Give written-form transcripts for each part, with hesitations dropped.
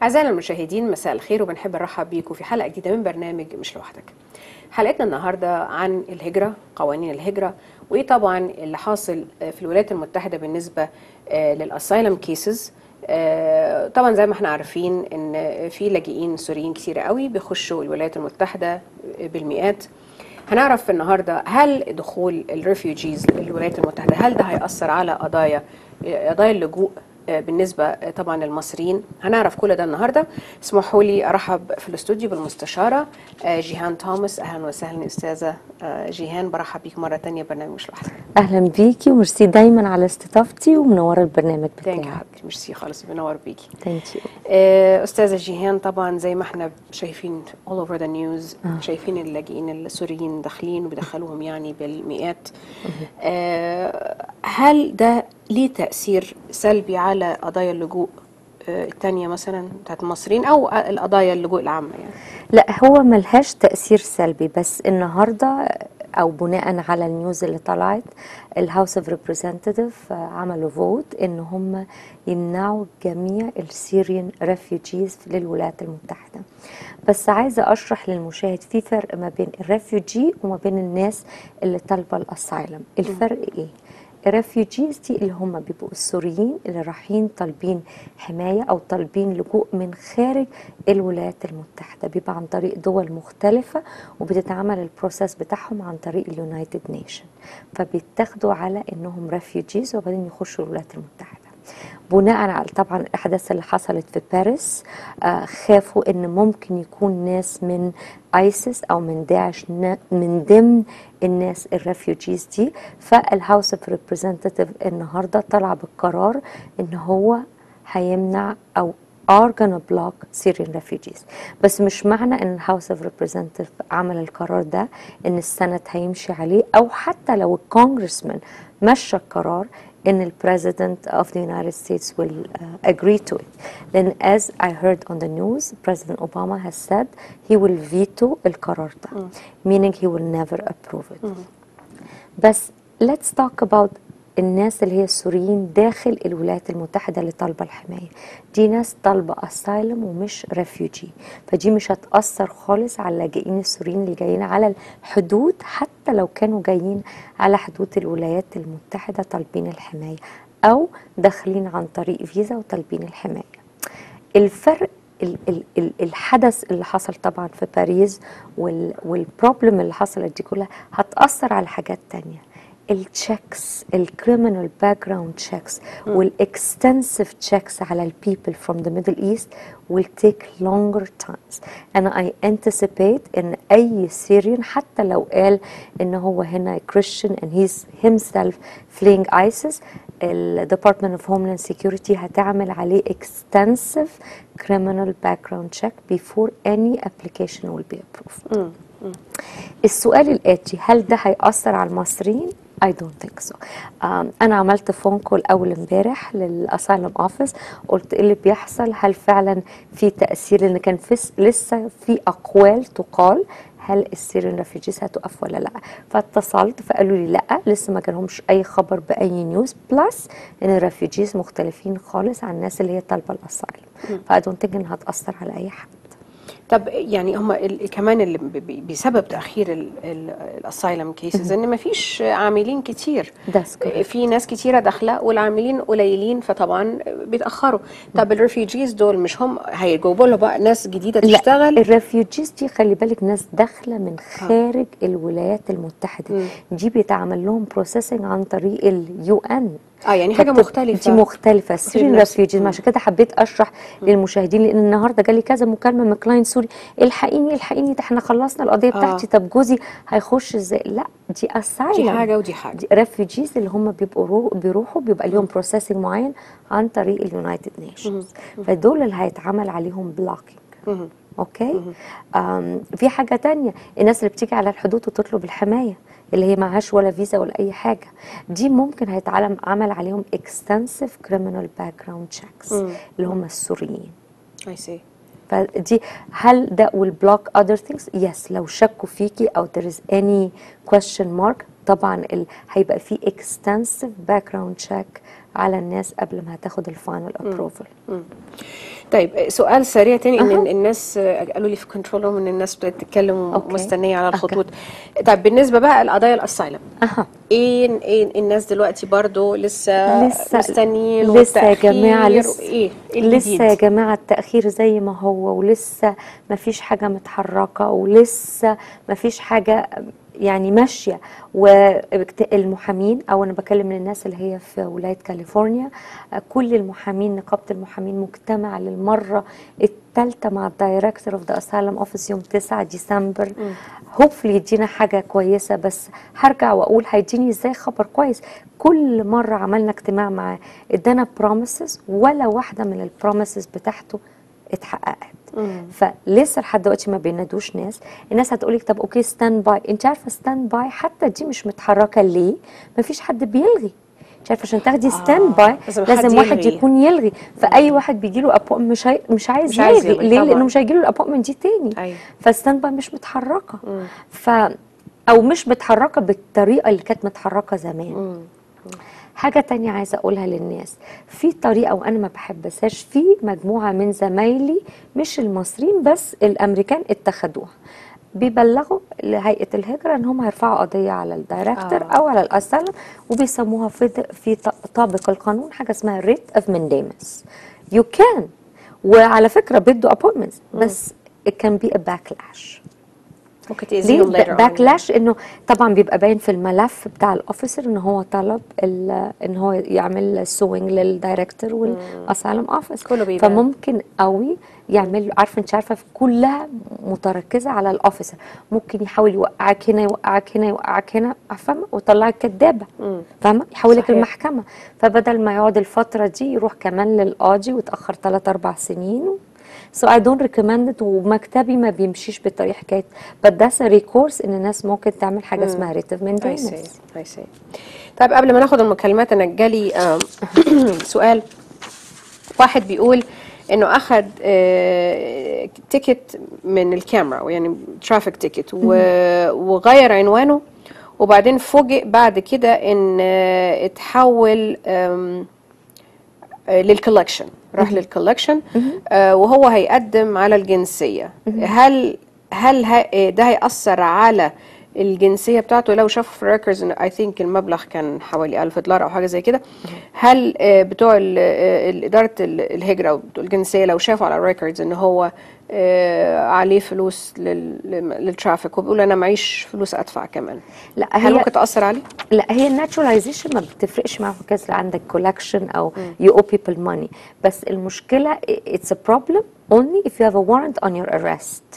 أعزائنا المشاهدين، مساء الخير وبنحب نرحب بيكم في حلقة جديدة من برنامج مش لوحدك. حلقتنا النهاردة عن الهجرة، قوانين الهجرة، وإيه طبعا اللي حاصل في الولايات المتحدة بالنسبة للأسايلم كيسز. طبعا زي ما احنا عارفين ان في لاجئين سوريين كتير قوي بيخشوا الولايات المتحدة بالمئات. هنعرف النهاردة هل دخول الريفيوجيز للولايات المتحدة هل ده هيأثر على قضايا اللجوء بالنسبة طبعا للمصريين. هنعرف كل ده النهاردة. اسمحوا لي أرحب في الاستوديو بالمستشارة جيهان توماس. أهلا وسهلا أستاذة جيهان، برحب بيك مرة تانية برنامج مش لوحدك. أهلا بيكي وميرسي دايما على استضافتي ومنورة البرنامج بتاعك. ثانك يو حبيبتي، ميرسي خالص، بنور بيكي. ثانك يو. أستاذة جيهان، طبعا زي ما احنا شايفين all over the news شايفين اللاجئين السوريين داخلين وبيدخلوهم يعني بالمئات. هل ده ليه تأثير سلبي على قضايا اللجوء التانية مثلا بتاعت المصريين أو القضايا اللجوء العامة يعني؟ لا، هو ملهاش تأثير سلبي، بس النهاردة أو بناء على النيوز اللي طلعت الهاوس اوف ريبريزنتيف عملوا فوت إن هم يمنعوا جميع السيريان ريفيوجيز للولايات المتحدة. بس عايزة أشرح للمشاهد في فرق ما بين الريفيوجي وما بين الناس اللي طالبة الأسايلم. الفرق إيه؟ الريفيوجيز دي اللي هم بيبقوا السوريين اللي رايحين طالبين حماية أو طالبين لجوء من خارج الولايات المتحدة، بيبقى عن طريق دول مختلفة وبتتعمل البروسيس بتاعهم عن طريق اليونايتد نيشن، فبيتاخدوا على إنهم ريفيوجيز وبعدين يخشوا الولايات المتحدة. بناء على طبعا الأحداث اللي حصلت في باريس، خافوا إن ممكن يكون ناس من ايسيس او من داعش من ضمن الناس الريفيوجيز دي. فالهاوس اوف ريبريزنتيف النهارده طلع بالقرار ان هو هيمنع او are gonna block Syrian refugees. بس مش معنى ان الهاوس اوف ريبريزنتيف عمل القرار ده ان السنت هيمشي عليه، او حتى لو الكونغرسمان مشى القرار in the President of the United States will agree to it. Then as I heard on the news, President Obama has said he will veto القرار ده, meaning he will never approve it. بس let's talk about الناس اللي هي السوريين داخل الولايات المتحدة اللي طالبة الحماية. دي ناس طالبة أسايلم ومش ريفيوجي، فدي مش هتأثر خالص على اللاجئين السوريين اللي جايين على الحدود، حتى لو كانوا جايين على حدود الولايات المتحدة طالبين الحماية أو داخلين عن طريق فيزا وطالبين الحماية. الفرق الحدث اللي حصل طبعا في باريس والبروبلم اللي حصلت دي كلها هتأثر على حاجات تانية. التشيكس، الكريمنال باك جراوند تشيكس والاكستنسيف تشيكس على البيبل from the Middle East will take longer times. and I anticipate ان اي سيريان حتى لو قال ان هو هنا Christian and he's himself fleeing ISIS، ال Department of Homeland Security هتعمل عليه extensive criminal background check before any application will be approved. السؤال الآتي، هل ده هيأثر على المصريين؟ I don't think so. أنا عملت فون كول أول امبارح للأسايلم أوفيس، قلت إيه اللي بيحصل، هل فعلا في تأثير، لأن كان لسه في أقوال تقال هل السيريان ريفيوجيز هتقف ولا لا. فاتصلت فقالوا لي لا، لسه ما جالهمش اي خبر باي نيوز، بلس ان الريفيوجيز مختلفين خالص عن الناس اللي هي طالبه الاسايلم، فاي دونت ثينك انها هتاثر على اي حد. طب يعني هم كمان اللي بسبب تأخير الاسايلم كيسز ان ما فيش عاملين كتير، في ناس كتيرة داخلة والعاملين قليلين، فطبعا بيتأخروا. طب الريفيوجيز دول مش هم هيجيبوا له بقى ناس جديدة تشتغل؟ لا، الريفيوجيز دي خلي بالك ناس داخلة من خارج الولايات المتحدة. دي بيتعمل لهم بروسيسنج عن طريق اليو ان. يعني حاجه مختلفه، دي مختلفه السيريان ريفيوجيز. عشان كده حبيت اشرح للمشاهدين، لان النهارده جالي كذا مكالمه من كلاينت سوري، الحقيني الحقيني ده احنا خلصنا القضيه بتاعتي، طب جوزي هيخش ازاي؟ لا، دي اسايلم، دي حاجه ودي حاجه. دي ريفيوجيز اللي هم بيروحوا بيبقى لهم بروسيسنج معين عن طريق اليونايتد نيشنز، فدول اللي هيتعمل عليهم بلوكينج. اوكي. في حاجه تانية، الناس اللي بتيجي على الحدود وتطلب الحمايه اللي هي معهاش ولا فيزا ولا اي حاجه، دي ممكن عمل عليهم extensive criminal background checks اللي هم السوريين. I see. فدي هل ده will block other things؟ yes، لو شكوا فيكي او there is any question mark طبعا هيبقى في extensive background check على الناس قبل ما هتاخد الفاينل ابروفل. طيب سؤال سريع تاني، ان أها. الناس قالوا لي في كنترول روم ان الناس بدات تتكلم أوكي. ومستنيه على الخطوط. طيب بالنسبه بقى لقضايا الاسايلم، اها ايه الناس دلوقتي برضو لسه مستنيين لسه يا والتأخير؟ جماعه ايه لسه يا الجديد؟ جماعه التاخير زي ما هو، ولسه ما فيش حاجه متحركه، ولسه ما فيش حاجه يعني ماشيه. والمحامين، او انا بكلم من الناس اللي هي في ولايه كاليفورنيا، كل المحامين، نقابه المحامين مجتمعه للمره الثالثه مع الدايركتور اوف ذا اسايلم اوفيس يوم 9 ديسمبر. هوبفلي يدينا حاجه كويسه، بس هرجع واقول هيديني ازاي خبر كويس؟ كل مره عملنا اجتماع معاه ادانا بروميسز، ولا واحده من البروميسز بتاعته اتحققت. فلسه لحد دلوقتي ما بينادوش ناس. الناس هتقولك طب اوكي ستاند باي، انت عارفه ستاند باي حتى دي مش متحركه ليه؟ ما فيش حد بيلغي. انت عارفه عشان تاخدي ستاند باي لازم واحد يلغي. يكون يلغي. فاي واحد بيجي له مش عايز يلغي. ليه؟ طبعاً. لانه مش هيجي له الابوينتمنت دي تاني. أيوة. فالستاند باي مش متحركه. او مش متحركه بالطريقه اللي كانت متحركه زمان. حاجة تانية عايزة أقولها للناس، في طريقة وأنا ما بحبسهاش، في مجموعة من زمايلي مش المصريين بس، الأمريكان اتخذوها، بيبلغوا لهيئة الهجرة إن هم هيرفعوا قضية على الدايركتور أو على الأسلم، وبيسموها في طابق القانون حاجة اسمها ريت اوف مانديمس. يو كان، وعلى فكرة بيدوا أبوينتمنتس، بس it can be a backlash. ممكن تأذيهم later on. باكلاش انه طبعا بيبقى باين في الملف بتاع الاوفيسر ان هو طلب ان هو يعمل سوينج للدايركتور والاسالم اوفيس، كله بيبان. فممكن قوي يعمل، عارفه انت عارفه كلها متركزه على الاوفيسر، ممكن يحاول يوقعك هنا يوقعك هنا يوقعك هنا، فاهمه، ويطلعك كدابه، فاهمه، يحولك المحكمه. فبدل ما يقعد الفتره دي يروح كمان للقاضي ويتاخر 3-4 سنين. So I don't recommend it، ومكتبي ما بيمشيش بالطريقه حكايه but that's a recourse ان الناس ممكن تعمل حاجه اسمها writ of mandamus. I see. طيب قبل ما ناخد المكالمات انا جالي سؤال. واحد بيقول انه اخذ تيكت من الكاميرا، يعني ترافيك تيكت، وغير عنوانه، وبعدين فوجئ بعد كده ان اتحول للكولكشن، راح للكولكشن وهو هيقدم على الجنسية. هل ده هيأثر على الجنسية بتاعته لو شافوا في الريكوردز؟ اي ثينك المبلغ كان حوالي $1000 او حاجة زي كده. هل بتوع إدارة الهجرة وبتوع الجنسية لو شافوا على الريكوردز ان هو عليه فلوس للترافيك وبيقول انا معيش فلوس ادفع كمان، لا هل ممكن تأثر عليه؟ لا، هي الناتشوراليزيشن ما بتفرقش معاهم كاس عندك كولكشن او you owe people money، بس المشكله it's a problem only if you have a warrant on your arrest.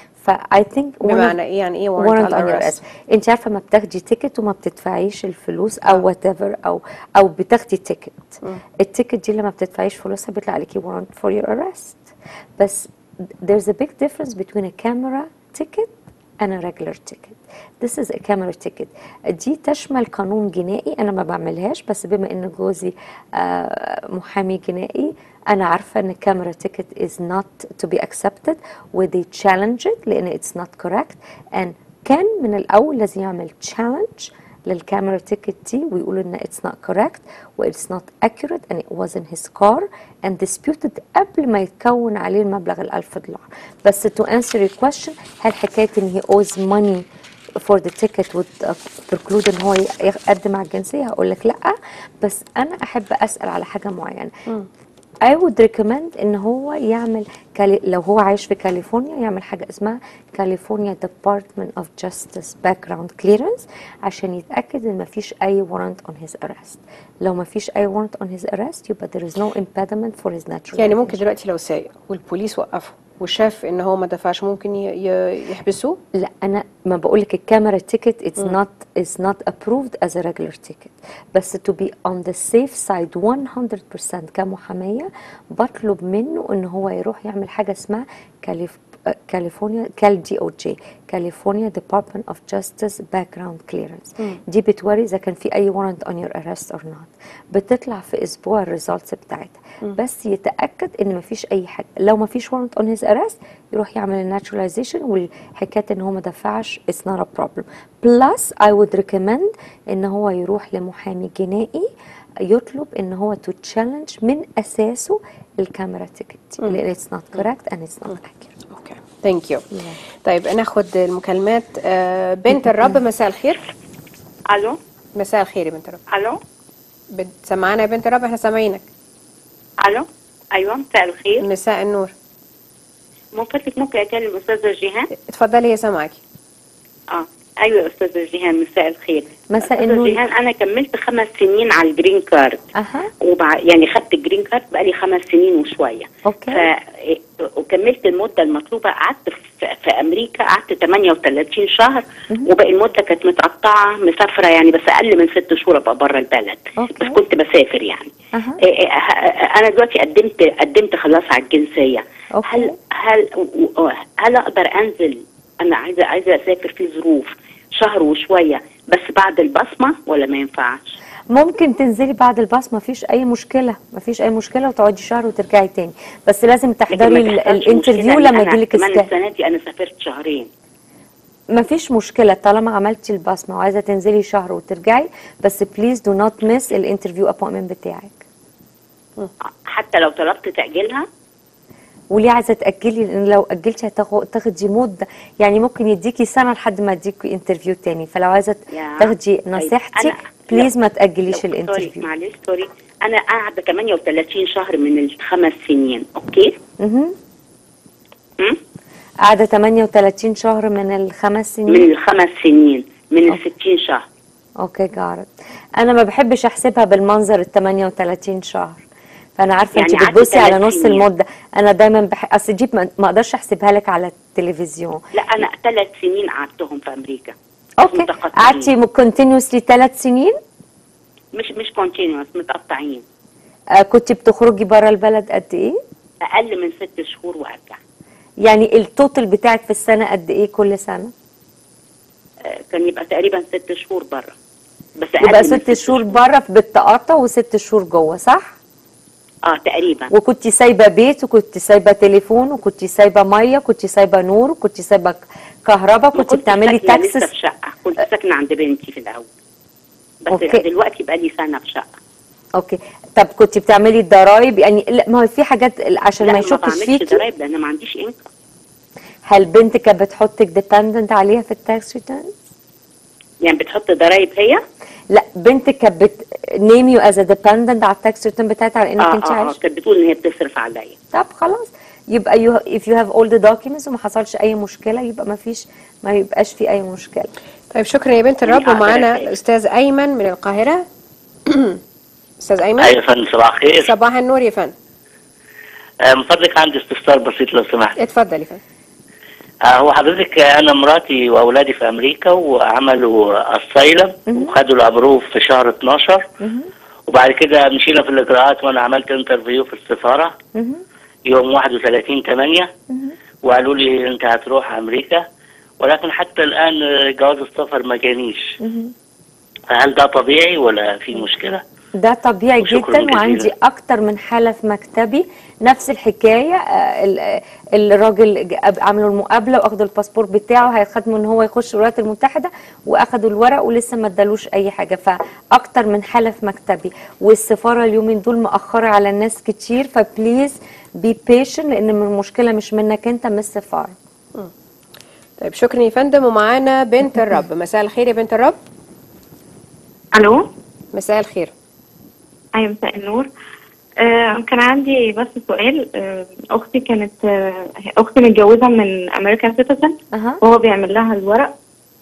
I think بمعنى ايه؟ يعني ايه warrant on arrest؟ انت عارفه ما بتاخدي تيكت وما بتدفعيش الفلوس او وات ايفر، او بتاخدي تيكت، التيكت دي لما بتدفعيش فلوسها بيطلع عليكي warrant for your arrest. بس there's a big difference between a camera ticket and a regular ticket. This is a camera ticket. دي تشمل قانون جنائي، انا ما بعملهاش، بس بما ان جوزي محامي جنائي انا عارفه ان الكاميرا تيكت is not to be accepted و they challenge it لان it's not correct. and كان من الاول لازم يعمل challenge للكاميرا تيكت دي ويقولوا ان it's not correct و it's not accurate and it was in his car and disputed قبل ما يتكون عليه المبلغ $1000. بس to answer your question، هل حكايه ان he owes money for the ticket would preclude ان هو يقدم على الجنسيه؟ هقول لك لا، بس انا احب اسال على حاجه معينه. I would recommend ان هو يعمل لو هو عايش في كاليفورنيا يعمل حاجه اسمها كاليفورنيا Department of Justice Background Clearance عشان يتاكد ان مفيش اي warrant on his arrest. لو مفيش اي warrant on his arrest يبقى there is no impediment for his naturalization. يعني ممكن دلوقتي لو سايق والبوليس وقفه وشاف ان هو ما دفعش ممكن يحبسوه؟ لا، انا ما بقول لك الكاميرا تيكت it's not approved as a regular ticket، بس to be on the safe side 100% كمحاميه بطلب منه ان هو يروح يعمل حاجه اسمها كاليفورنيا دي او جي، كاليفورنيا ديبارتمنت اوف جاستس باك جراوند كليرنس. دي بتوري اذا كان في اي warrant on your arrest or not. بتطلع في اسبوع الريزلتس بتاعتها. بس يتاكد ان ما فيش اي حاجه. لو ما فيش warrant on his arrest يروح يعمل الناتشوراليزيشن، والحكايه ان هو ما دفعش it's not a problem. plus I would recommend ان هو يروح لمحامي جنائي يطلب ان هو to challenge من اساسه الكاميرا تيكت، لان it's not correct and it's not accurate. اوكي ثانك يو. طيب ناخد المكالمات. بنت الرب، مساء الخير. الو. مساء الخير يا بنت الرب. الو. سمعانا يا بنت الرب؟ احنا سامعينك. الو. ايوه مساء الخير. مساء النور. من فضلك ممكن اكلم استاذه جيهان؟ اتفضلي، هي سامعاكي. ايوه استاذه جيهان مساء الخير. مساء النور. استاذه جيهان، انا كملت 5 سنين على الجرين كارد. يعني خدت الجرين كارد بقالي 5 سنين وشويه. اوكي. وكملت المده المطلوبه، قعدت في امريكا، قعدت 38 شهر. وباقي المده كانت متقطعه، مسافره يعني، بس اقل من 6 شهور ابقى بره البلد. بس كنت بسافر يعني. انا دلوقتي قدمت خلاص على الجنسيه. هل اقدر انزل؟ انا عايزه اسافر في ظروف شهر وشويه بس بعد البصمه، ولا ما ينفعش؟ ممكن تنزلي بعد الباص، مفيش اي مشكله، وتقعدي شهر وترجعي تاني، بس لازم تحضري الانترفيو لما يجيلك كمان السنه دي انا سافرت شهرين. مفيش مشكله طالما عملتي البصمه وعايزه تنزلي شهر وترجعي، بس بليز دو نوت ميس الانترفيو ابوينتمنت بتاعك. حتى لو طلبت تاجيلها؟ وليه عايزه تاجلي؟ لان لو اجلتي هتاخدي مده، يعني ممكن يديكي سنه لحد ما يديكي انترفيو تاني. فلو عايزه تاخدي نصيحتي بليز ما تاجليش الانترفيو. معلش سوري، انا قاعده 38 شهر من ال5 سنين. اوكي. قاعده 38 شهر من ال5 سنين. من ال5 سنين، من ال60 شهر. اوكي جارد. انا ما بحبش احسبها بالمنظر ال 38 شهر، فانا عارفه يعني انت بتبصي على نص المده. انا دايما اصل دي ما اقدرش احسبها لك على التلفزيون. لا انا 3 سنين قعدتهم في امريكا. اوكي. قعدتي كونتينيوسلي 3 سنين؟ مش كونتينيوس، متقطعين. كنت بتخرجي بره البلد قد ايه؟ اقل من 6 شهور وارجع. يعني التوتال بتاعك في السنه قد ايه كل سنه؟ كان يبقى تقريبا 6 شهور بره. بس يبقى 6 شهور بره بالتقاطع و6 شهور جوه، صح؟ تقريبا. وكنت سايبه بيت، وكنت سايبه تليفون، وكنت سايبه ميه، وكنت سايبه نور، وكنت سايبه كهرباء، كنت بتعملي تاكسس. لسه في شقه، كنت ساكنه عند بنتي في الاول، بس دلوقتي بقى لي سنه في شقه. اوكي. طب كنت بتعملي الضرايب؟ يعني لا، ما هو في حاجات عشان ما يشكش فيكي. لا ما بعملش ضرايب لان ما عنديش انكم. هل بنتك كانت بتحطك ديبندنت عليها في التاكس ريتيرنز؟ يعني بتحط ضرايب هي؟ لا، بنتك كانت نيم يو از ا ديبندنت على التاكس ريتيرن بتاعتها على انك انت عايشه؟ كانت بتقول ان هي بتصرف عليا. طب خلاص، يبقى if you have all the documents وما حصلش اي مشكله، يبقى ما يبقاش في اي مشكله. طيب شكرا يا بنت الرب. ومعانا الاستاذ ايمن من القاهره. استاذ ايمن. ايوه يا فندم، صباح الخير. صباح النور يا فندم. من فضلك عندي استفسار بسيط لو سمحت. اتفضل يا فندم. هو حضرتك انا مراتي واولادي في امريكا وعملوا اسايلم وخدوا الابروف في شهر 12. وبعد كده مشينا في الاجراءات وانا عملت انترفيو في السفاره يوم 31/8 وقالوا لي انت هتروح امريكا، ولكن حتى الان جواز السفر ما جانيش. هل ده طبيعي ولا في مشكله؟ ده طبيعي جدا، وعندي اكتر من حاله في مكتبي نفس الحكايه. الراجل عملوا المقابله واخدوا الباسبور بتاعه، هيخدموا ان هو يخش الولايات المتحده، واخدوا الورق ولسه ما ادالوش اي حاجه. فاكتر من حاله في مكتبي، والسفاره اليومين دول مأخره على الناس كتير. فبليز بي بيشن، لان المشكله مش منك انت، من السفاره. طيب شكرا يا فندم. ومعانا بنت الرب. مساء الخير يا بنت الرب. الو. مساء الخير. ايوه مساء النور. كان عندي بس سؤال. اختي كانت اختي متجوزه من امريكان سيتيزن، وهو بيعمل لها الورق.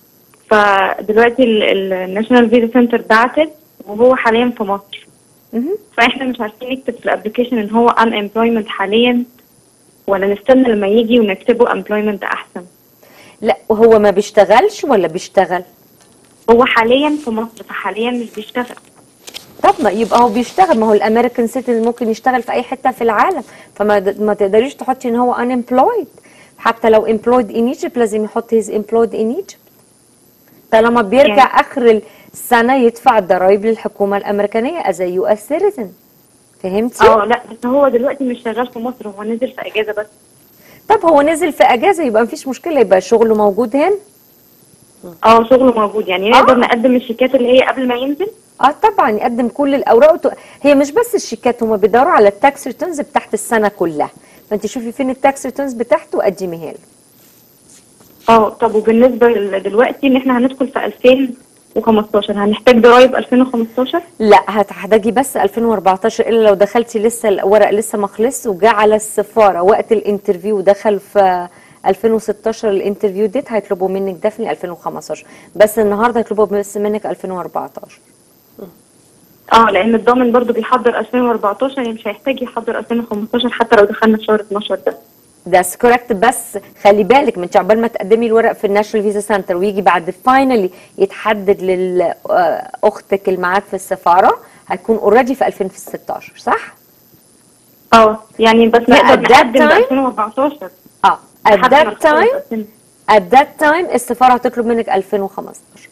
فدلوقتي الناشونال فيزا سنتر بعتت، وهو حاليا في مصر. فاحنا مش عارفين نكتب في الابلكيشن ان هو ان امبلويمنت حاليا، ولا نستنى لما يجي ونكتبه امبلويمنت احسن. لا، وهو ما بيشتغلش ولا بيشتغل؟ هو حاليا في مصر، فحاليا مش بيشتغل. طب ما يبقى هو بيشتغل. ما هو الامريكان سيتيزن ممكن يشتغل في اي حته في العالم، فما تقدريش تحطي ان هو unemployed. حتى لو employed in Egypt لازم يحط his employed in Egypt. طالما بيرجع اخر السنه يدفع الضرايب للحكومه الامريكانيه as a US citizen. فهمتي؟ لا بس هو دلوقتي مش شغال في مصر، هو نزل في اجازه بس. طب هو نزل في اجازه يبقى مفيش مشكله، يبقى شغله موجود هنا. شغله موجود، يعني نقدر نقدم الشيكات اللي هي قبل ما ينزل. طبعا يقدم كل الاوراق. هي مش بس الشيكات، هم بيدوروا على التاكس ريتيرنز بتاعت السنه كلها، فانت شوفي فين التاكس ريتيرنز بتاعته وقدميها له. طب وبالنسبه دلوقتي ان احنا هندخل في 2015 هنحتاج ضرايب 2015؟ لا هتحتاجي بس 2014 الا لو دخلتي لسه الورق لسه ما خلص وجا على السفاره وقت الانترفيو ودخل في 2016 الانترفيو ديت هيطلبوا منك دفني 2015، بس النهارده هيطلبوا بس منك 2014. لان الضامن برضو بيحضر 2014، يعني مش هيحتاج يحضر 2015 حتى لو دخلنا في شهر 12 ده. ده كوركت، بس خلي بالك من عقبال ما تقدمي الورق في الناشونال فيزا سنتر ويجي بعد فاينلي يتحدد لاختك الميعاد في السفاره هيكون اوريدي في 2016 صح؟ يعني بس نقدر نقدم ب 2014. at that time السفاره هتطلب منك 2015.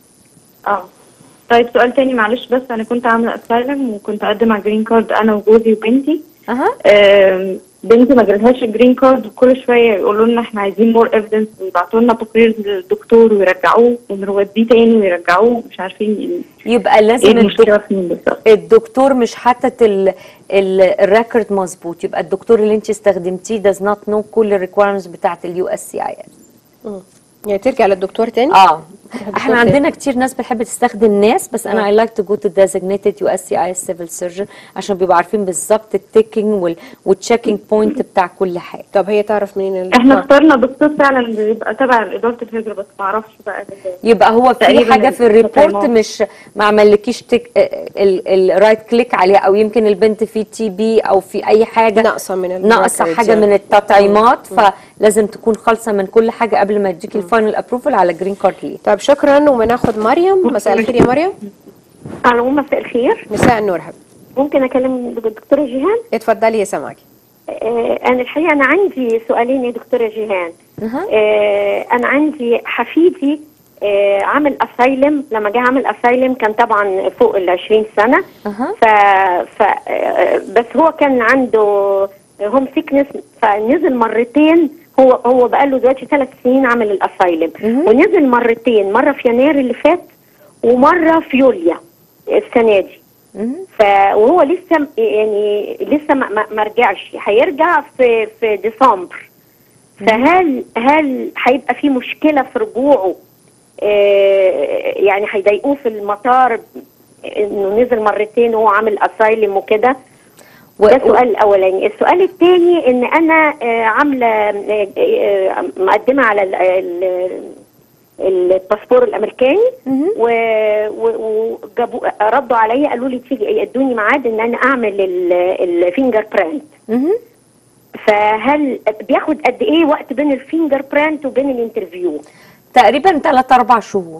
طيب سؤال تاني معلش، بس انا كنت عامله اسايلم وكنت اقدم على جرين كارد انا وجوزي وبنتي. بنتي ما جالهاش الجرين كارد، وكل شويه يقولوا لنا احنا عايزين مور ايفيدنس ويبعتوا لنا تقرير للدكتور ويرجعوه ونوديه تاني ويرجعوه، مش عارفين يبقى لازم الدكتور مش حاطط الريكورد مظبوط، يبقى الدكتور اللي انت استخدمتيه does not know كل الريكويرمنتس بتاعت USCIS. يعني ترجع للدكتور تاني؟ احنا عندنا كتير ناس بتحب تستخدم ناس، بس انا I like to go to designated USCIS civil surgeon عشان بيبقوا عارفين بالظبط التيكينج والتشيكينج بوينت بتاع كل حاجه. طب هي تعرف منين احنا اخترنا دكتور فعلا بيبقى تبع اداره الهجره، بس ما اعرفش بقى يبقى هو في حاجه في الريبورت مش ما عملكيش الرايت كليك عليها، او يمكن البنت في TB او في اي حاجه ناقصه حاجه من التطعيمات، فلازم تكون خالصه من كل حاجه قبل ما يديكي الفاينل ابروفل على جرين كارد ليه. طب شكرا، وبناخد مريم. مساء الخير يا مريم. الو مساء الخير. مساء النور حبيبتي. ممكن اكلم الدكتوره جيهان؟ اتفضلي يا سماكي. انا الحقيقه انا عندي سؤالين يا دكتوره جيهان. انا عندي حفيدي عامل اسايلم، لما جه عامل اسايلم كان طبعا فوق ال 20 سنه. بس هو كان عنده هوم سيكنس فنزل مرتين. هو بقى له دلوقتي 3 سنين عامل الاسايلم، ونزل مرتين، مره في يناير اللي فات ومره في يوليو السنه دي. وهو لسه يعني لسه ما رجعش، هيرجع في ديسمبر. فهل هيبقى في مشكله في رجوعه؟ يعني هيضايقوه في المطار انه نزل مرتين وهو عامل اسايلم وكده؟ ده السؤال الاولاني. السؤال الثاني ان انا عامله مقدمه على الباسبور الامريكاني، وجابوا ردوا عليا قالوا لي تيجي ادوني ميعاد ان انا اعمل الفينجر برينت. فهل بياخد قد ايه وقت بين الفينجر برينت وبين الانترفيو؟ تقريبا 3-4 شهور.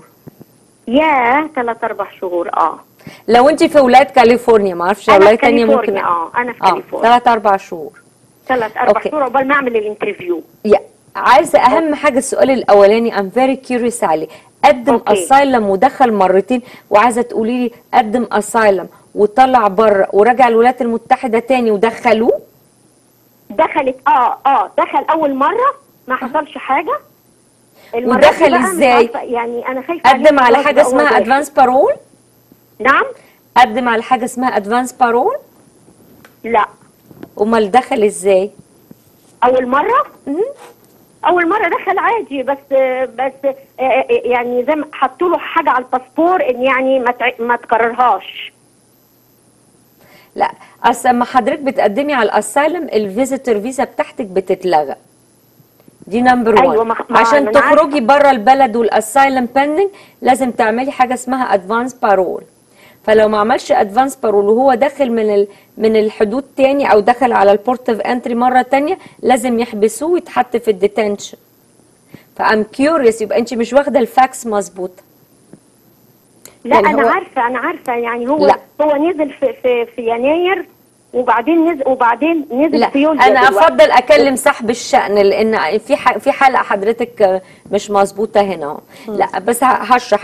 3-4 شهور. لو انت في ولايه كاليفورنيا، ما اعرفش ولايه ثانيه ممكن. انا في كاليفورنيا. 3-4 شهور. 3-4 شهور عقبال ما اعمل الانترفيو. عايزه اهم حاجه السؤال الاولاني ام فيري كيوريوس عليه. قدم اسايلم ودخل مرتين، وعايزه تقولي لي قدم اسايلم وطلع بره ورجع الولايات المتحده تاني ودخلوه؟ دخلت دخل اول مره ما حصلش حاجه. ودخل ازاي؟ يعني انا خايفه قدم على حاجه اسمها ادفانس بارول. نعم. قدم على حاجه اسمها ادفانس بارول؟ لا. امال دخل ازاي؟ اول مره؟ اول مره دخل عادي، بس يعني زي ما حطوا له حاجه على الباسبور ان يعني ما تكررهاش. لا، اصل لما حضرتك بتقدمي على الاسايلم الفيزيتور فيزا بتاعتك بتتلغى. دي نمبر 1. أيوة عشان تخرجي بره البلد والاسايلم بيندنج لازم تعملي حاجه اسمها ادفانس بارول. فلو ما عملش ادفانس بارول وهو داخل من الحدود تاني او دخل على البورت اوف انتري مره تانيه لازم يحبسوه ويتحط في الديتنشن. فام كيوريوس، يبقى انت مش واخده الفاكس مظبوط. لا يعني انا عارفه يعني هو نزل في يناير وبعدين نزل لا في يوليو انا دلوقتي. افضل اكلم صاحب الشأن، لان في حلقه حضرتك مش مظبوطه هنا اهو. لا بس هشرح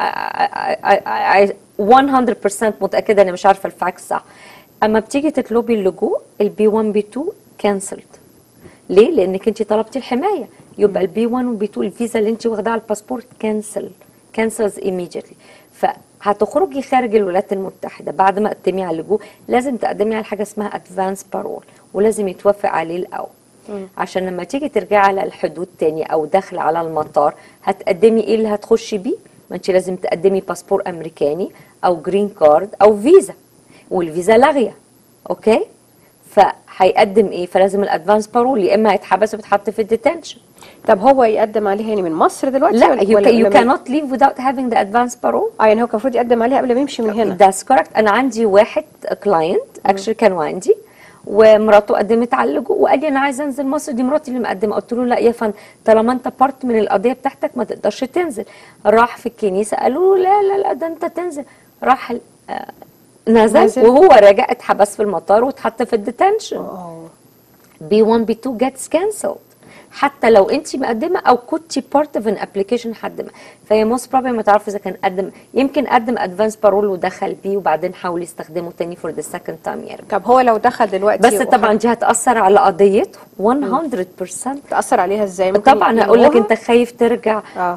100% متاكده انا مش عارفه الفاكس صح. اما بتيجي تطلبي اللجوء البي 1 بي 2 كانسلد. ليه؟ لانك انت طلبتي الحمايه، يبقى البي 1 والبي 2 الفيزا اللي انت واخداها على الباسبورت كانسلز ايميديتلي. فهتخرجي خارج الولايات المتحده بعد ما تقدمي على اللجوء لازم تقدمي على حاجه اسمها ادفانس بارول، ولازم يتوافق عليه الاول. عشان لما تيجي ترجعي على الحدود تاني او داخله على المطار هتقدمي ايه اللي هتخشي بيه؟ ما انت لازم تقدمي باسبور امريكاني او جرين كارد او فيزا، والفيزا لاغيه. اوكي؟ فهيقدم ايه؟ فلازم الادفانس بارول، يا اما هيتحبس ويتحط في الديتنشن. طب هو يقدم عليها يعني من مصر دلوقتي؟ لا you cannot leave without having the advance parole. يعني هو كان المفروض يقدم عليها قبل ما يمشي من هنا. That's correct. انا عندي واحد كلاينت اكشلي كانوا عندي ومراته قدمت على اللجوء وقال لي انا عايزه انزل مصر، دي مراتي اللي مقدمه. قلت له لا يا فندم طالما انت بارت من القضيه بتاعتك ما تقدرش تنزل. راح في الكنيسه قالوا لا لا لا ده انت تنزل. راح نزل وهو راجع اتحبس في المطار واتحط في الديتنشن. بي 1 بي 2 gets cancelled حتى لو انت مقدمه او كنتي بارت اوف ان ابلكيشن حد. فهي موست بروبلي ما تعرفي اذا كان قدم، يمكن قدم ادفانس بارول ودخل بيه وبعدين حاول يستخدمه تاني فور ذا سكند تايم يرجع. طب هو لو دخل دلوقتي بس طبعا دي هتاثر على قضيته 100%. تاثر عليها ازاي؟ طبعا هقول لك انت خايف ترجع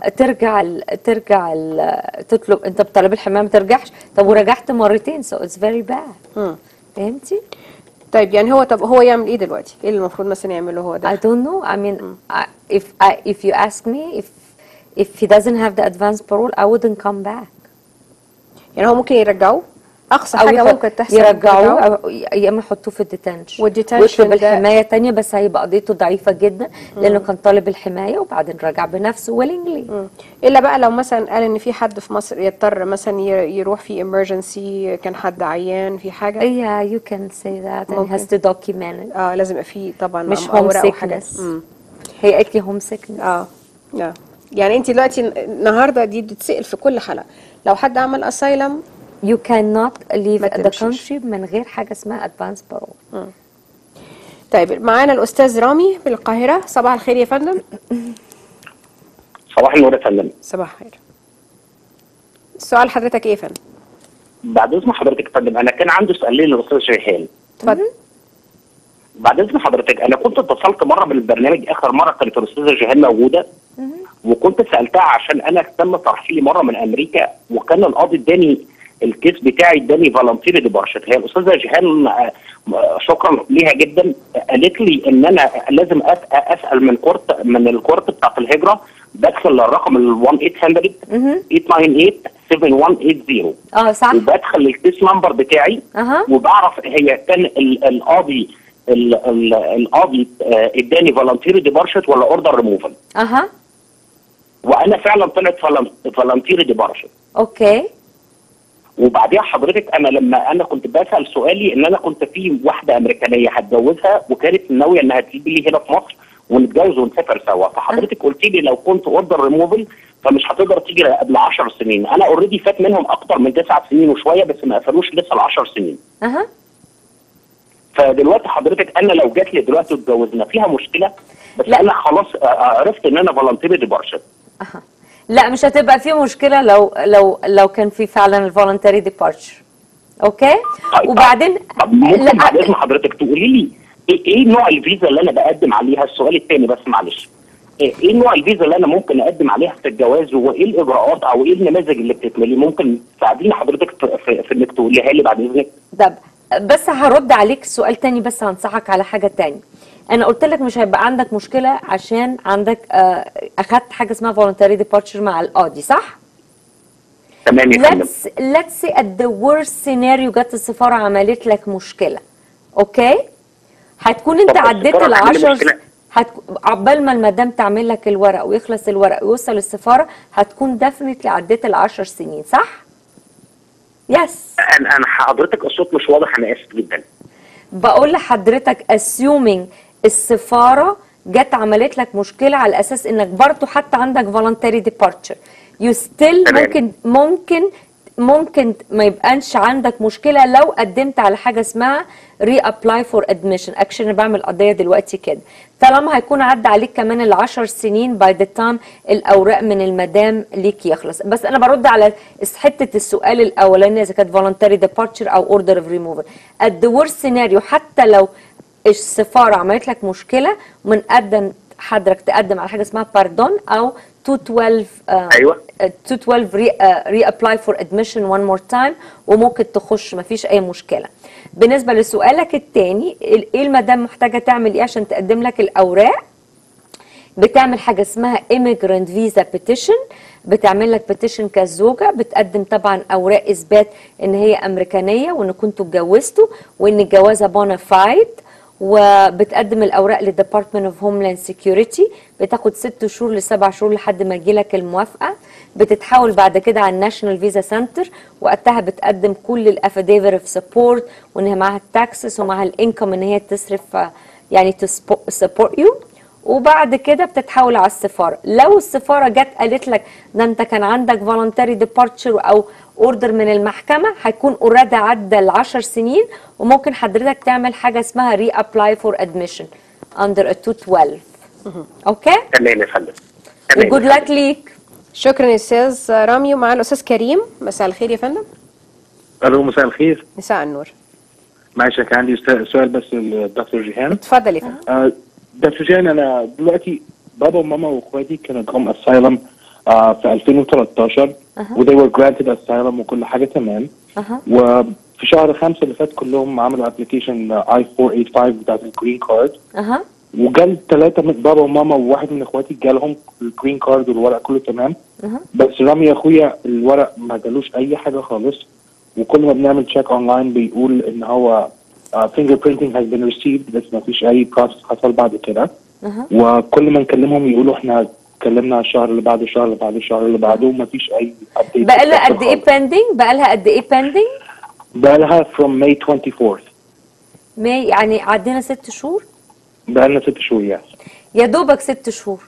تطلب انت بطلب الحمايه ما ترجعش. طب ورجعت مرتين so it's very bad. فهمتي؟ طيب يعني هو يعمل ايه دلوقتي؟ ايه اللي المفروض مثلا يعمله هو ده؟ I don't know. I mean if you ask me if he doesn't have the advance parole I wouldn't come back. يعني هو ممكن يرجعوه؟ اقصى حاجه ممكن تحصل يرجعوه يا اما يحطوه في الديتنشن ويطلب الحمايه تانية، بس هيبقى قضيته ضعيفه جدا لانه كان طالب الحمايه وبعدين رجع بنفسه willingly. الا بقى لو مثلا قال ان في حد في مصر يضطر مثلا يروح في emergency، كان حد عيان في حاجه. yeah you can say that and has to document it. لازم يبقى في طبعا مش هوم سيكنس. هي قالت لي هوم سيكنس. يعني انت دلوقتي النهارده دي بتتسال في كل حلقه لو حد عمل اسايلم you cannot leave the country من غير حاجه اسمها advance parole. طيب معانا الاستاذ رامي بالقاهره. صباح الخير يا فندم. صباح النور يا فندم. صباح الخير. السؤال حضرتك ايه يا فندم؟ بعد اذن حضرتك يا فندم انا كان عندي سؤالين للاستاذ جيهان. اتفضل. بعد اذن حضرتك انا كنت اتصلت مره بالبرنامج، اخر مره كانت الاستاذه جيهان موجوده وكنت سالتها عشان انا تم ترحيلي مره من امريكا وكان القاضي اداني الكيس بتاعي اداني فالنتيري ديبارشت. هي الاستاذه جيهان شكرا ليها جدا قالت لي ان انا لازم اسال من الكورت بتاعت الهجره، بدخل للرقم ال 1-800-898-7180 صح، وبدخل الكيس نمبر بتاعي وبعرف هي كان القاضي اداني فالنتيري ديبارشت ولا اوردر ريموفل. وانا فعلا طلعت فالنتيري ديبارشت. اوكي. وبعديها حضرتك لما انا كنت بسال سؤالي ان انا كنت في واحده امريكانيه هتجوزها وكانت ناويه انها تيجي لي هنا في مصر ونتجوز ونسافر سوا، فحضرتك قلت لي لو كنت اوردر ريموفل فمش هتقدر تيجي قبل 10 سنين. انا اوريدي فات منهم اكتر من 9 سنين وشويه بس ما قفلوش لسه ال 10 سنين. فدلوقتي حضرتك انا لو جات لي دلوقتي واتجوزنا فيها مشكله؟ بس لا. انا خلاص عرفت ان انا فالنتيري ديبارشت. لا مش هتبقى في مشكله لو كان في فعلا الفولنتري ديبارتشر. اوكي. طيب وبعدين طب ممكن بعد اذن حضرتك تقولي لي ايه نوع الفيزا اللي انا بقدم عليها؟ السؤال الثاني بس معلش، ايه نوع الفيزا اللي انا ممكن اقدم عليها في الجواز وايه الاجراءات او ايه النماذج اللي بتتملي؟ ممكن تساعديني حضرتك في انك تقوليها لي بعد اذنك؟ طب بس هرد عليك سؤال تاني، بس هنصحك على حاجه تاني. انا قلت لك مش هيبقى عندك مشكله عشان عندك اخدت حاجه اسمها فولنتري ديبارتشر مع القاضي، صح؟ تمام يا فندم. let's say at the worst scenario جت السفاره عملت لك مشكله. اوكي؟ هتكون انت عديت ال10 عقبال ما المدام تعمل لك الورق ويخلص الورق ويوصل السفاره هتكون ديفنتلي عديت ال10 سنين، صح؟ يس. انا حضرتك الصوت مش واضح، انا اسف جدا. بقول لحضرتك assuming السفاره جت عملت لك مشكله على اساس انك برضه حتى عندك voluntary departure you still ممكن ممكن ما يبقاش عندك مشكله لو قدمت على حاجه اسمها ري ابلاي فور ادميشن. اكشن انا بعمل قضيه دلوقتي كده، طالما هيكون عدى عليك كمان ال10 سنين باي ذا تايم الاوراق من المدام ليك يخلص. بس انا برد على حته السؤال الاولاني اذا كانت فولنتري ديبارتشر او اوردر اوف ريموفل. ات ذا ورست سيناريو حتى لو السفاره عملت لك مشكله بنقدم حضرتك تقدم على حاجه اسمها باردون او 212 ايوه 212 ري ابلاي فور ادميشن وان مور تايم وممكن تخش مفيش اي مشكله. بالنسبه لسؤالك الثاني ايه المدام محتاجه تعمل ايه عشان تقدم لك الاوراق؟ بتعمل حاجه اسمها immigrant visa petition، بتعمل لك بيتيشن كزوجه، بتقدم طبعا اوراق اثبات ان هي امريكانيه وان كنتوا اتجوزتوا وان الجوازه بونافايد، وبتقدم الاوراق للديبارتمنت اوف هوملاند سيكيورتي، بتاخد 6 شهور ل7 شهور لحد ما يجيلك الموافقه. بتتحول بعد كده على الناشونال فيزا سنتر، وقتها بتقدم كل الافيديفيت اوف سبورت وان هي معاها التاكسس ومعاها الانكم ان هي تصرف يعني تسبورت يو. وبعد كده بتتحول على السفاره. لو السفاره جت قالت لك ده انت كان عندك فولنتري ديبارتشر او اوردر من المحكمه، هيكون اوريدي عدى ال10 سنين وممكن حضرتك تعمل حاجه اسمها ري ابلاي فور ادميشن اندر 212. اوكي تمام يا فندم. وجود لك ليك. شكرا يا استاذ رامي. ومعانا الاستاذ كريم. مساء الخير يا فندم. الو مساء الخير. مساء النور. معلش كان عندي سؤال بس للدكتور جيهان. اتفضل يا فندم. دكتور جيهان، انا دلوقتي بابا وماما واخواتي كانوا جم اسايلم في 2013 و they were granted asylum وكل حاجه تمام. وفي شهر 5 اللي فات كلهم عملوا ابلكيشن I-485 بتاعت الجرين كارد. وجال 3 من بابا وماما وواحد من اخواتي جالهم الجرين كارد والورق كله تمام. بس رامي اخويا الورق ما جالوش اي حاجه خالص، وكل ما بنعمل تشيك اونلاين بيقول ان هو fingerprinting has been received بس ما فيش اي بروسس حصل بعد كده. وكل ما نكلمهم يقولوا احنا اتكلمنا الشهر اللي بعده الشهر اللي بعده الشهر اللي بعده وما فيش اي ابديت. بقى لها قد ايه pending؟ بقى لها from May 24th. ماي يعني عدينا 6 شهور؟ بقى لنا 6 شهور يا دوبك 6 شهور.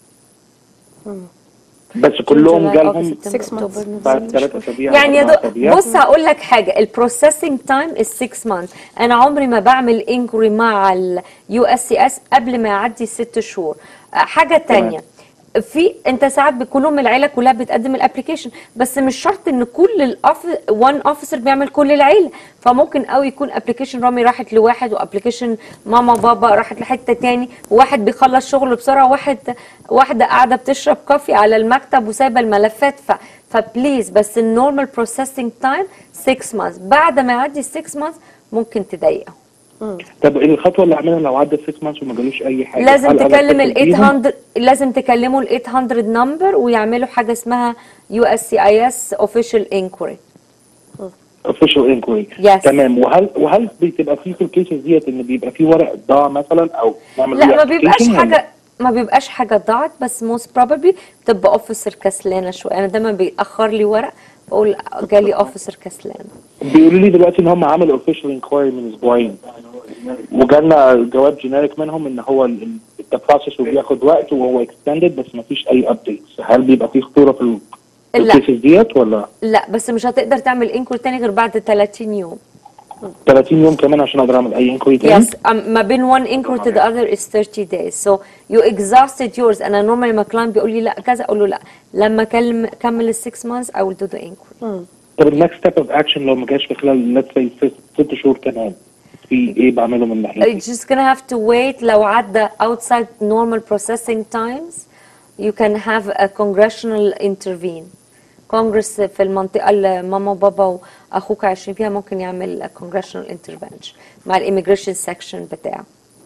بس كلهم جالهم 6 months بعد 3 اسابيع. يعني بص هقول لك حاجه، البروسيسنج تايم از 6 months. انا عمري ما بعمل انكوري مع اليو اس سي اس قبل ما يعدي 6 شهور. حاجه ثانيه، في انت ساعات كلهم العيله كلها بتقدم الابلكيشن، بس مش شرط ان كل وان اوفيسر بيعمل كل العيله. فممكن قوي يكون ابلكيشن رامي راحت لواحد، وابلكيشن ماما وبابا راحت لحته تاني، وواحد بيخلص شغله بسرعه، واحده قاعده بتشرب كوفي على المكتب وسايبه الملفات. فبليز بس النورمال بروسيسنج تايم 6 months. بعد ما يعدي 6 months ممكن تضايقه. طب الخطوه اللي اعملها لو عدى 6 months وما جالوش اي حاجه؟ لازم تكلم ال 800، لازم تكلموا ال 800 نمبر ويعملوا حاجه اسمها USCIS official inquiry. official inquiry. Yes. تمام. وهل بتبقى في الكيسز ديت ان بيبقى في ورق ضاع مثلا او نعمل لا ما بيبقاش حاجه ضاعت، بس most probably بتبقى اوفيسر كسلانه شويه. انا دايما بيأخر لي ورق بقول جالي اوفيسر كسلان. بيقولوا لي دلوقتي ان هم عملوا official inquiry من اسبوعين وجالنا جواب جينيريك منهم ان هو البروسيس وبياخد وقت وهو اكستندد بس ما فيش اي ابديتس. هل بيبقى في خطوره في الكيسز ديت ولا لا؟ بس مش هتقدر تعمل انكوري تاني غير بعد 30 يوم. 30 يوم كمان عشان اقدر اعمل اي انكوري تاني؟ Yes. ما بين one inquiry to the other is 30 days. So you exhausted yours. انا normally ما كلاينت بيقول لي لا كذا اقول له لا، لما كمل ال 6 months I will do the inquiry. طب النكست ستيب اوف اكشن لو ما جاش في خلال let's say 6 شهور كمان في ايه بعمله من ناحيتي؟ You're just gonna have to wait. لو عدى outside normal processing times you can have a congressional intervene. كونجرس في المنطقة اللي ماما وبابا واخوك عايشين فيها ممكن يعمل congressional intervention مع الاميجريشن سكشن بتاعه.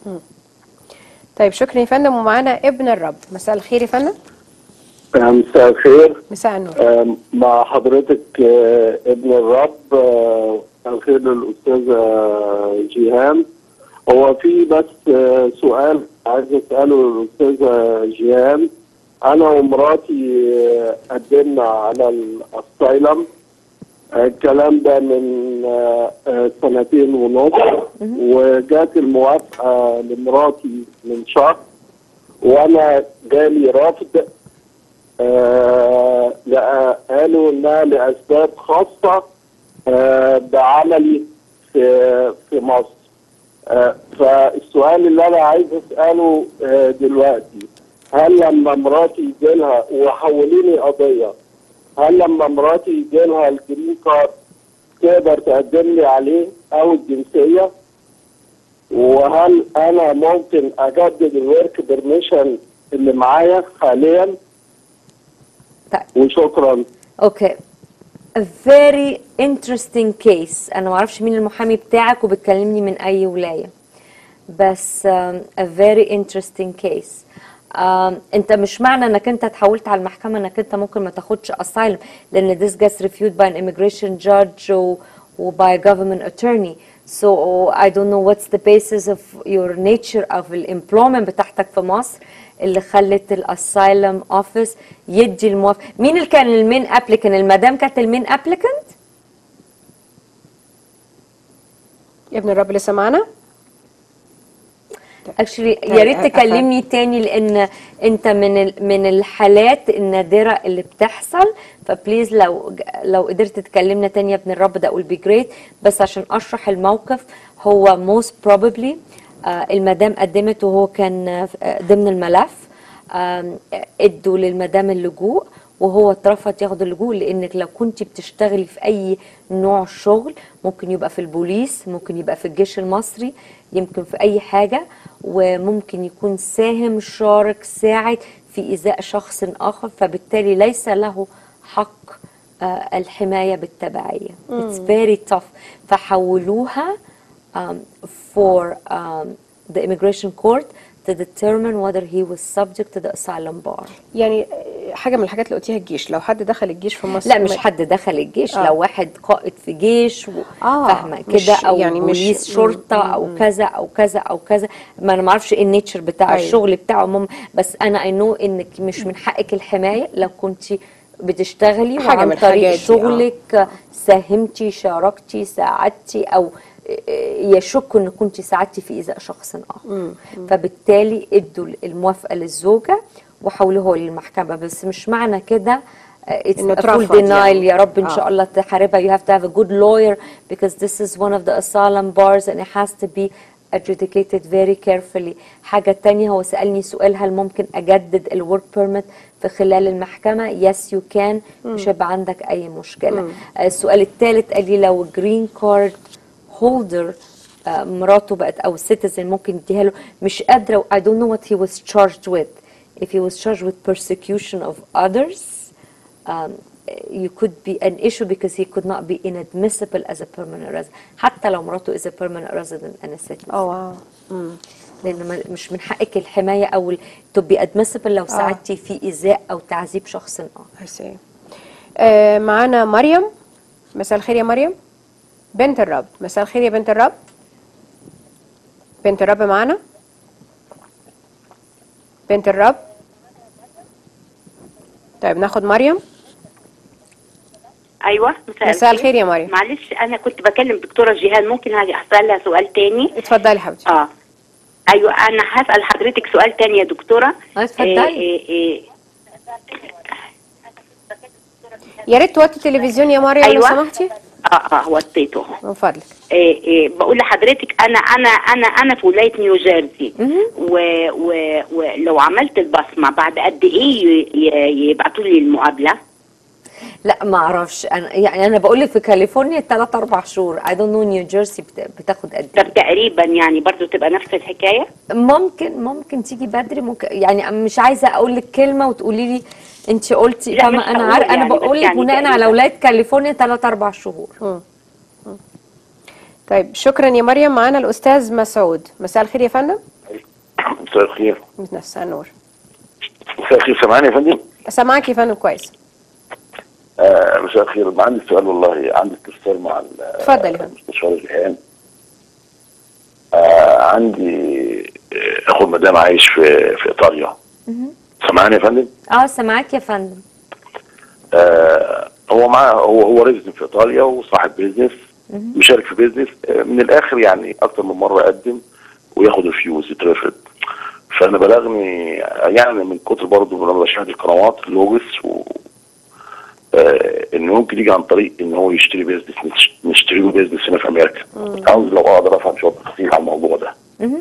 طيب شكرا يا فندم. ومعانا ابن الرب. مساء الخير يا فندم. مساء الخير. مساء النور. مع حضرتك ابن الرب. الخير للأستاذة جيهان. هو في بس سؤال عايز أسأله للأستاذة جيهان. أنا ومراتي قدمنا على الأسايلم. الكلام ده من 2.5 سنين وجات الموافقة لمراتي من شهر، وأنا جالي رفض لا، قالوا انها لاسباب خاصه بعملي في مصر. فالسؤال اللي انا عايز اساله دلوقتي، هل لما مراتي يجيلها وحوليني قضيه، هل لما مراتي يجيلها الجرين كارد تقدر تقدم لي عليه او الجنسيه؟ وهل انا ممكن اجدد الورك بيرميشن اللي معايا حاليا؟ طيب. وشكرا. اوكي. A very interesting case. انا ما اعرفش مين المحامي بتاعك وبتكلمني من اي ولايه، بس a very interesting case. انت مش معنى انك انت اتحولت على المحكمه انك انت ممكن ما تاخدش asylum، لان this gets reviewed by an immigration judge و by a government attorney. So I don't know what's the basis of your nature of الemployment بتاعتك في مصر اللي خلت الاسايلم اوفيس يدي الموافقه. مين اللي كان المين ابليكنت؟ المدام كانت المين ابليكنت؟ يا ابن الرب لسه معانا؟ اكشلي يا ريت تكلمني تاني، لان انت من الحالات النادره اللي بتحصل، فبليز لو قدرت تكلمنا تاني يا ابن الرب ده will be great. بس عشان اشرح الموقف، هو most probably المدام قدمت وهو كان ضمن الملف، ادوا للمدام اللجوء وهو اترفض ياخد اللجوء، لانك لو كنت بتشتغلي في اي نوع شغل، ممكن يبقى في البوليس، ممكن يبقى في الجيش المصري، يمكن في اي حاجه، وممكن يكون ساهم شارك ساعد في ايذاء شخص اخر، فبالتالي ليس له حق الحمايه بالتبعيه. It's very tough. فحولوها for the immigration court to determine whether he was subject to the asylum bar. يعني حاجه من الحاجات اللي قلتيها الجيش، لو حد دخل الجيش في مصر. لا مش حد دخل الجيش، لو واحد قائد في جيش فاهمه كده، او يعني بوليس شرطه او كذا او كذا او كذا. ما انا ما اعرفش ايه النيتشر بتاع الشغل بتاعه، بس انا I know انك مش من حقك الحمايه لو كنت بتشتغلي وعن طريق شغلك ساهمتي، شاركتي، ساعدتي، او يشك ان كنت ساعدتي في ايذاء شخص اخر. فبالتالي ادوا الموافقه للزوجه وحولوها للمحكمه، بس مش معنى كده انه full denial يعني. يا رب ان شاء الله تحاربها. You have to have a good lawyer because this is one of the asylum bars and it has to be adjudicated very carefully. حاجه تانية، هو سالني سؤال، هل ممكن اجدد الورك بيرميت في خلال المحكمه؟ yes you can، مش هيبقى عندك اي مشكله. السؤال الثالث قال لي لو جرين كارد هولدر مراته بقت او citizen ممكن يديها له، مش قادره. I don't know what he was charged with. If he was charged with persecution of others, you could be an issue because he could not be inadmissible as a permanent resident. حتى لو مراته is a permanent resident and a citizen. لأن مش من حقك الحماية أو to be admissible لو ساعدتي في إيذاء أو تعذيب شخص آخر. معانا مريم. مساء الخير يا مريم. بنت الرب. مساء الخير يا بنت الرب. بنت الرب معانا؟ بنت الرب. طيب ناخد مريم. ايوه مساء الخير يا مريم. معلش انا كنت بكلم دكتوره جيهان، ممكن اسالها سؤال تاني؟ اتفضلي حبيبتي. ايوه انا هسال حضرتك سؤال تاني يا دكتوره. اتفضلي. يا ريت توطي التلفزيون يا مريم لو سمحتي. وطيته من فضلك. بقول لحضرتك انا في ولايه نيو جيرسي، ولو عملت البصمه بعد قد ايه يبعتوا لي المقابله؟ لا ما اعرفش انا بقول لك في كاليفورنيا 3-4 شهور. I don't know نيو جيرسي بتاخد قد ايه. طب تقريبا يعني برضو تبقى نفس الحكايه؟ ممكن تيجي بدري، ممكن يعني مش عايزه اقول لك كلمه وتقولي لي انت قلتي. فما انا عارفه يعني، انا بقول لك يعني بناء على ولايه كاليفورنيا 3-4 شهور. طيب شكرا يا مريم. معانا الاستاذ مسعود. مساء الخير يا فندم. مساء الخير. مساء النور. مساء الخير. سامعني يا فندم؟ سامعك يا فندم كويس. مساء الخير. عندي سؤال والله، عندي استفسار مع اتفضل يا فندم. المستشار جيهان. عندي اخو مدام عايش في ايطاليا. سامعني يا فندم؟ سامعك يا فندم. هو معاه هو ريزيدنت في ايطاليا وصاحب بيزنس، مشارك في بيزنس. من الاخر يعني اكتر من مره يقدم وياخد ريفيوز، يترفض. فانا بلغني يعني من كتر برضه لما بشاهد القنوات لوجس انه ممكن يجي عن طريق ان هو يشتري بيزنس، نشتري له بيزنس هنا في امريكا. عاوز لو اقدر افهم شويه تفاصيل على الموضوع ده.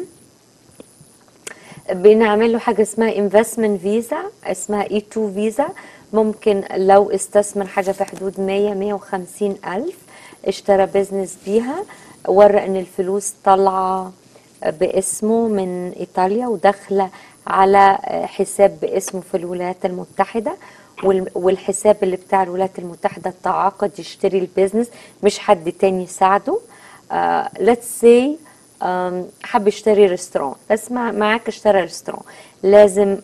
بنعمل له حاجه اسمها انفستمنت فيزا، اسمها E2 فيزا. ممكن لو استثمر حاجه في حدود 150 الف، اشترى بيزنس بيها، ورى ان الفلوس طالعه باسمه من ايطاليا وداخله على حساب باسمه في الولايات المتحده، والحساب اللي بتاع الولايات المتحده تعاقد يشتري البيزنس، مش حد تاني يساعده. let's say حب يشتري ريستوران، بس معاك اشترى ريستوران، لازم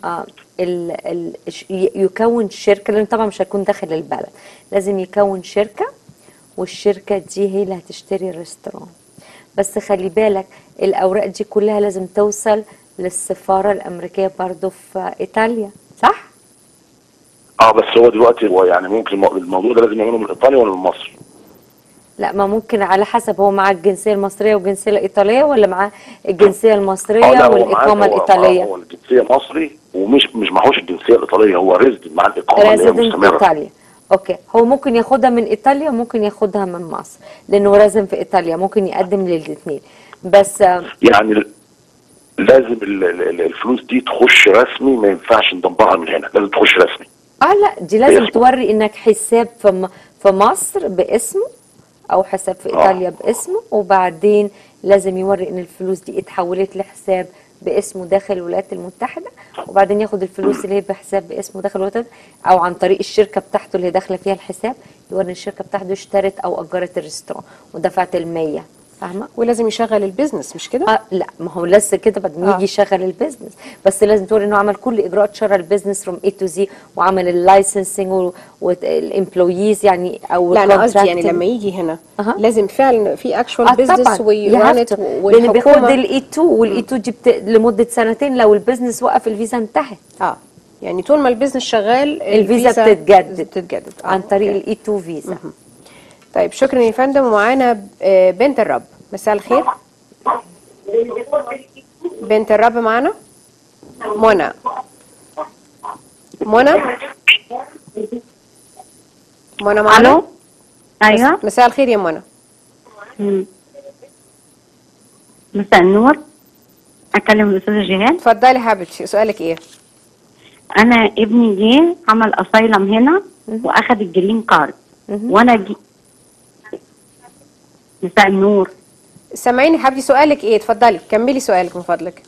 يكون شركه، لان طبعا مش هيكون داخل البلد، لازم يكون شركه، والشركه دي هي اللي هتشتري الريستوران. بس خلي بالك الاوراق دي كلها لازم توصل للسفاره الامريكيه برضو في ايطاليا، صح؟ بس هو دلوقتي هو يعني ممكن الموضوع ده لازم يعمله من ايطاليا ولا من مصر؟ لا، ما ممكن على حسب، هو معاه الجنسيه المصريه والجنسيه الايطاليه، ولا معاه الجنسيه المصريه والاقامه الايطاليه؟ هو الجنسيه مصري، ومش معهوش الجنسيه الايطاليه، هو ريزيدنت مع الاقامه اللي هي مستمره. ايطاليا. اوكي، هو ممكن ياخدها من ايطاليا وممكن ياخدها من مصر، لانه لازم في ايطاليا، ممكن يقدم للاثنين. بس يعني لازم الفلوس دي تخش رسمي، ما ينفعش نطبقها من هنا، لازم تخش رسمي. لا، دي لازم توري انك حساب في مصر باسمه، او حساب في ايطاليا باسمه، وبعدين لازم يوري ان الفلوس دي اتحولت لحساب باسمه داخل الولايات المتحده، وبعدين ياخد الفلوس اللي هي بحساب باسمه داخل الولايات او عن طريق الشركه بتاعته اللي داخله فيها الحساب، يوري ان الشركه بتاعته اشترت او اجرت الريستوران ودفعت ال100. فاهمه؟ ولازم يشغل البيزنس، مش كده؟ لا، ما هو لسه كده بعد ما يجي يشغل البيزنس، بس لازم تقول انه عمل كل اجراءات شغل البيزنس from A to Z، وعمل اللايسنسنج والامبلويز يعني، او لا انا قصدي يعني لما يجي هنا لازم فعلا في اكشوال بيزنس ويرانت، لان بياخد الE2، والE2 دي لمده سنتين، لو البيزنس وقف الفيزا انتهت. يعني طول ما البيزنس شغال الفيزا بتتجدد عن طريق الE2 فيزا. طيب شكرا يا فندم. ومعانا بنت الرب، مساء الخير. بنت الرب معانا. منى معانا. ايوه، مساء الخير يا منى. مساء النور، اكلم الاستاذه جيهان. اتفضلي حبيبتي، سؤالك ايه؟ انا ابني جه عمل اسايلم هنا واخد الجرين كارد، وانا مساء النور. سامعيني حبيبتي، سؤالك ايه؟ اتفضلي كملي سؤالك من فضلك.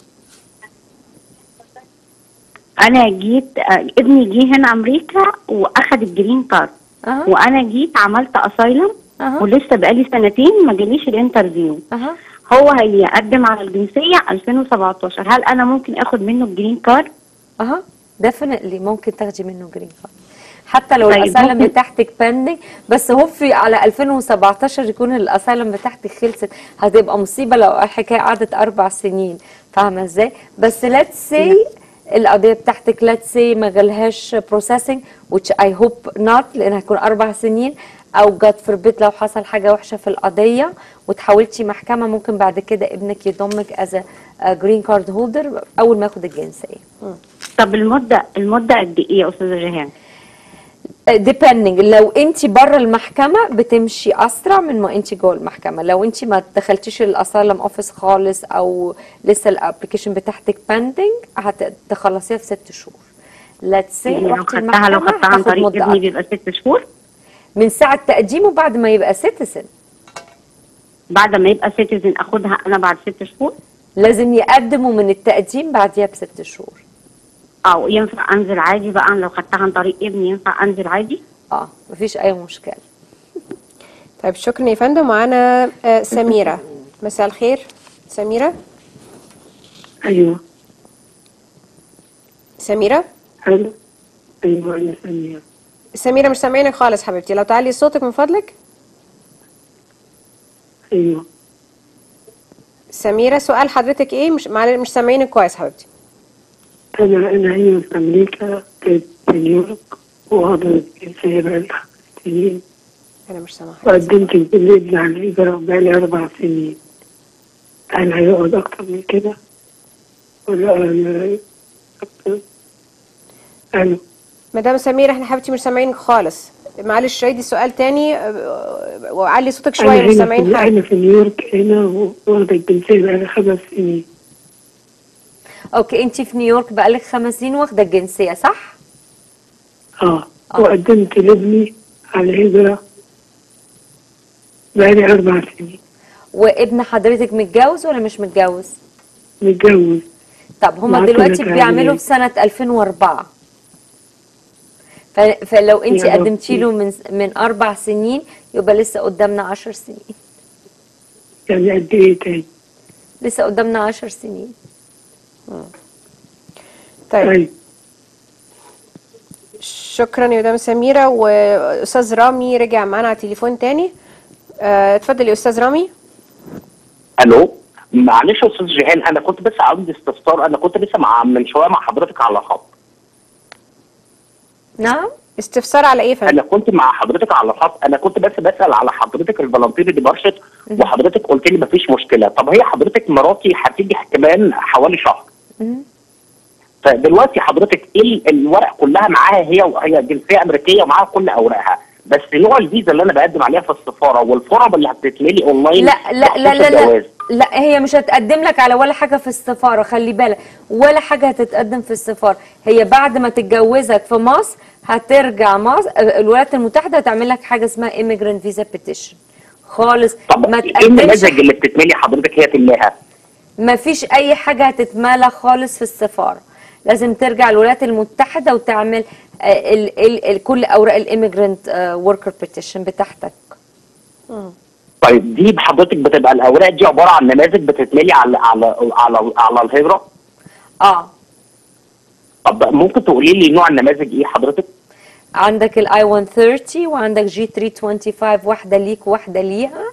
انا جيت ابني جه هنا امريكا واخد الجرين كارد، وانا جيت عملت اسايلم، ولسه بقالي سنتين ما جاليش الانترفيو. هو هيقدم على الجنسيه 2017، هل انا ممكن اخد منه الجرين كارد؟ ديفينتلي ممكن تاخدي منه جرين كارد، حتى لو الاسايلم بتاعتك بندنج، بس هوفي على 2017 يكون الاسايلم بتاعتك خلصت. هتبقى مصيبه لو الحكايه قعدت 4 سنين، فاهمه ازاي؟ بس let's say القضيه بتاعتك let's say ما جالهاش بروسيسنج which I hope not، لان هيكون 4 سنين، او God forbid لو حصل حاجه وحشه في القضيه وتحولتي محكمه، ممكن بعد كده ابنك يضمك as a green card holder اول ما ياخد الجنسيه. طب المده قد ايه يا استاذه جيهان؟ depending، لو انت بره المحكمه بتمشي اسرع من ما انت جوه المحكمه. لو انت ما دخلتيش الاسايلم اوفيس خالص، او لسه الابلكيشن بتاعتك بندنج، هتخلصيها في 6 شهور. let's say لو خدتها عن طريق ابني بيبقى 6 شهور من ساعه تقديمه، بعد ما يبقى سيتيزن. بعد ما يبقى سيتيزن اخدها انا بعد 6 شهور؟ لازم يقدموا من التقديم بعديها ب6 شهور. او ينفع انزل عادي بقى لو خدتها عن طريق ابني؟ ينفع انزل عادي؟ مفيش اي مشكله. طيب شكرا يا فندم. معانا سميره، مساء الخير سميره. ايوه سميره. ايوه انا سميره. سميره مش سامعينك خالص حبيبتي، لو تعلي صوتك من فضلك. ايوه سميره، سؤال حضرتك ايه؟ مش سامعينك كويس حبيبتي. انا هنا في امريكا، في نيويورك، وهضرت الجنسيه بقالي 5 سنين. انا مش سامعه. وقدمت الابن على الاجراء بقالي 4 سنين. هل هيقعد اكتر من كده؟ الو مدام سميرة، احنا حبيبتي مش سامعينك خالص، معلش عيدي السؤال تاني وعلي صوتك شوية، مش سامعين حاجة. أنا في نيويورك هنا واخدة الجنسية بقالي 5 سنين. اوكي، انت في نيويورك بقالك 5 سنين واخدة الجنسية صح؟ وقدمت لابني على هجرة بقالي 4 سنين. وابن حضرتك متجوز ولا مش متجوز؟ متجوز. طب هما دلوقتي بيعملوا في سنة 2004، فلو انت قدمتي له من 4 سنين يبقى لسه قدامنا 10 سنين. يعني قد ايه تاني؟ لسه قدامنا 10 سنين. طيب شكرا يا مدام سميرة. واستاذ رامي رجع معانا على التليفون تاني. اتفضل يا استاذ رامي. الو، معلش يا استاذ جيهان، انا كنت بس عندي استفسار. انا كنت لسه من شويه مع حضرتك على الخط. نعم، استفسار على ايه فندم؟ انا كنت مع حضرتك على الخط، انا كنت بس بسال على حضرتك الفالنتير دي برشت، وحضرتك قلت لي مفيش مشكله. طب هي حضرتك مراتي هتيجي كمان حوالي شهر. فدلوقتي حضرتك ايه الورق كلها معاها هي، وهي جنسيه امريكيه ومعاها كل اوراقها، بس نوع الفيزا اللي انا بقدم عليها في السفاره والفورم اللي هتتملي اونلاين. لا لا لا لا لا, لا هي مش هتقدم لك على ولا حاجه في السفاره، خلي بالك، ولا حاجه هتتقدم في السفاره. هي بعد ما تتجوزك في مصر هترجع مصر، الولايات المتحده هتعمل لك حاجه اسمها immigrant visa petition خالص. طب ما ايه النماذج اللي بتتملي حضرتك هي تملاها؟ ما فيش اي حاجه هتتملى خالص في السفاره، لازم ترجع الولايات المتحده وتعمل كل اوراق الاميجرنت وركر بيتيشن بتاعتك. طيب دي حضرتك بتبقى الاوراق دي عباره عن نماذج بتتملي على الهجره؟ طب ممكن تقولي لي نوع النماذج ايه حضرتك؟ عندك الاي 130 وعندك جي 325، واحده ليك وواحده ليها،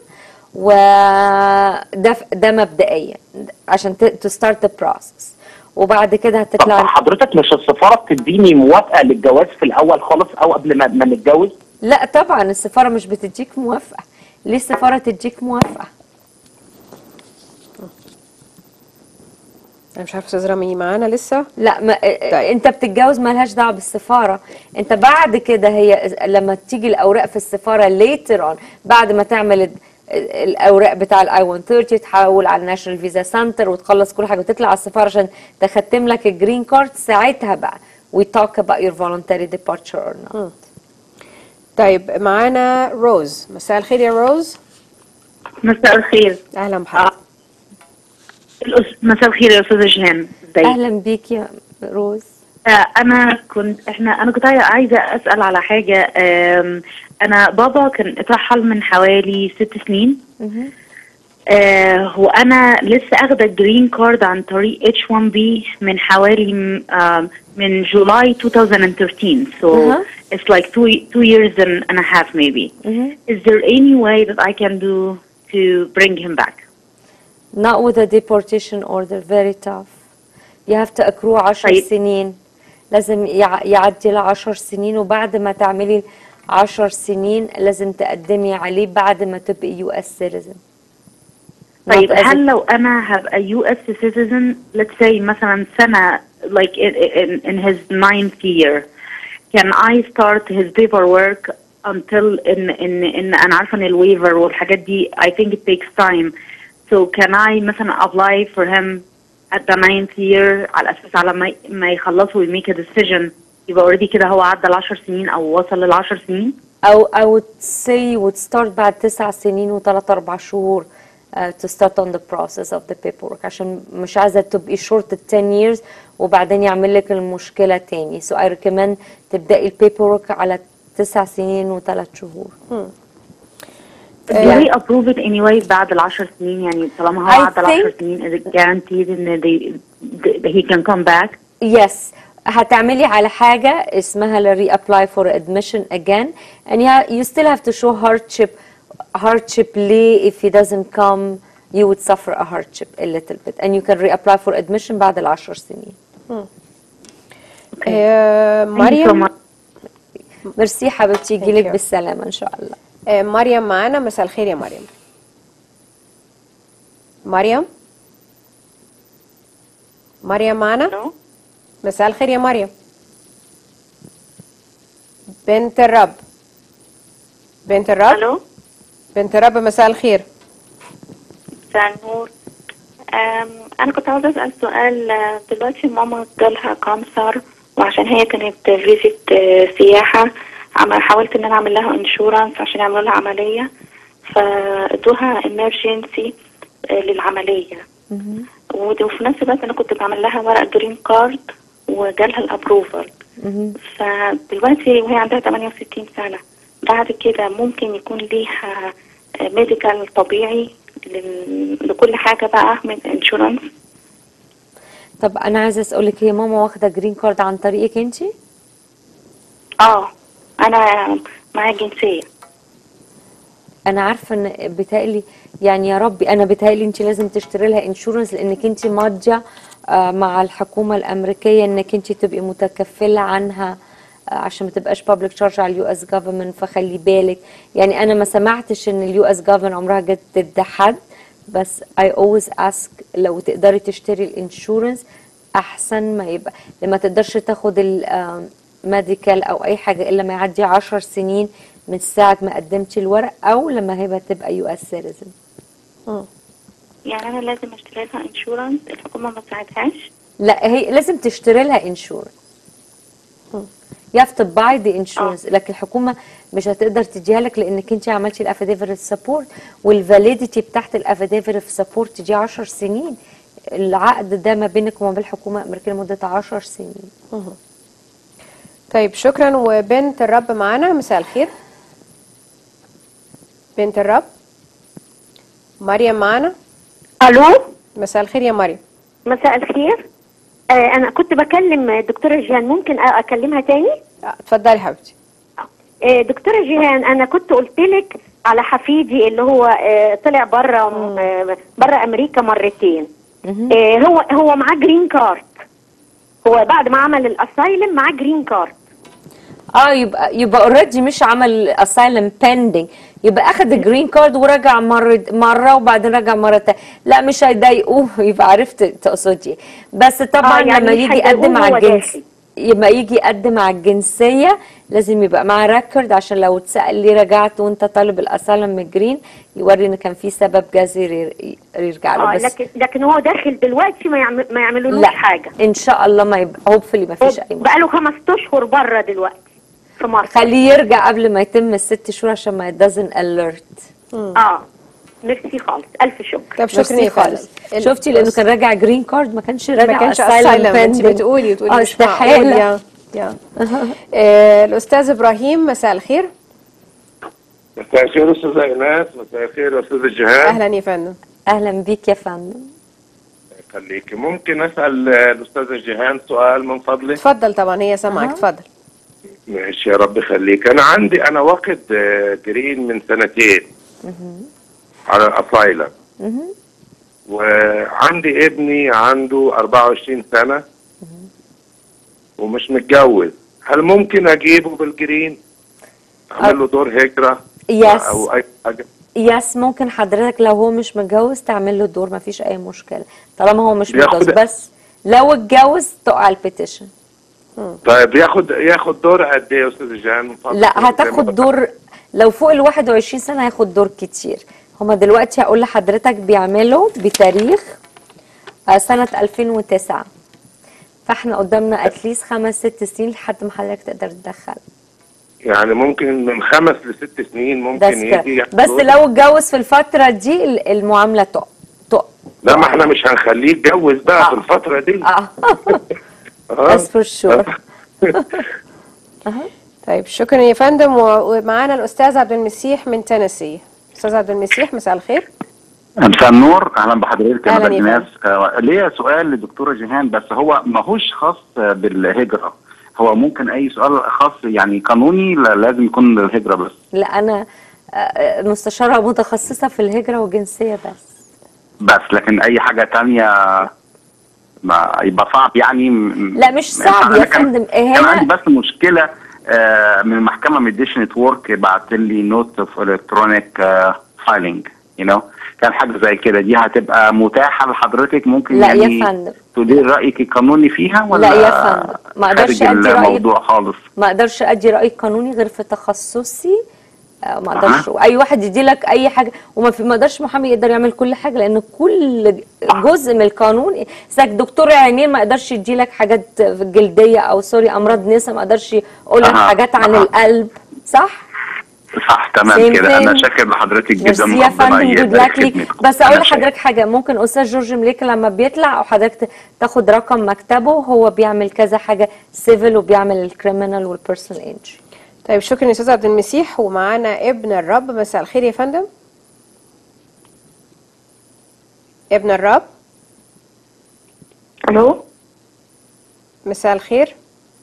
وده مبدئيا عشان تستارت ذا بروسس، وبعد كده هتطلع. طب حضرتك مش السفاره بتديني موافقه للجواز في الاول خالص او قبل ما نتجوز؟ لا طبعا السفاره مش بتديك موافقه. ليه السفاره تديك موافقه؟ انا مش عارفه استاذ رامي معانا لسه. لا انت بتتجوز مالهاش دعوه بالسفاره. انت بعد كده هي لما تيجي الاوراق في السفاره ليتر اون، بعد ما تعمل الاوراق بتاع الاي 130 تحول على الناشونال فيزا سنتر وتخلص كل حاجه وتطلع على السفاره عشان تختم لك الجرين كارد، ساعتها بقى we talk about your voluntary departure or not. طيب معانا روز. مساء الخير يا روز. مساء الخير. اهلا بحضرتك. مساء الخير يا استاذه جيهان. اهلا بيك يا روز. انا كنت عايزه اسال على حاجه. انا بابا كان اترحل من حوالي 6 سنين، وانا لسه اخده الجرين كارد عن طريق H1B من حوالي من جولاي 2013. So it's like 2 years and a half maybe. Is there any way that I can do to bring him back? Not with a deportation order, very tough. You have to accrue 10 سنين. لازم يعدي ل 10 سنين، وبعد ما تعملي 10 سنين لازم تقدمي عليه بعد ما تبقي US citizen. طيب هل لو أنا هبقى US citizen let's say مثلا سنة like in his 9th year, can I start his paperwork until إن أنا عارفة إن الويفر والحاجات دي I think it takes time. So can I مثلا apply for him at the 9th year على أساس على ما يخلصوا و make a decision يبقى already كده هو عدى ال10 سنين أو وصل ل10 سنين؟ أو I would say would start بعد 9 سنين و3-4 شهور to start on the process of the paperwork، عشان مش عايزة تبقي short 10 years وبعدين يعمل لك المشكلة تاني. So I recommend تبدأي paperwork على 9 سنين و3 شهور. Do we approve it anyway بعد ال10 سنين؟ يعني طالما هو عدى ال10 سنين is it guaranteed إن he can come back؟ Yes. هتعملي على حاجة اسمها reapply for admission again and you still have to show hardship ليه if he doesn't come you would suffer a hardship a little bit and you can reapply for admission بعد ال10 سنين. مريم. ميرسي حبيبتي، يجيلك بالسلامة إن شاء الله. مريم معانا. مساء الخير يا مريم. مريم مريم معنا؟ مساء الخير يا مريم. بنت الرب. بنت الرب. الو بنت الرب مساء الخير. مساء النور. انا كنت عاوزه اسال سؤال. دلوقتي ماما جالها كانسر، وعشان هي كانت فيزيت سياحه حاولت ان انا اعمل لها انشورنس عشان يعملوا لها عمليه، فادوها امرجنسي للعمليه. وفي نفس الوقت انا كنت بعمل لها ورق جرين كارد وجالها الابروفر. فدلوقتي وهي عندها 68 سنه، بعد كده ممكن يكون ليها ميديكال طبيعي لكل حاجه بقى من انشورنس؟ طب انا عايزه اسالك، هي ماما واخده جرين كارد عن طريقك انت؟ انا معايا جنسيه. انا عارفه ان بيتهيألي يعني يا ربي، انا بيتهيألي انت لازم تشتري لها انشورنس، لانك انت ماضيه مع الحكومه الامريكيه انك انت تبقي متكفله عنها عشان ما تبقاش بابليك تشارج على اليو اس جفرمنت. فخلي بالك، يعني انا ما سمعتش ان اليو اس جفرمنت عمرها جت ضد حد، بس I always ask لو تقدري تشتري الانشورنس احسن ما يبقى، لما تقدرش تاخد الميديكال او اي حاجه الا ما يعدي 10 سنين من ساعه ما قدمتي الورق، او لما هي تبقى يو اس سيتيزن. يعني انا لازم اشتري لها انشورنس؟ الحكومه ما تساعدهاش؟ لا، هي لازم تشتري لها انشورنس. You have to buy the insurance. لكن الحكومه مش هتقدر تديها لك لانك انت عملتي الافيديفيت سبورت، والفاليديتي بتاعت الافيديفيت سبورت تجي 10 سنين. العقد ده ما بينك وما بين الحكومه الامريكيه لمده 10 سنين. طيب شكرا. وبنت الرب معانا، مساء الخير. بنت الرب. مريم معانا. الو مساء الخير يا مريم. مساء الخير. انا كنت بكلم دكتوره جيهان، ممكن اكلمها تاني؟ اتفضلي حبيبتي. دكتوره جيهان، انا كنت قلت لك على حفيدي اللي هو طلع بره امريكا مرتين. هو معاه جرين كارد. هو بعد ما عمل الاسايلم معاه جرين كارد. يبقى اوريدي مش عمل اسايلم بيندنج، يبقى اخد الجرين كارد ورجع مره وبعدين رجع مره تانية. لا مش هيضايقوه، يبقى عرفت تقصدي. بس طبعا يعني لما يجي يقدم على الجنس، يبقى يجي يقدم على الجنسيه لازم يبقى معاه ريكورد، عشان لو اتسال ليه رجعت وانت طالب الاسايلم من جرين، يوري ان كان في سبب جذري يرجع له. بس لكن هو داخل دلوقتي ما يعملولوش حاجه ان شاء الله. ما يبقى هوبفلي ما فيش اي مشكله. بقاله 5 اشهر بره دلوقتي في مصر. خليه يرجع قبل ما يتم ال6 شهور عشان ما يدازن اليرت. ميرسي خالص، الف شكر. طب شكرا خالص. شفتي لانه كان راجع جرين كارد، ما كانش راجع اسايلم. انت بتقولي استحاله. الاستاذ ابراهيم، مساء الخير. مساء الخير استاذه ايناس. مساء الخير يا استاذه جيهان. اهلا يا فندم. اهلا بيك يا فندم. خليكي. ممكن اسال الاستاذه جيهان سؤال من فضلك؟ اتفضل طبعا، هي سامعك. اتفضل. ماشي، يا رب يخليك. انا واخد جرين من 2 سنين على الاسايلم، وعندي ابني عنده 24 سنه ومش متجوز. هل ممكن اجيبه بالجرين، اعمل له دور هجره او اي حاجه؟ يس، ممكن حضرتك لو هو مش متجوز تعمل له دور، ما فيش اي مشكله طالما هو مش متجوز. بس لو اتجوز تقع البيتيشن. طيب ياخد دور قد ايه يا استاذ جيهان؟ لا، هتاخد دور لو فوق ال 21 سنه هياخد دور كتير. هما دلوقتي هقول لحضرتك بيعملوا بتاريخ سنه 2009، فاحنا قدامنا اتليست 5-6 سنين لحد ما حضرتك تقدر تدخل. يعني ممكن من 5 ل6 سنين ممكن يجي. بس لو اتجوز في الفتره دي المعامله تقع. لا، ما احنا مش هنخليه يتجوز بقى في الفتره دي. بس فور شور. طيب شكرا يا فندم. ومعانا الاستاذ عبد المسيح من تينيسي. استاذ عبد المسيح، مساء الخير. مساء النور، اهلا بحضرتك يا مدام ايناس. ليا سؤال للدكتوره جيهان، بس هو ماهوش خاص بالهجره، هو ممكن اي سؤال خاص يعني قانوني لازم يكون للهجره بس؟ لا، انا مستشاره متخصصه في الهجره والجنسيه بس لكن اي حاجه تانية ما يبقى صعب يعني. لا مش صعب يا فندم. كان عندي بس مشكله من المحكمه ميديشن نتورك بعت لي نوت اوف الكترونيك فايلنج، كان حاجه زي كده. دي هتبقى متاحه لحضرتك؟ ممكن لا يعني يا فندم، تقولي رايك القانوني فيها ولا لا يا فندم، ما اقدرش ادي رايي الموضوع خالص. ما اقدرش ادي رايي قانوني غير في تخصصي. ما اقدرش اي واحد يدي لك اي حاجه، وما اقدرش محامي يقدر يعمل كل حاجه، لان كل جزء من القانون دكتور عينين ما يقدرش يدي لك حاجات جلديه او سوري امراض نساء، ما يقدرش يقول لك حاجات عن القلب. صح تمام كده. انا شاكر لحضرتك جدا. يا فندم بس اقول لحضرتك حاجه، ممكن استاذ جورج مليك لما بيطلع او حضرتك تاخد رقم مكتبه، هو بيعمل كذا حاجه سيفل وبيعمل الكريمنال والبيرسونال انجري. طيب شكرا يا استاذ عبد المسيح. ومعانا ابن الرب، مساء الخير يا فندم. ابن الرب. الو مساء الخير.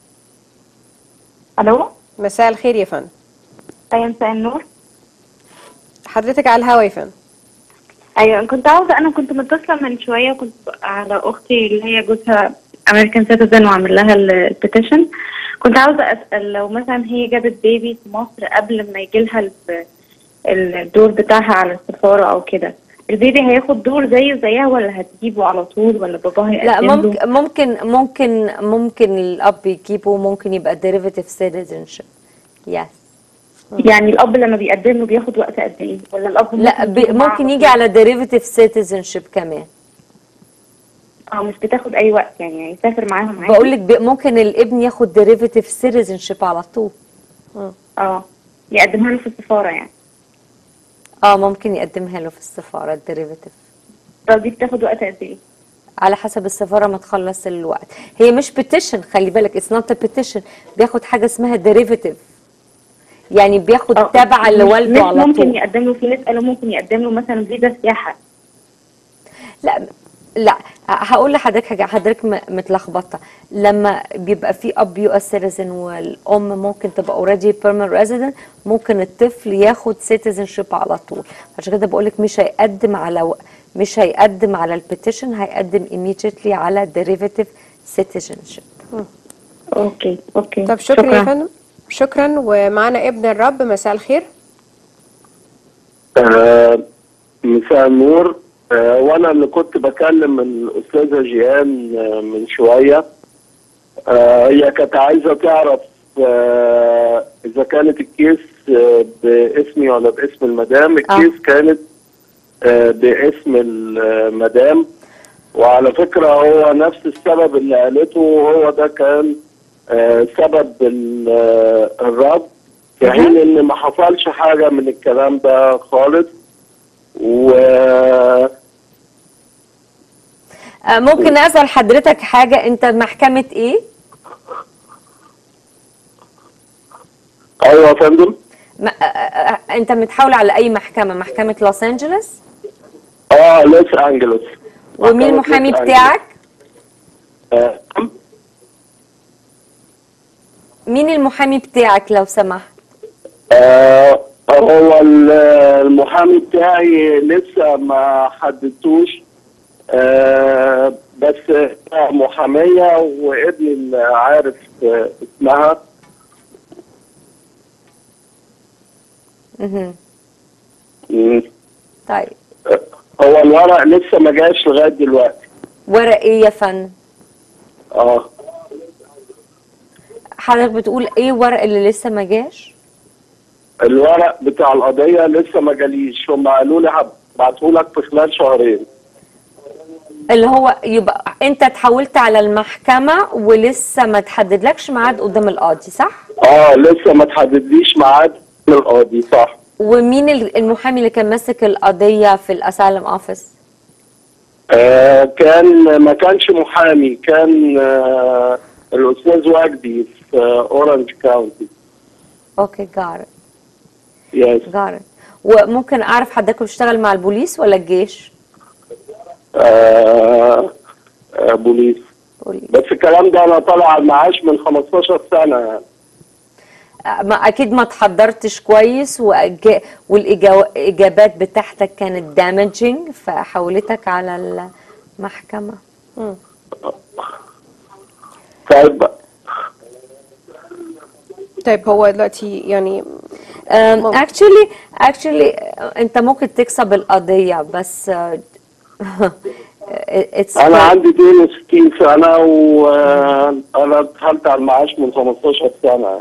الو مساء الخير يا فندم. ايوه مساء النور. حضرتك على الهوا يا فندم. ايوه انا كنت متصله من شويه، وكنت على اختي اللي هي جوزها امريكان سيتيزن وعمل لها البيتيشن. كنت عاوزه اسال لو مثلا هي جابت بيبي في مصر قبل ما يجي لها الدور بتاعها على السفاره او كده، البيبي هياخد دور زيها ولا هتجيبه على طول ولا باباها هيقدم له؟ لا، ممكن الاب يجيبه، ممكن يبقى ديريفيتيف سيتيزنشيب. يس. يعني الاب لما بيقدم له بياخد وقت قد ايه؟ ولا الاب ممكن يجي على ديريفيتيف سيتيزنشيب كمان. مش بتاخد اي وقت يعني يسافر معاهم عادي؟ بقول لك ممكن الابن ياخد ديريفيتيف سيتيزنشيب على طول. يقدمها له في السفاره يعني. ممكن يقدمها له في السفاره الديريفيتيف. طب دي بتاخد وقت قد ايه؟ على حسب السفاره ما تخلص الوقت. هي مش بيتيشن، خلي بالك، اتس نوت ا بيتيشن، بياخد حاجه اسمها ديريفيتيف، يعني بياخد تبع لوالده على طول. ممكن يقدم له، في ناس قالوا ممكن يقدم له مثلا فيزا سياحه. لا هقول لحضرتك حاجه، حضرتك متلخبطه. لما بيبقى في اب يو اس سيتيزن والام ممكن تبقى اوريدي بيرمننت ريزيدنت، ممكن الطفل ياخد سيتيزنشيب على طول. عشان كده بقول لك مش هيقدم على البيتيشن، هيقدم immediately على ديريفيتيف سيتيزنشيب. اوكي. طب شكرا يا فندم. شكرا. ومعانا ابن الرب، مساء الخير. مساء النور. وانا اللي كنت بكلم الاستاذه جيهان من شويه. هي كانت عايزه تعرف اذا كانت الكيس باسمي ولا باسم المدام. الكيس كانت باسم المدام، وعلى فكره هو نفس السبب اللي قالته، وهو ده كان سبب الرد، في حين ان ما حصلش حاجه من الكلام ده خالص. ممكن اسال حضرتك حاجه، انت محكمه ايه؟ ايوه يا فندم. انت متحول على اي محكمه؟ محكمه لوس انجلوس؟ لوس انجلوس. ومين المحامي بتاعك؟ مين المحامي بتاعك لو سمحت؟ هو المحامي بتاعي لسه ما حددتوش، بس محامية وابني اللي عارف اسمها. طيب هو الورق لسه ما جاش لغاية دلوقتي. ورق ايه يا فندم؟ حضرتك بتقول ايه ورق اللي لسه ما جاش؟ الورق بتاع القضية لسه ما جاليش، هم قالوا لي هبعتهولك في خلال شهرين. اللي هو يبقى انت اتحولت على المحكمة ولسه ما تحددلكش ميعاد قدام القاضي، صح؟ لسه ما تحددليش ميعاد قدام القاضي، صح. ومين المحامي اللي كان ماسك القضية في الاسايلم اوفيس؟ ما كانش محامي، كان الاستاذ وجدي في اورنج كاونتي. اوكي جارد. يس جارد. وممكن اعرف حضرتك بتشتغل مع البوليس ولا الجيش؟ بوليس. بس الكلام ده انا طالع على المعاش من 15 سنه يعني. ما اكيد ما تحضرتش كويس والاجابات بتاعتك كانت دامجينج فحولتك على المحكمه. طيب هو دلوقتي يعني actually انت ممكن تكسب القضيه، بس انا عندي 62 سنه وانا دخلت على المعاش من 15 سنه.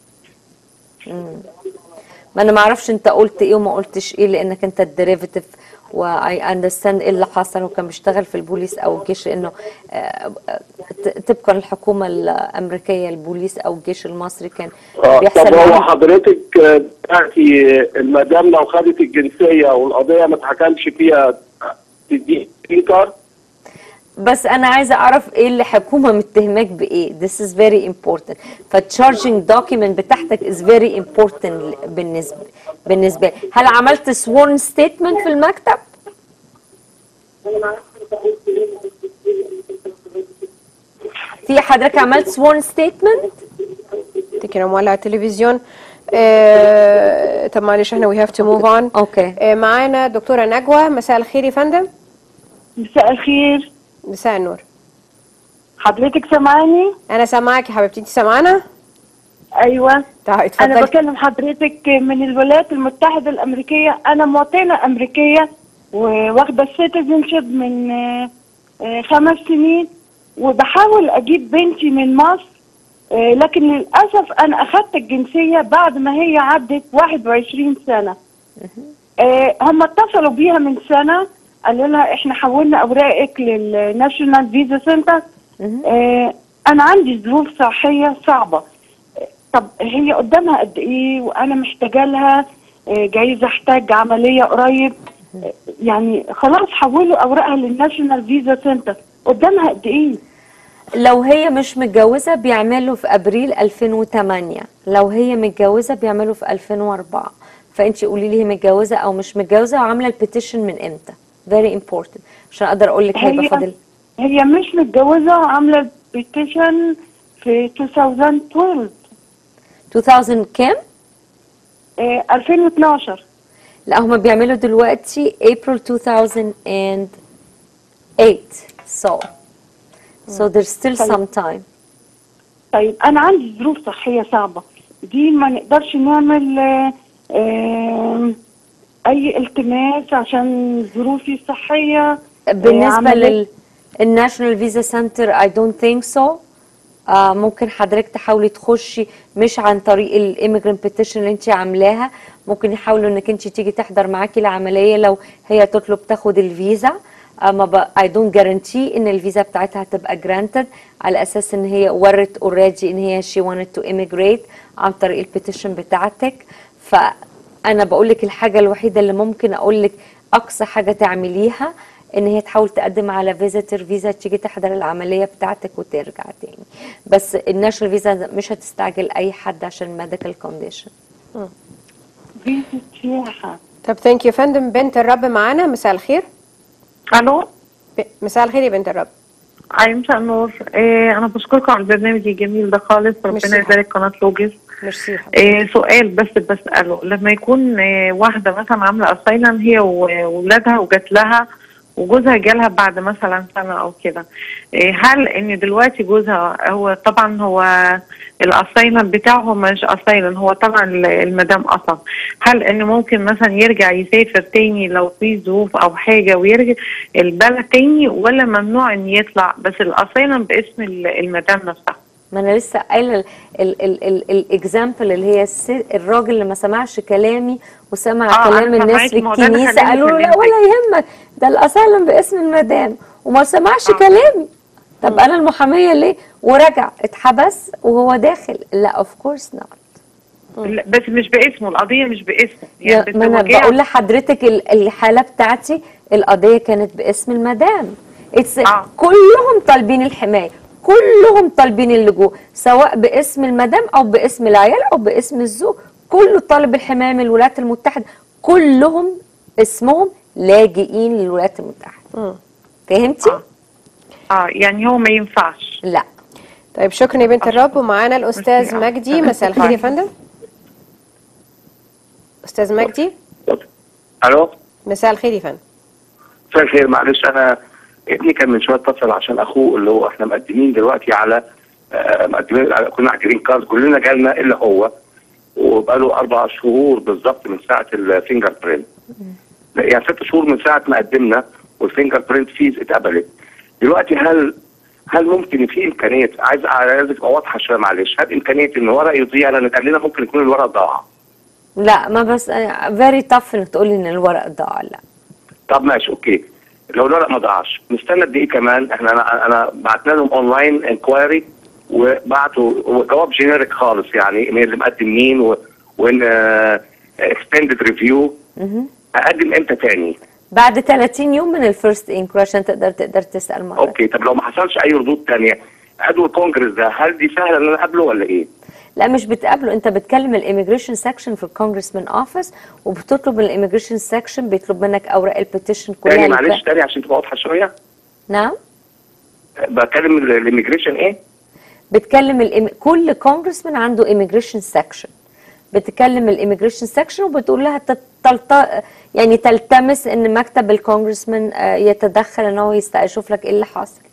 ما انا ما اعرفش انت قلت ايه وما قلتش ايه، لانك انت الديريفيتيف واي اندرستاند ايه اللي حصل، وكان بيشتغل في البوليس او الجيش، لانه طبقا الحكومه الامريكيه البوليس او الجيش المصري كان بيحصل. طب هو حضرتك دلوقتي المدام لو خدت الجنسيه والقضيه ما اتحكمش فيها تدي جرين كارد؟ بس انا عايزه اعرف ايه اللي الحكومه متهماك بايه. This is very important. فالتشارجنج دوكيمنت بتاعتك is very important بالنسبه لي. هل عملت sworn statement في المكتب؟ في حضرتك عملت sworn statement؟ تكرم مولع التلفزيون. طب معلش احنا we have to move on. اوكي. معانا دكتوره نجوى. مساء الخير يا فندم. مساء الخير. مساء النور. حضرتك سامعاني؟ انا سامعاك يا حبيبتي. انت سامعانا؟ ايوه. اتفضلي. انا بكلم حضرتك من الولايات المتحده الامريكيه. انا مواطنه امريكيه وواخده السيتيزنشيب من 5 سنين، وبحاول اجيب بنتي من مصر، لكن للاسف انا اخدت الجنسيه بعد ما هي عدت 21 سنه. هم اتصلوا بيها من سنه، قالوا لها احنا حولنا اوراقك للناشونال فيزا سنتر. انا عندي ظروف صحيه صعبه. طب هي قدامها قد ايه وانا محتاجه لها؟ جايز احتاج عمليه قريب، يعني خلاص حولوا اوراقها للناشونال فيزا سنتر، قدامها قد ايه؟ لو هي مش متجوزه بيعملوا في ابريل 2008، لو هي متجوزه بيعملوا في 2004. فانت قولي لي هي متجوزه او مش متجوزه وعامله البيتيشن من امتى؟ very important عشان اقدر اقول لك هيبقى فاضل. هي مش متجوزه وعامله البيتيشن في 2012. 2000 كام؟ 2012. لا هم بيعملوا دلوقتي April 2008 so there's still some time. طيب انا عندي ظروف صحيه صعبه، دي ما نقدرش نعمل اي التماس عشان ظروفي الصحيه بالنسبه للناشونال فيزا سنتر؟ I don't think so. ممكن حضرتك تحاولي تخشي مش عن طريق الايميجرانت بيتيشن اللي انت عاملاها، ممكن يحاولوا انك انت تيجي تحضر معاكي العمليه لو هي تطلب تاخد الفيزا. I don't guarantee ان الفيزا بتاعتها هتبقى granted على اساس ان هي ورت already ان هي she wanted to immigrate عن طريق البيتيشن بتاعتك. فانا بقول لك الحاجه الوحيده اللي ممكن اقول لك اقصى حاجه تعمليها ان هي تحاول تقدم على فيزيتور فيزا تيجي تحضر العمليه بتاعتك وترجع تاني. بس الناشونال فيزا مش هتستعجل اي حد عشان ميديكال كونديشن. فيزا سياحه. طب ثانك يو فندم. بنت الرب معانا. مساء الخير. الو. مساء الخير يا بنت الرب. اي مساء النور. انا بشكركم على البرنامج الجميل ده خالص، ربنا يبارك قناه لوجس. ميرسي. سؤال بس بساله، لما يكون واحده مثلا عامله اسايلم هي واولادها وجات لها وجوزها جالها بعد مثلا سنه او كده، هل ان دلوقتي جوزها هو طبعا هو الاسايلم بتاعه مش اسايلم، هو طبعا المدام اصلا، هل ان ممكن مثلا يرجع يسافر تاني لو في ظروف او حاجه ويرجع البلد تاني، ولا ممنوع ان يطلع بس الاسايلم باسم المدام نفسها؟ ما انا لسه قايله الاكزامبل اللي هي الراجل اللي ما سمعش كلامي وسمع كلام الناس في الكنيسه قالوا له لا ولا يهمك ده الاسايلم باسم المدام وما سمعش كلامي. طب انا المحاميه ليه؟ ورجع اتحبس وهو داخل. لا اوف كورس نوت. بس مش باسمه، القضيه مش باسمه يعني. ما انا بقول لحضرتك الحاله بتاعتي القضيه كانت باسم المدام. كلهم طالبين الحمايه، كلهم طالبين اللجوء سواء باسم المدام او باسم العيال او باسم الزوج، كله طالب الحمايه من الولايات المتحده، كلهم اسمهم لاجئين للولايات المتحده. فهمتي؟ يعني هو ما ينفعش. لا. طيب شكرا يا بنت الرب. ومعانا الاستاذ مجدي. مساء الخير يا فندم. استاذ مجدي. الو. مساء الخير يا فندم. مساء الخير. معلش انا ابني كان من شويه اتصل عشان اخوه اللي هو احنا مقدمين دلوقتي على كنا على جرين كارد كلنا جالنا الا هو، وبقاله 4 شهور بالظبط من ساعه الفينجر برينت، يعني 6 شهور من ساعه ما قدمنا والفينجر برنت فيز اتقبلت. دلوقتي هل ممكن في امكانيه، عايز تبقى واضحه شويه معلش، هل امكانيه ان ورق يضيع؟ لان قال لنا ممكن يكون الورق ضاع. لا ما بس فيري تاف انك تقولي ان الورق ضاع. لا طب ماشي اوكي، لو الورق ما ضاعش نستنى قد ايه كمان؟ انا بعتنا لهم اونلاين انكوايري وبعتوا جواب جينيريك خالص، يعني مين اللي مقدم مين وان اكستندد ريفيو. اقدم امتى تاني؟ بعد 30 يوم من الفيرست انكوايري عشان تقدر تسال مرة. اوكي، طب لو ما حصلش اي ردود تانية عضو الكونجرس ده هل دي سهله ان انا اقابله ولا ايه؟ لا مش بتقابله، انت بتكلم الاميجريشن سكشن في الكونجرسمان اوفيس وبتطلب من الاميجريشن سكشن بيطلب منك اوراق البيتيشن كلها. تاني معلش تاني عشان تبقى واضحه شويه. نعم بكلم الاميجريشن ايه؟ بتكلم كل كونجرسمان عنده اميجريشن سكشن، بتكلم الاميجريشن سكشن وبتقول لها يعني تلتمس ان مكتب الكونجرسمان يتدخل ان هو يشوف لك ايه اللي حاصل.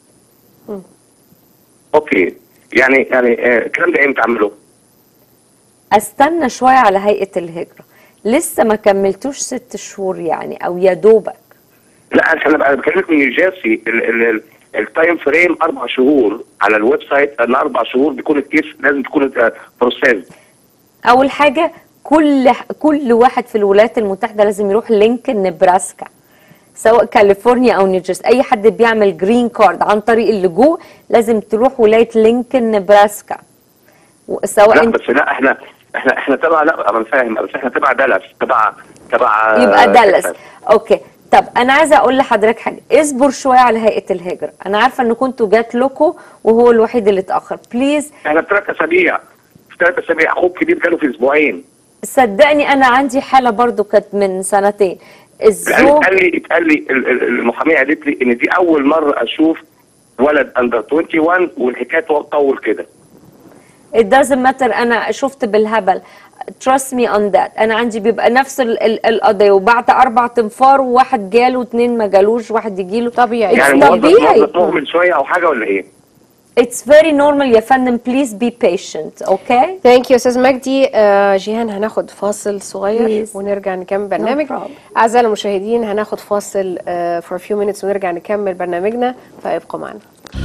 اوكي، يعني الكلام ده امتى اعمله؟ استنى شويه على هيئه الهجره، لسه ما كملتوش 6 شهور يعني او يا دوبك. لا انا بكلمك من نيوجيرسي، التايم فريم 4 شهور على الويب سايت، ان 4 شهور بيكون الكيس لازم تكون بروسيس. اول حاجه كل واحد في الولايات المتحده لازم يروح لينكن نبراسكا، سواء كاليفورنيا او نيوجيرسي. اي حد بيعمل جرين كارد عن طريق اللجوء لازم تروح ولايه لينكن نبراسكا. سواء لا بس لا احنا تبع، لا انا فاهم، بس احنا تبع دالاس، تبع يبقى دالاس. اوكي طب انا عايزه اقول لحضرتك حاجه، اصبر شويه على هيئه الهجره. انا عارفه ان كنتوا جات لكم وهو الوحيد اللي اتاخر. بليز احنا في 3 اسابيع، اخوك كبير جاله في اسبوعين. صدقني انا عندي حاله برضو كانت من 2 سنين. الزوج اتقال لي المحاميه قالت لي ان دي اول مره اشوف ولد اندر 21 والحكايه تطول كده. It doesn't matter، انا شفت بالهبل. trust me on that. انا عندي بيبقى نفس القضيه وبعد 4 تنفار وواحد جاله 2 ما جالوش، واحد يجيله. طبيعي يعني طبيعي من شويه او حاجه ولا ايه؟ It's very normal يا فندم. please be patient. okay ثانك يو استاذ مجدي. جيهان هناخد فاصل صغير ونرجع نكمل برنامج. اعزائي المشاهدين هناخد فاصل for a few minutes ونرجع نكمل برنامجنا، فابقوا معنا.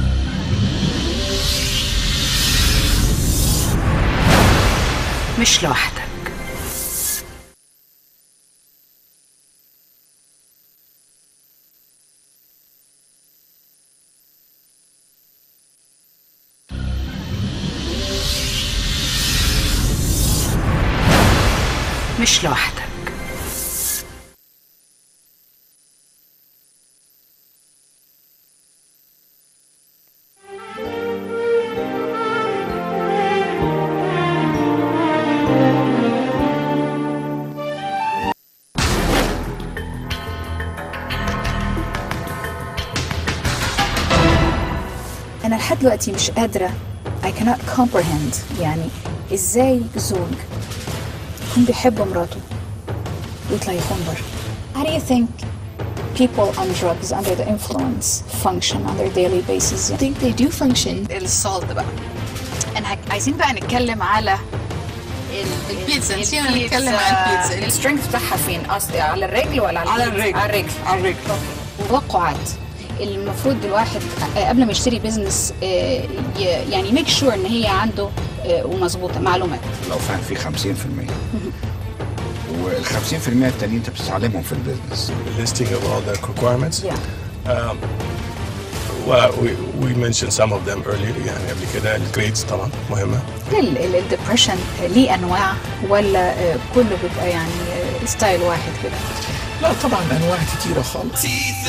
مش لوحدك. مش لوحدك. أنا لحد دلوقتي مش قادرة I cannot comprehend يعني إزاي زوج يكون بيحب مراته ويطلع يخون برا. How do you think people on drugs under the influence function on their daily basis? I think they do function. الصالد بقى. عايزين بقى نتكلم على البيتزا. نسينا نتكلم عن البيتزا. السترينث بتاعها فين؟ قصدي على الرجل ولا على الرجل؟ على الرجل. توقعات المفروض الواحد قبل ما يشتري بيزنس يعني ميك شور ان هي عنده ومظبوطه معلومات. لو فهم في 50% وال 50% التانيين انت بتستعلمهم في البيزنس. Listing of all the requirements. Yeah. Well, we mentioned some of them earlier. يعني قبل كده الجريدز طبعا مهمه. الديبريشن ليه انواع ولا كله بيبقى يعني ستايل واحد كده؟ لا طبعا انواع كتيره خالص.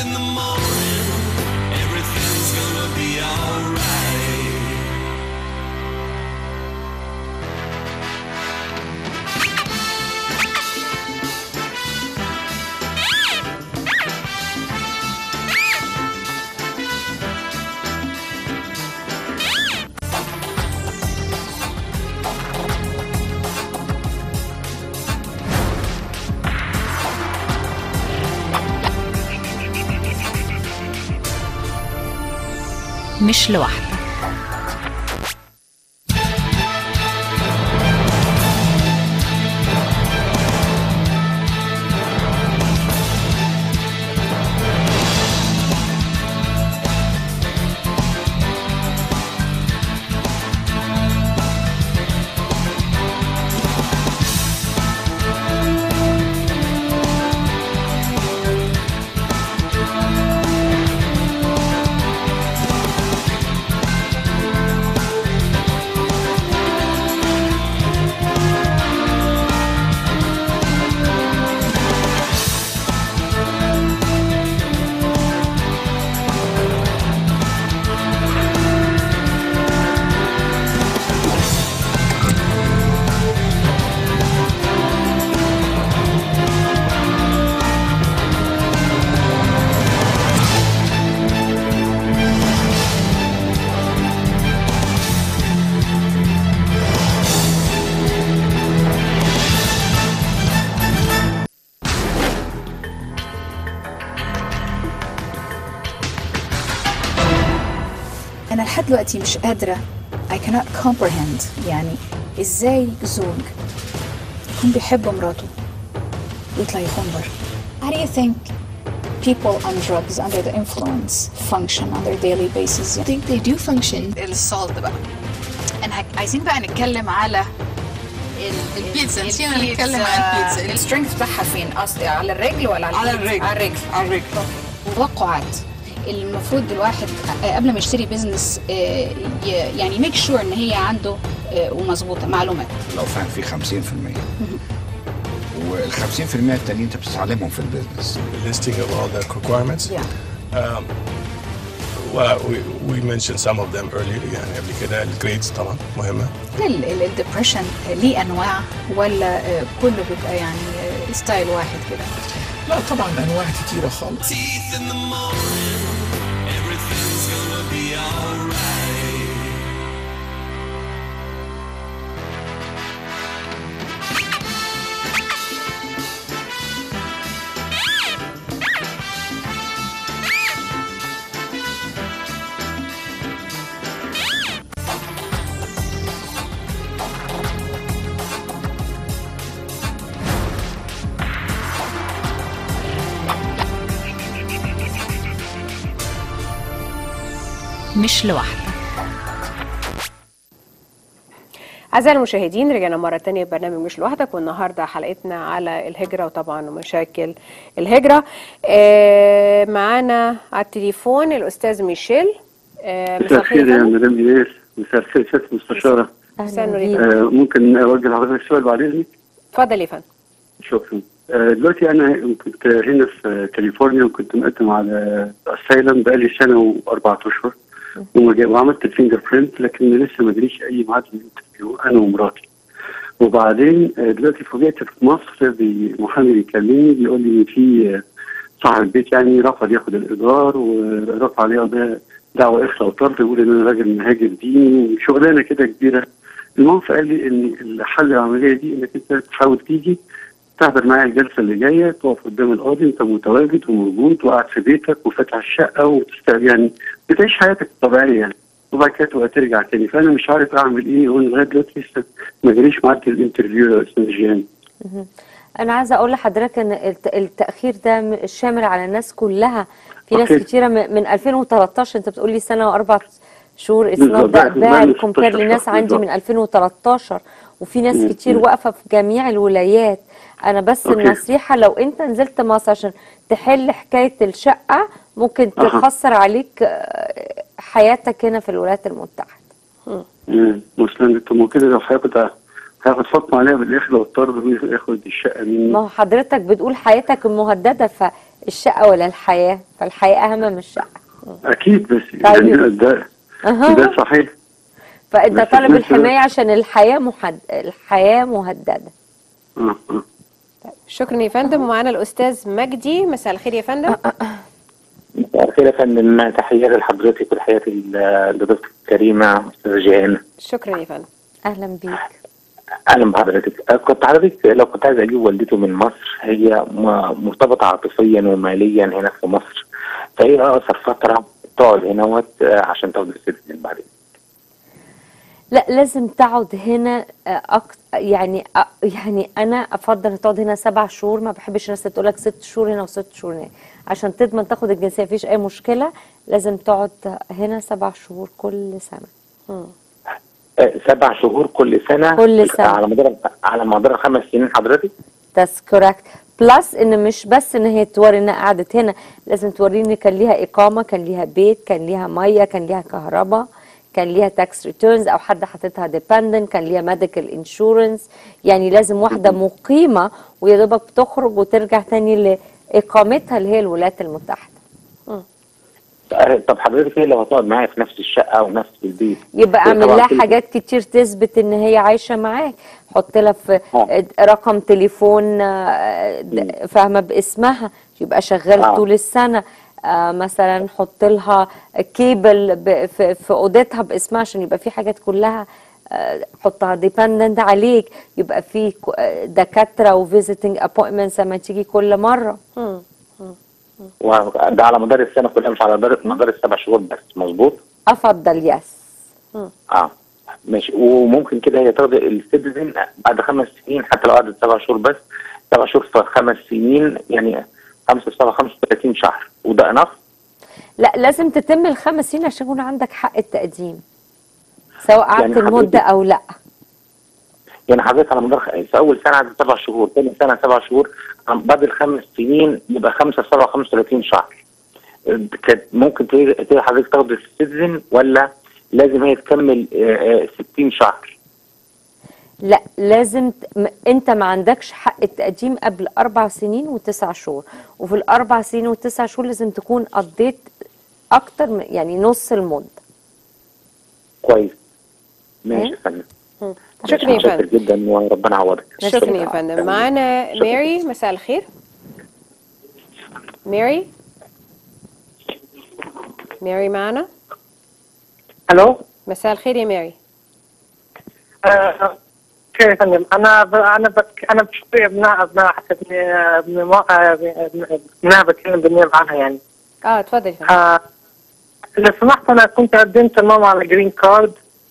مش لوحدك. لحد دلوقتي مش قادرة I cannot comprehend يعني ازاي زوج يكون بيحب مراته ويطلع يخنبر. How do you think people on drugs under the influence function on their daily basis? I think they do function. الصالد بقى. عايزين بقى نتكلم على البيتزا. نسينا نتكلم عن البيتزا. السترينث بتاعها فين؟ قصدي على الرجل ولا على الرجل؟ على الرجل. توقعات المفروض الواحد قبل ما يشتري بيزنس يعني ميك شور ان هي عنده ومظبوطه معلومات. لو فاهم في 50% وال 50% التانيين انت بتتعلمهم في البيزنس. listing of all the requirements. Yeah. We mentioned some of them earlier يعني قبل كده. الجريدز طبعا مهمه. الديبريشن ليه انواع ولا كله بيبقى يعني ستايل واحد كده؟ لا طبعا انواع كتيره خالص. مش لوحدك. أعزائي المشاهدين، رجعنا مرة تانية ببرنامج مش لوحدك، والنهاردة حلقتنا على الهجرة وطبعا ومشاكل الهجرة. معانا على التليفون الأستاذ ميشيل. مساء الخير يا مدام إيناس. مساء الخير سيادة المستشارة. ممكن أوجه لحضرتك سؤال بعد إذنك؟ اتفضل يا فندم. شكرا. دلوقتي أنا كنت هنا في كاليفورنيا وكنت مقدم على أسايلم بقالي سنة و4 أشهر وعملت الفينجر برينت، لكن لسه ما جاليش أي ميعاد للانترفيو أنا ومراتي. وبعدين دلوقتي فوجئت في مصر بمحامي بيكلمني بيقول لي إن في صاحب البيت يعني رفض ياخد الإيجار ورفع عليه دعوة إخلاء وطرد، يقول إن أنا راجل مهاجر ديني وشغلانة كده كبيرة. المهم فقال لي إن الحل العملية دي إنك أنت تحاول تيجي تحضر معايا الجلسه اللي جايه، تقف قدام القاضي انت متواجد وموجود وقاعد في بيتك وفاتح الشقه يعني بتعيش حياتك الطبيعيه يعني، وبعد كده تبقى ترجع تاني. فانا مش عارف اعمل ايه وانا لغايه دلوقتي لسه ما جاليش معاد الانترفيو يا استاذ جيهان. انا عايزه اقول لحضرتك ان التاخير ده شامل على الناس كلها. في ناس كتيره من 2013. انت بتقول لي سنه و4 شهور. بعمل كومبير لناس عندي من 2013 وفي ناس كتير واقفه في جميع الولايات. انا بس النصيحه لو انت نزلت مصر عشان تحل حكايه الشقه ممكن تخسر عليك حياتك هنا في الولايات المتحده. مسلم. طب كده لو هياخد فاطمه عليها بالاخلاء والطرد وياخد الشقه مني. ما هو حضرتك بتقول حياتك المهدده، فالشقه ولا الحياه؟ فالحياه اهم من الشقه. اكيد بس يعني ده صحيح. فانت طالب الحمايه عشان الحياه مهدده. شكرا يا فندم. ومعانا الاستاذ مجدي. مساء الخير يا فندم. مساء الخير يا فندم. تحياتي لحضرتك وتحياتي لضيفتك الكريمه استاذه جيهان. شكرا يا فندم. اهلا بيك. اهلا بحضرتك. حضرتك لو كنت عايز اجيب والدته من مصر، هي مرتبطه عاطفيا وماليا هنا في مصر، فهي اقصر فتره تقعد هنا عشان تاخد السيتيزن بعدين؟ لا، لازم تقعد هنا يعني انا افضل تقعد هنا 7 شهور. ما بحبش الناس تقول لك 6 شهور هنا و6 شهور هنا، عشان تضمن تاخد الجنسيه مفيش اي مشكله. لازم تقعد هنا 7 شهور كل سنه. 7 شهور كل سنه على مدار 5 سنين حضرتك؟ That's correct. بلس ان مش بس ان هي توري انها قعدت هنا، لازم توريني ان كان ليها اقامه، كان ليها بيت، كان ليها ميه، كان ليها كهرباء، كان ليها تاكس ريتيرنز او حد حاططها ديبندنت، كان ليها ميديكال انشورنس. يعني لازم واحده مقيمه ويا دوبك بتخرج وترجع تاني لاقامتها اللي هي الولايات المتحده. طب حضرتك هي لو هتقعد معايا في نفس الشقه ونفس البيت يبقى اعمل لها حاجات كتير تثبت ان هي عايشه معاك. حط لها في رقم تليفون فاهمه باسمها يبقى شغال طول السنه. مثلا حط لها كيبل في اوضتها باسمها عشان يبقى في حاجات كلها حطها ديبندنت عليك. يبقى في دكاتره وفيزيتنج ابوينتمنتس لما تيجي كل مره. وده على مدار السنه كلها مش على مدار ال7 شهور بس، مظبوط؟ افضل يس. ماشي. وممكن كده هي تاخد السيتيزن بعد 5 سنين حتى لو قعدت 7 شهور بس، 7 شهور في 5 سنين يعني 5 في 7 35 شهر، وده انف؟ لا لازم تتم ال5 سنين عشان يكون عندك حق التقديم سواء قعدت يعني المده او لا. يعني حضرتك على مدار في اول سنه عدد 7 شهور، ثاني سنه 7 شهور، بعد ال5 سنين يبقى 5 في 7 35 شهر. كانت ممكن تيجي حضرتك تاخد السيتيزن ولا لازم هي تكمل 60 شهر؟ لا لازم انت ما عندكش حق التقديم قبل 4 سنين و9 شهور، وفي ال4 سنين و9 شهور لازم تكون قضيت اكتر من يعني نص المده. كويس. ماشي يا فندم. شكرا يا فندم. شكرا جدا وربنا يعوضك. شكرا يا فندم. معانا ماري، مساء الخير. ماري معانا؟ الو مساء الخير يا ماري. اوكي يا فندم. انا بشوي ابناء بتكلم بالنيابه عنها يعني. اتفضل يا فندم. لو سمحت انا كنت قدمت لماما على جرين كارد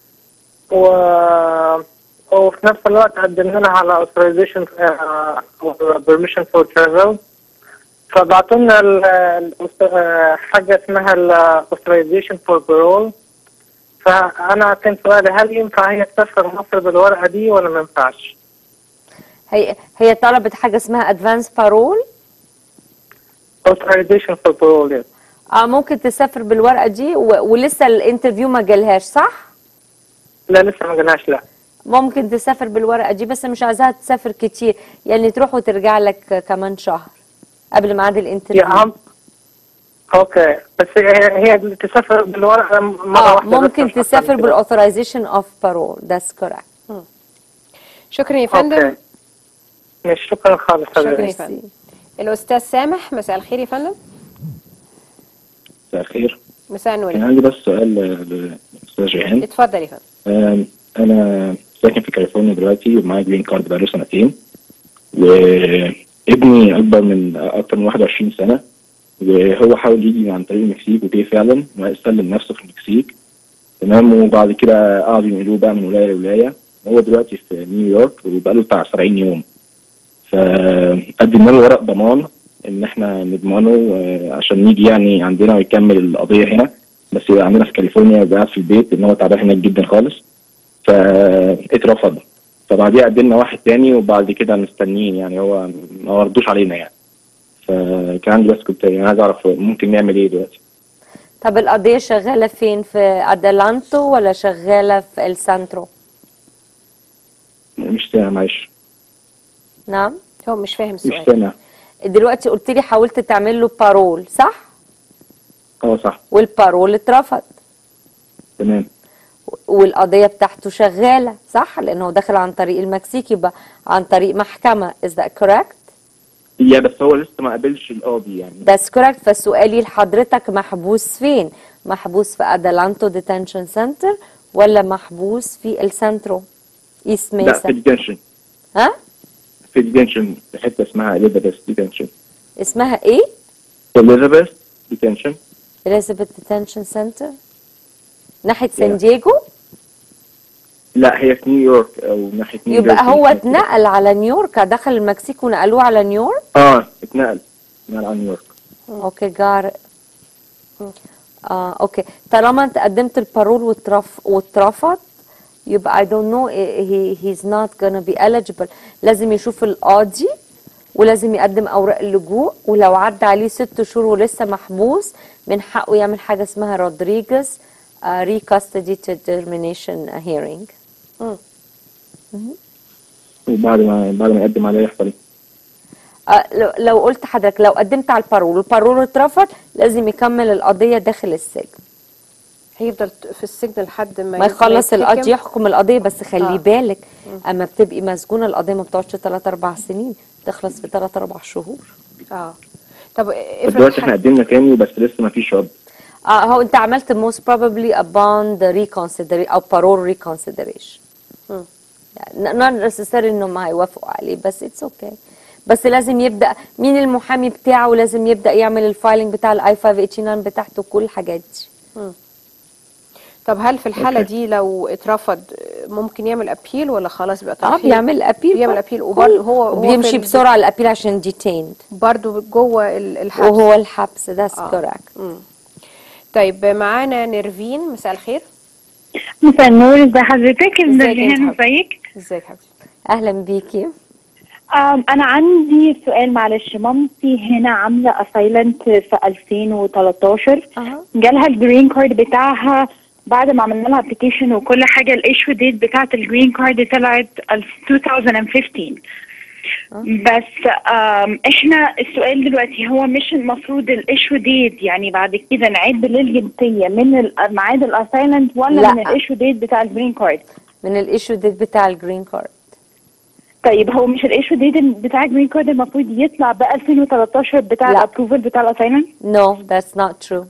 وفي نفس الوقت قدمنا لها على authorization permission for travel، فبعتوا لنا حاجه اسمها authorization for parole. فانا كان سؤالي هل ينفع هي تسافر مصر بالورقه دي ولا ما ينفعش؟ هي طلبت حاجه اسمها advance parole authorization for parole. ممكن تسافر بالورقه دي ولسه الانترفيو ما جالهاش صح؟ لا لسه ما جالهاش. لا ممكن تسافر بالورقه دي بس مش عايزاها تسافر كتير، يعني تروح وترجع لك كمان شهر قبل ميعاد الانترفيو. اوكي بس هي تسافر بالورقه مره واحده. ممكن تسافر بالاوثرايزيشن اوف بارول. ذاتس كوريكت. شكرا يا فندم. مش شكرا خالص. شكرا يا فندم. الاستاذ سامح، مساء الخير يا فندم. مساء الخير. مساء النور. كان عندي بس سؤال للاستاذ جيهان. اتفضل يا فندم. انا ساكن في كاليفورنيا دلوقتي ومعايا جرين كارد بقاله 2 سنين، وابني اكبر من اكتر من 21 سنه، وهو حاول يجي عن طريق المكسيك وجه فعلا وسلم نفسه في المكسيك تمام، وبعد كده قعدوا ينقلوه بقى من ولايه لولايه. هو دلوقتي في نيويورك وبقاله بتاع 70 يوم، فقدمنا له ورق ضمان ان احنا نضمنه عشان يجي يعني عندنا ويكمل القضيه هنا، بس يبقى عندنا في كاليفورنيا ويبقى قاعد في البيت ان هو تعبان هناك جدا خالص، فاترفض. فبعديها قدمنا واحد تاني وبعد كده مستنيين، يعني هو ما ردوش علينا يعني. فكان عندي بس كنت يعني عايز اعرف ممكن نعمل ايه دلوقتي. طب القضيه شغاله فين؟ في ادلانتو ولا شغاله في السانترو؟ مش سامع معلش. نعم هو مش فاهم السؤال. مش سامع. دلوقتي قلت لي حاولت تعمل له بارول صح؟ صح. والبارول اترفض. تمام. والقضيه بتاعته شغاله صح؟ لانه داخل عن طريق المكسيك، يبقى عن طريق محكمه. is that correct؟ بس هو لسه ما قابلش القاضي يعني. that's correct. فسؤالي لحضرتك محبوس فين؟ محبوس في ادلانتو ديتنشن سنتر ولا محبوس في السنترو ايست ميسا؟ لا في ديتنشن. ها؟ في ديتنشن في حته اسمها اليزابيث ديتنشن. اسمها ايه؟ اليزابيث ديتنشن. اليزابيث ديتنشن سنتر ناحيه سان دييغو؟ لا هي في نيويورك او ناحيه نيويورك. يبقى هو اتنقل على نيويورك، دخل المكسيك ونقلوه على نيويورك؟ اتنقل على نيويورك. اوكي جار. اوكي طالما انت قدمت البارول واترفض يبقى I don't know he's not gonna be eligible. لازم يشوف القاضي ولازم يقدم اوراق اللجوء، ولو عدى عليه 6 شهور ولسه محبوس من حقه يعمل حاجه اسمها رودريجز re-custody determination hearing. وبعد ما يقدم عليه يحصل ايه؟ لو قلت حضرتك لو قدمت على البارول والبارول اترفض لازم يكمل القضيه داخل السجن. هيفضل في السجن لحد ما يخلص القاضي يحكم القضيه. بس خلي بالك اما بتبقي مسجونه القضيه ما بتقعدش 3-4 سنين، تخلص في 3-4 شهور. طب دلوقتي احنا قدمنا تاني بس لسه ما فيش رد. هو انت عملت most probably a bond reconsideration او parole reconsideration. not necessarily انهم هيوافقوا عليه بس it's okay. بس لازم يبدا مين المحامي بتاعه، ولازم يبدا يعمل الفايلنج بتاع الاي 589 بتاعته، كل الحاجات دي. طب هل في الحاله دي لو اترفض ممكن يعمل ابيل ولا خلاص بيبقى ترحيل؟ بيعمل ابيل، بيعمل ابيل وبرده هو بيمشي بسرعه الابيل عشان ديتيند برده جوه الحبس وهو الحبس ده كوركت. طيب معانا نيرفين، مساء الخير. مساء النور، ازي حضرتك؟ ازيك؟ ازيك حبيبتي؟ اهلا بيكي. انا عندي سؤال معلش. مامتي هنا عامله اسايلنت في 2013 جالها الجرين كارد بتاعها بعد ما عملنا لها ابلكيشن وكل حاجه. الايشو ديت بتاعت الجرين كارد طلعت 2015 بس احنا السؤال دلوقتي هو مش المفروض الايشو ديت يعني بعد كده نعد للجنسيه من ميعاد الاسايلنت ولا لا. من الايشو ديت بتاع الجرين كارد؟ من الايشو ديت بتاع الجرين كارد. طيب هو مش الايشو ديت بتاع الجرين كارد المفروض يطلع ب 2013 بتاع الابروفل بتاع الاسايلنت؟ No, that's not true.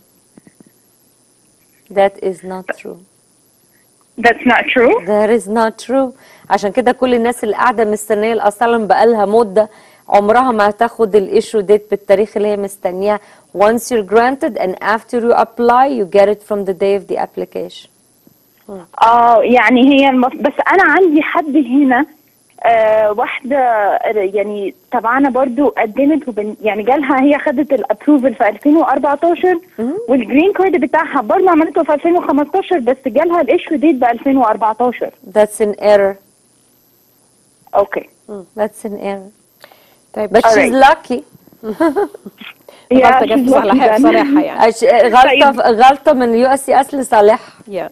That is not true. That's not true? That is not true. عشان كده كل الناس اللي قاعده مستنيه الاسايلم بقالها مده عمرها ما هتاخد الايشو ديت بالتاريخ اللي هي مستنياه. Once you're granted and after you apply you get it from the day of the application. يعني هي بس انا عندي حد هنا واحده يعني تبعنا برضو قدمت يعني جالها هي خدت الابروفل في 2014 والجرين كارد بتاعها برضو عملته في 2015 بس جالها الايشو ديت ب 2014. That's an error. Okay. That's an error. طيب but she's lucky. غلطه جت في صالحها يعني. غلطه من USCIS لصالحها.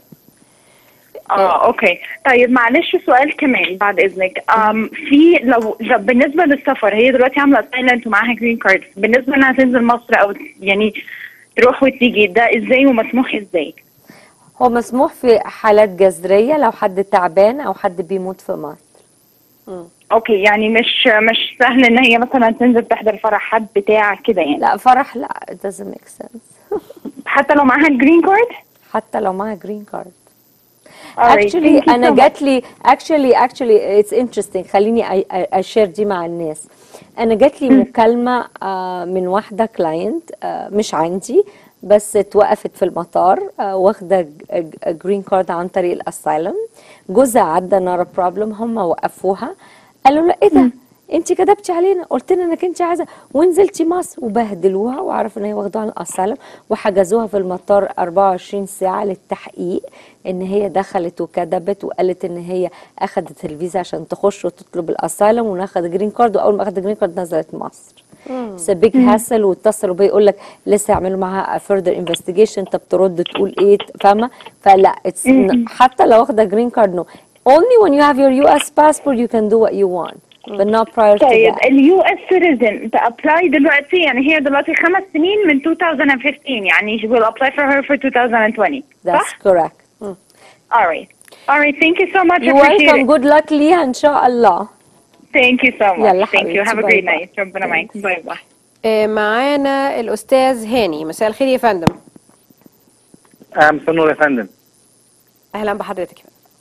اوكي. طيب معلش سؤال كمان بعد اذنك. في لو بالنسبه للسفر هي دلوقتي عامله اسايلنت ومعاها جرين كارد، بالنسبه انها تنزل مصر او يعني تروح وتيجي ده ازاي ومسموح ازاي؟ هو مسموح في حالات جذريه لو حد تعبان او حد بيموت في مصر. اوكي يعني مش سهل ان هي مثلا تنزل تحضر فرح حد بتاع كده يعني؟ لا فرح لا it doesn't make sense. حتى لو معاها الجرين كارد؟ حتى لو معاها جرين كارد. actually انا جات لي actually it's interesting. خليني اشير دي مع الناس. انا جات لي مكالمه من واحده كلاينت مش عندي بس اتوقفت في المطار واخده جرين كارد عن طريق الاسايلم. جوزها عدى نار بروبلم هم وقفوها قالوا لا ايه ده انت كدبتي علينا قلت لنا انك انت عايزه ونزلتي مصر وبهدلوها وعرفوا ان هي واخدوها عن الاسايلم وحجزوها في المطار 24 ساعه للتحقيق ان هي دخلت وكذبت وقالت ان هي اخذت الفيزا عشان تخش وتطلب الاسايلم وناخد جرين كارد واول ما اخذت جرين كارد نزلت مصر. بيج هاسل واتصلوا بيا يقول لك لسه يعملوا معاها فيردر انفستيجيشن. طب ترد تقول ايه فاهمه؟ فلا حتى لو واخده جرين كارد نو. Only when you have your US passport you can do what you want. But not prior to that. طيب US citizen تابلاي دلوقتي يعني هي دلوقتي 5 سنين من 2015 يعني she will apply for her for 2020. That's correct. All right. Thank you so much. You're welcome. Good luck ليها إن شاء الله. Thank you so much. يلا Thank you. Have a great night. ربنا معاك. باي باي. معانا الأستاذ هاني، مساء الخير يا فندم. مساء النور يا فندم. أهلا بحضرتك.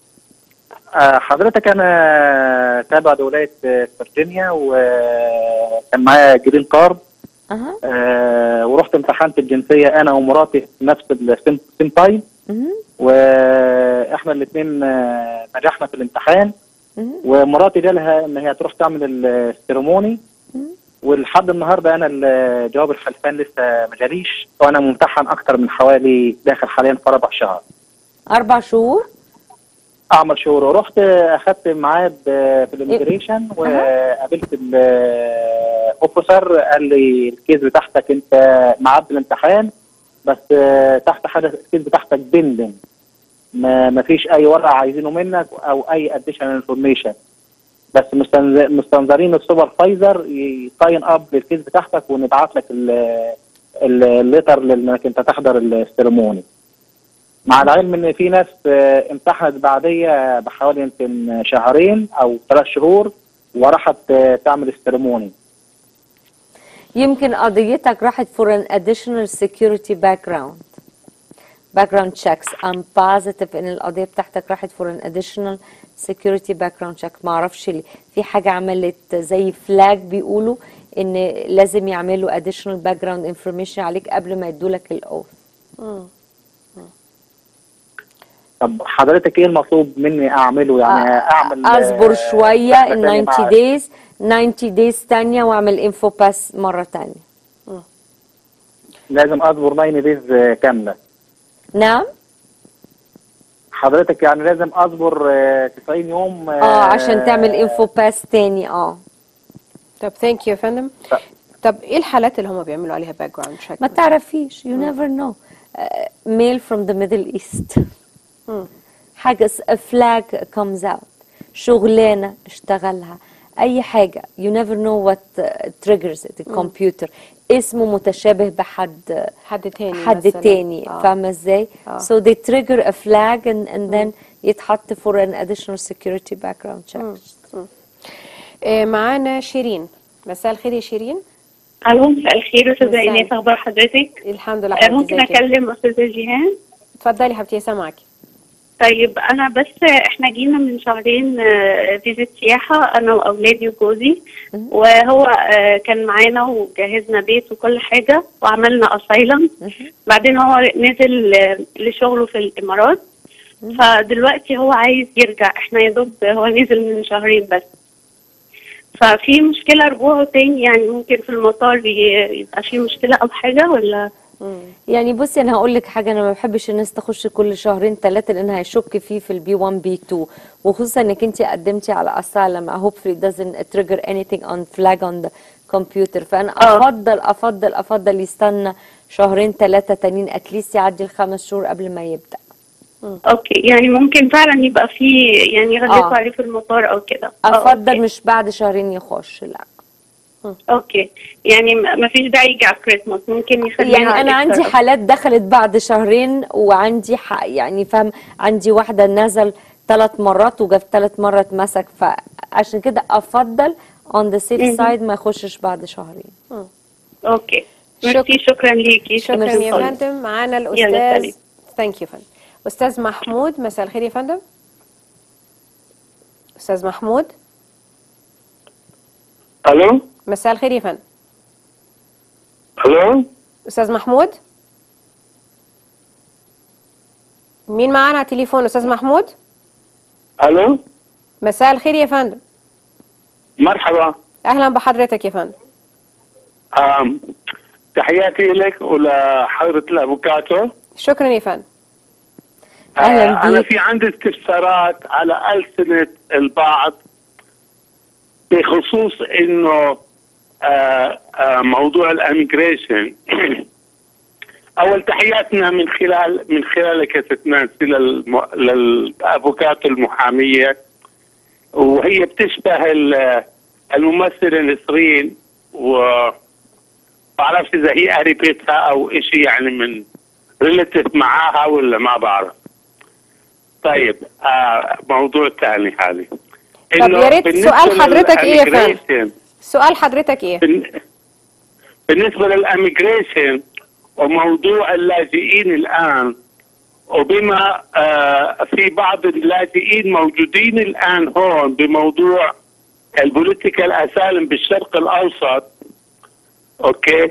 حضرتك انا تابع لولايه فيرجينيا وكان معايا جرين كارد ورحت امتحنت الجنسيه انا ومراتي في نفس السيم تايم واحنا الاثنين نجحنا في الامتحان ومراتي جالها ان هي تروح تعمل السيرموني ولحد النهارده انا الجواب الخلفان لسه ما جاليش وانا ممتحن اكتر من حوالي داخل حاليا في 4 شهور. 4 شهور؟ اعمل شهور ورحت اخدت ميعاد في الاميجريشن وقابلت الاوفيسر قال لي الكيس بتاعتك انت معدي الامتحان بس تحت حاجه الكيس بتاعتك بيندنج ما فيش اي ورقه عايزينه منك او اي اديشنال انفورميشن بس مستنظرين السوبرفايزر يساين اب للكيس بتاعتك ونبعت لك الليتر لانك انت تحضر السيرموني. مع العلم ان في ناس امتحنت بعديه بحوالي يمكن 2 أو 3 شهور وراحت تعمل السيرموني. يمكن قضيتك راحت for an additional security background checks. I'm positive ان القضيه بتاعتك راحت for an additional security background check. ما اعرفش ليه في حاجه عملت زي فلاج بيقولوا ان لازم يعملوا additional background information عليك قبل ما يدولك الاوث. طب حضرتك ايه المطلوب مني اعمله؟ يعني اعمل اصبر شويه رحلة ال تانية 90 مع- دايز 90 دايز تانية واعمل انفو باس مره تانية. لازم اصبر 9 دايز كامله. نعم حضرتك يعني لازم اصبر 90 يوم عشان تعمل انفو باس تاني. طب ثانك يو يا فندم. طب ايه الحالات اللي هم بيعملوا عليها باك جراوند تشيك؟ ما تعرفيش، you never know. Mail from the Middle East. حاجة a flag comes out. شغلانة اشتغلها، أي حاجة you never know what triggers it. الكمبيوتر اسمه متشابه بحد تاني تاني فاهمة ازاي؟ So they trigger a flag and then يتحط for an additional security background check. معانا شيرين. مساء الخير يا شيرين. الو مساء الخير استاذه ايناس، اخبار حضرتك؟ الحمد لله. ممكن اكلم استاذه جيهان؟ اتفضلي حبيبتي سامعاكي. طيب انا بس احنا جينا من شهرين فيزيت سياحه انا واولادي وجوزي، وهو كان معانا وجهزنا بيت وكل حاجه وعملنا اسايلم. بعدين هو نزل لشغله في الامارات، فدلوقتي هو عايز يرجع. احنا يا دوب هو نزل من شهرين بس، ففي مشكلة رجوعه تاني، يعني ممكن في المطار يبقى في مشكلة أو حاجة ولا؟ يعني بصي انا هقول لك حاجه، انا ما بحبش الناس تخش كل شهرين ثلاثه لانها هيشك فيه في البي 1 بي 2، وخصوصا انك انت قدمتي على اسايلم. hopefully it doesn't trigger anything on flag on the computer. فانا افضل يستنى شهرين ثلاثه تانيين اتليست يعدي ال5 شهور قبل ما يبدا. اوكي، يعني ممكن فعلا يبقى في يعني غلطوا عليه في المطار او كده. افضل مش بعد شهرين يخش، لا. اوكي، يعني ما فيش داعي يجي على كريسماس، ممكن يخليها يعني انا عندي حالات دخلت بعد شهرين، وعندي يعني فاهم عندي واحده نزل 3 مرات وجاب 3 مرات اتمسك، فعشان كده افضل on the safe side ما يخشش بعد شهرين. اوكي شكرا ليكي. شكرا يا فندم. معانا الاستاذ. ثانك يو فندم. استاذ محمود. مساء الخير يا فندم. استاذ محمود. الو مساء الخير يا فندم. الو استاذ محمود. مين معانا على التليفون؟ استاذ محمود. الو مساء الخير يا فندم. مرحبا. اهلا بحضرتك يا فندم. تحياتي لك ولحضرة الافوكاتو. شكرا يا فندم. انا في عندي استفسارات على ألسنة البعض بخصوص انه موضوع الاميجريشن. اول تحياتنا من خلالك يا ست نانسي للافوكاتو المحاميه، وهي بتشبه الممثله نسرين، وبعرفش اذا هي قريبتها او اشي يعني من ريليتيف معاها ولا ما بعرف. طيب موضوع ثاني هذه. طب يا ريت سؤال حضرتك ايه يا فندم؟ سؤال حضرتك ايه؟ بالنسبه للاميجريشن وموضوع اللاجئين الان، وبما في بعض اللاجئين موجودين الان هون بموضوع البوليتيكال اسالم بالشرق الاوسط، اوكي،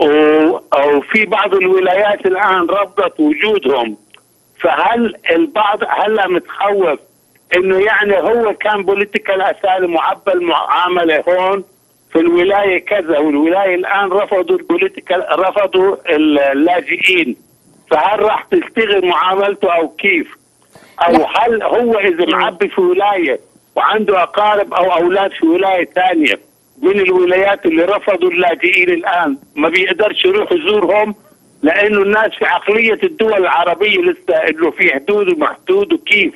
وفي بعض الولايات الان رفضت وجودهم، فهل البعض هلا متخوف انه يعني هو كان بوليتيكال اسالم وعبى المعامله هون في الولايه كذا، والولايه الان رفضوا رفضوا اللاجئين، فهل راح تلتغي معاملته او كيف؟ او هل هو اذا معبي في ولايه وعنده اقارب او اولاد في ولايه ثانيه من الولايات اللي رفضوا اللاجئين الان ما بيقدرش يروح يزورهم، لانه الناس في عقليه الدول العربيه لسه انه في حدود ومحدود وكيف؟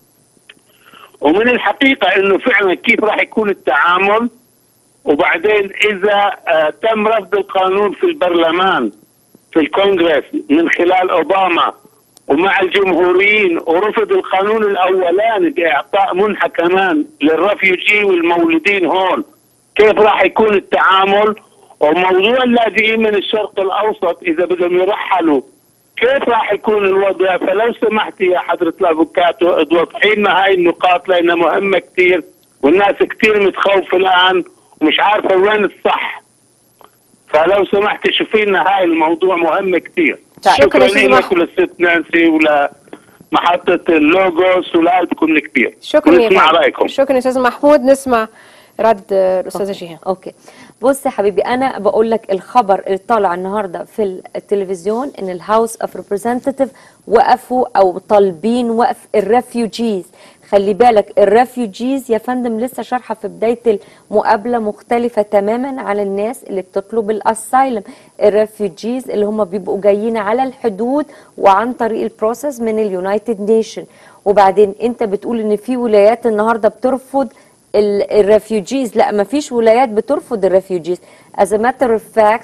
ومن الحقيقه انه فعلا كيف راح يكون التعامل؟ وبعدين اذا تم رفض القانون في البرلمان في الكونغرس من خلال اوباما ومع الجمهوريين، ورفض القانون الاولاني باعطاء منحه كمان للرفيوجي والمولودين هون، كيف راح يكون التعامل؟ وموضوع اللاجئين من الشرق الاوسط اذا بدهم يرحلوا كيف راح يكون الوضع؟ فلو سمحتي يا حضرة الافوكاتو توضحي لنا هاي النقاط لانها مهمه كثير، والناس كثير متخوفه الان ومش عارفه وين الصح. فلو سمحتي شوفي لنا هاي الموضوع مهم كثير. شكرا لك وللست نانسي محطه اللوجو سولار تكون كبير. شكرا يا نسمع فندم. رايكم. شكرا يا استاذ محمود. نسمع رد الاستاذه جيهان. اوكي بص يا حبيبي، انا بقول لك الخبر اللي طالع النهارده في التلفزيون ان الهاوس اوف ريبريزنتيف وقفوا او طالبين وقف الريفيوجيز. خلي بالك الريفيوجيز يا فندم لسه شارحه في بدايه المقابله مختلفه تماما عن الناس اللي بتطلب الاسايلم. الريفيوجيز اللي هم بيبقوا جايين على الحدود وعن طريق البروسيس من اليونايتد نيشن. وبعدين انت بتقول ان في ولايات النهارده بترفض الريفيوجيز. لا، ما فيش ولايات بترفض الريفيوجيز. as a matter of fact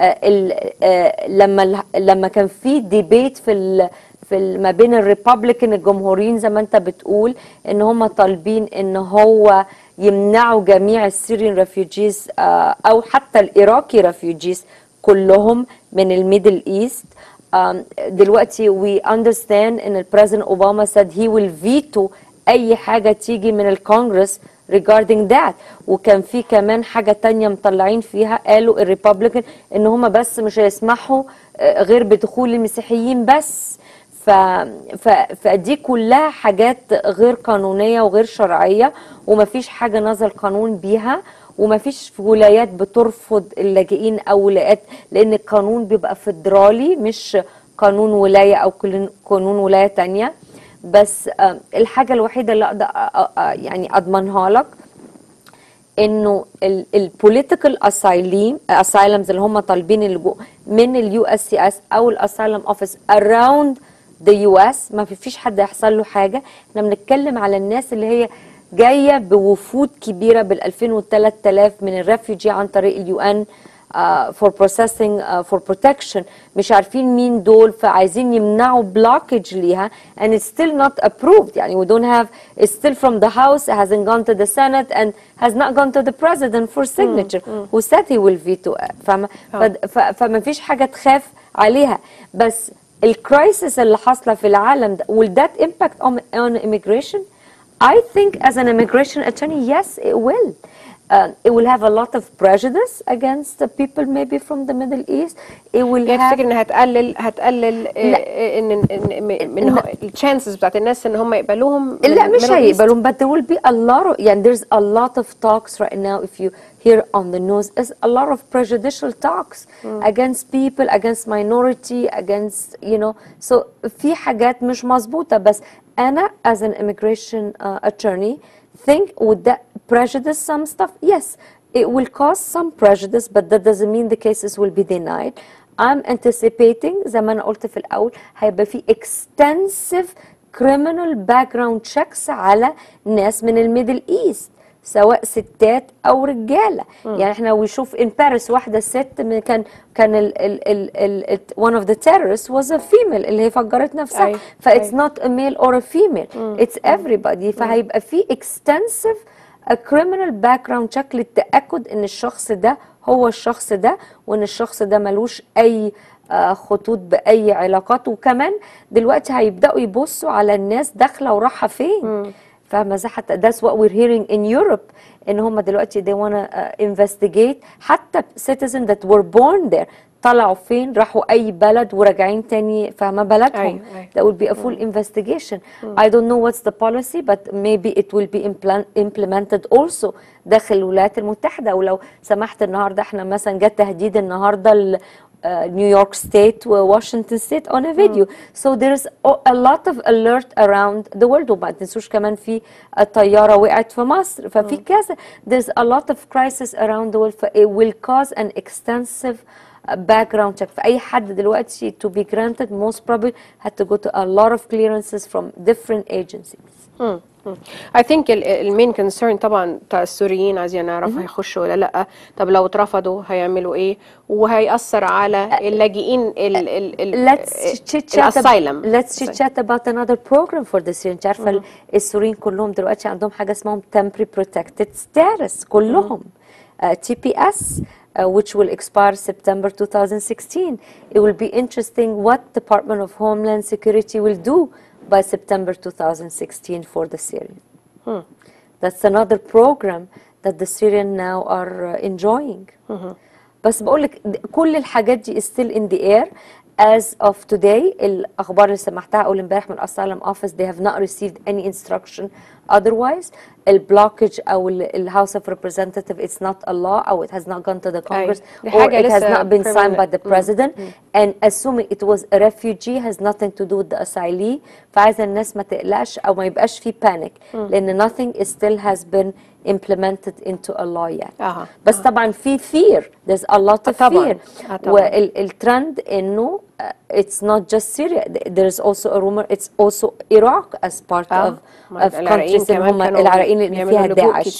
لما كان في ديبيت في ما بين الريبابليكان الجمهوريين زي ما انت بتقول ان هم طالبين ان هو يمنعوا جميع السيريان ريفيوجيز او حتى العراقي ريفيوجيز كلهم من الميدل ايست. دلوقتي we understand ان البريزيدنت اوباما said he will veto اي حاجه تيجي من الكونجرس regarding that. وكان في كمان حاجه تانية مطلعين فيها، قالوا الريبابليكان ان هم بس مش هيسمحوا غير بدخول المسيحيين بس. فدي كلها حاجات غير قانونيه وغير شرعيه ومفيش حاجه نزل قانون بيها، ومفيش ولايات بترفض اللاجئين او ولايات، لان القانون بيبقى فيدرالي مش قانون ولايه او قانون ولايه تانية. بس الحاجه الوحيده اللي اقدر يعني اضمنها لك انه البوليتيكال اسايلمز اللي هم طالبين اللجوء من اليو اس سي اس او الاسايلم اوفيس اراوند ذا يو اس ما فيش حد هيحصل له حاجه. احنا بنتكلم على الناس اللي هي جايه بوفود كبيره بال2000 وال3000 من الريفيوجي عن طريق اليو ان for processing for protection. مش عارفين مين دول، فعايزين يمنعوا blockage ليها and it's still not approved. يعني we don't have, it's still from the house, it hasn't gone to the senate and has not gone to the president for signature who said he will veto. فما فيش حاجة تخاف عليها. بس الكرايسيس اللي حاصلة في العالم ده will that impact on immigration? I think as an immigration attorney, yes, it will. It will have a lot of prejudice against the people maybe from the Middle East. It will have. تفتكر انها هتقلل ان الشانسز بتاعت الناس ان هم يقبلوهم؟ لا مش هيقبلوهم but there will be a lot of يعني there's a lot of talks right now if you hear on the news is a lot of prejudicial talks against people, against minority, against you know so في حاجات مش مظبوطة. بس أنا as an immigration attorney think would that prejudice some stuff? Yes, it will cause some prejudice, but that doesn't mean the cases will be denied. I'm anticipating زي ما أنا قلت في الأول هيبقى في extensive criminal background checks على ناس من الميدل إيست سواء ستات أو رجالة. يعني احنا ويشوف in Paris واحدة ست كان one of the terrorists was a female اللي هي فجرت نفسها. فإتس not a male or a female, it's everybody. فهيبقى في extensive a criminal background check للتأكد ان الشخص ده هو الشخص ده وان الشخص ده ملوش اي خطوط باي علاقات. وكمان دلوقتي هيبدأوا يبصوا على الناس داخله وراحه فين. فاهمه ازاي؟ حتى that's what we're hearing in Europe ان هم دلوقتي they wanna investigate حتى citizens that were born there طلعوا فين، راحوا اي بلد وراجعين تاني فاهمه بلدهم. That will be a full investigation. I don't know what's the policy but maybe it will be implemented also داخل الولايات المتحده. ولو سمحت النهارده احنا مثلا جت تهديد النهارده نيويورك ستيت وواشنطن ستيت on a video. So there's a lot of alert around the world. وما تنسوش كمان في طياره وقعت في مصر ففي كذا. There's a lot of crisis around the world. It will cause an extensive background check. فأي حد دلوقتي to be granted most probably had to go to a lot of clearances from different agencies. I think المين كونسيرن طبعا بتاع السوريين عايزين نعرف هيخشوا ولا لا. طب لو اترفضوا هيعملوا ايه وهيأثر على اللاجئين الاسايلم. Let's chat about another program for the Syrians. انت عارفه السوريين كلهم دلوقتي عندهم حاجه اسمهم temporary protected status كلهم TPS which will expire September 2016. It will be interesting what Department of Homeland Security will do by September 2016 for the Syrians. That's another program that the Syrians now are enjoying. بس بقول لك كل الحاجات دي is still in the air as of today الاخبار اللي سمعتها اول امبارح من الاسylum office they have not received any instruction otherwise. البلوكج او الهاوس اوف representative it's not a law or it has not gone to the Congress or it has not been signed by the president and assuming it was a refugee has nothing to do with the asylee. فعايزه الناس ما تقلقش او ما يبقاش في panic لان nothing is still has been implemented into a law yet. بس طبعا في fear, there's a lot of fear. والترند انه it's not just Syria, there's also a rumor it's also Iraq as part of countries اللي هم العراقيين اللي فيها داعش.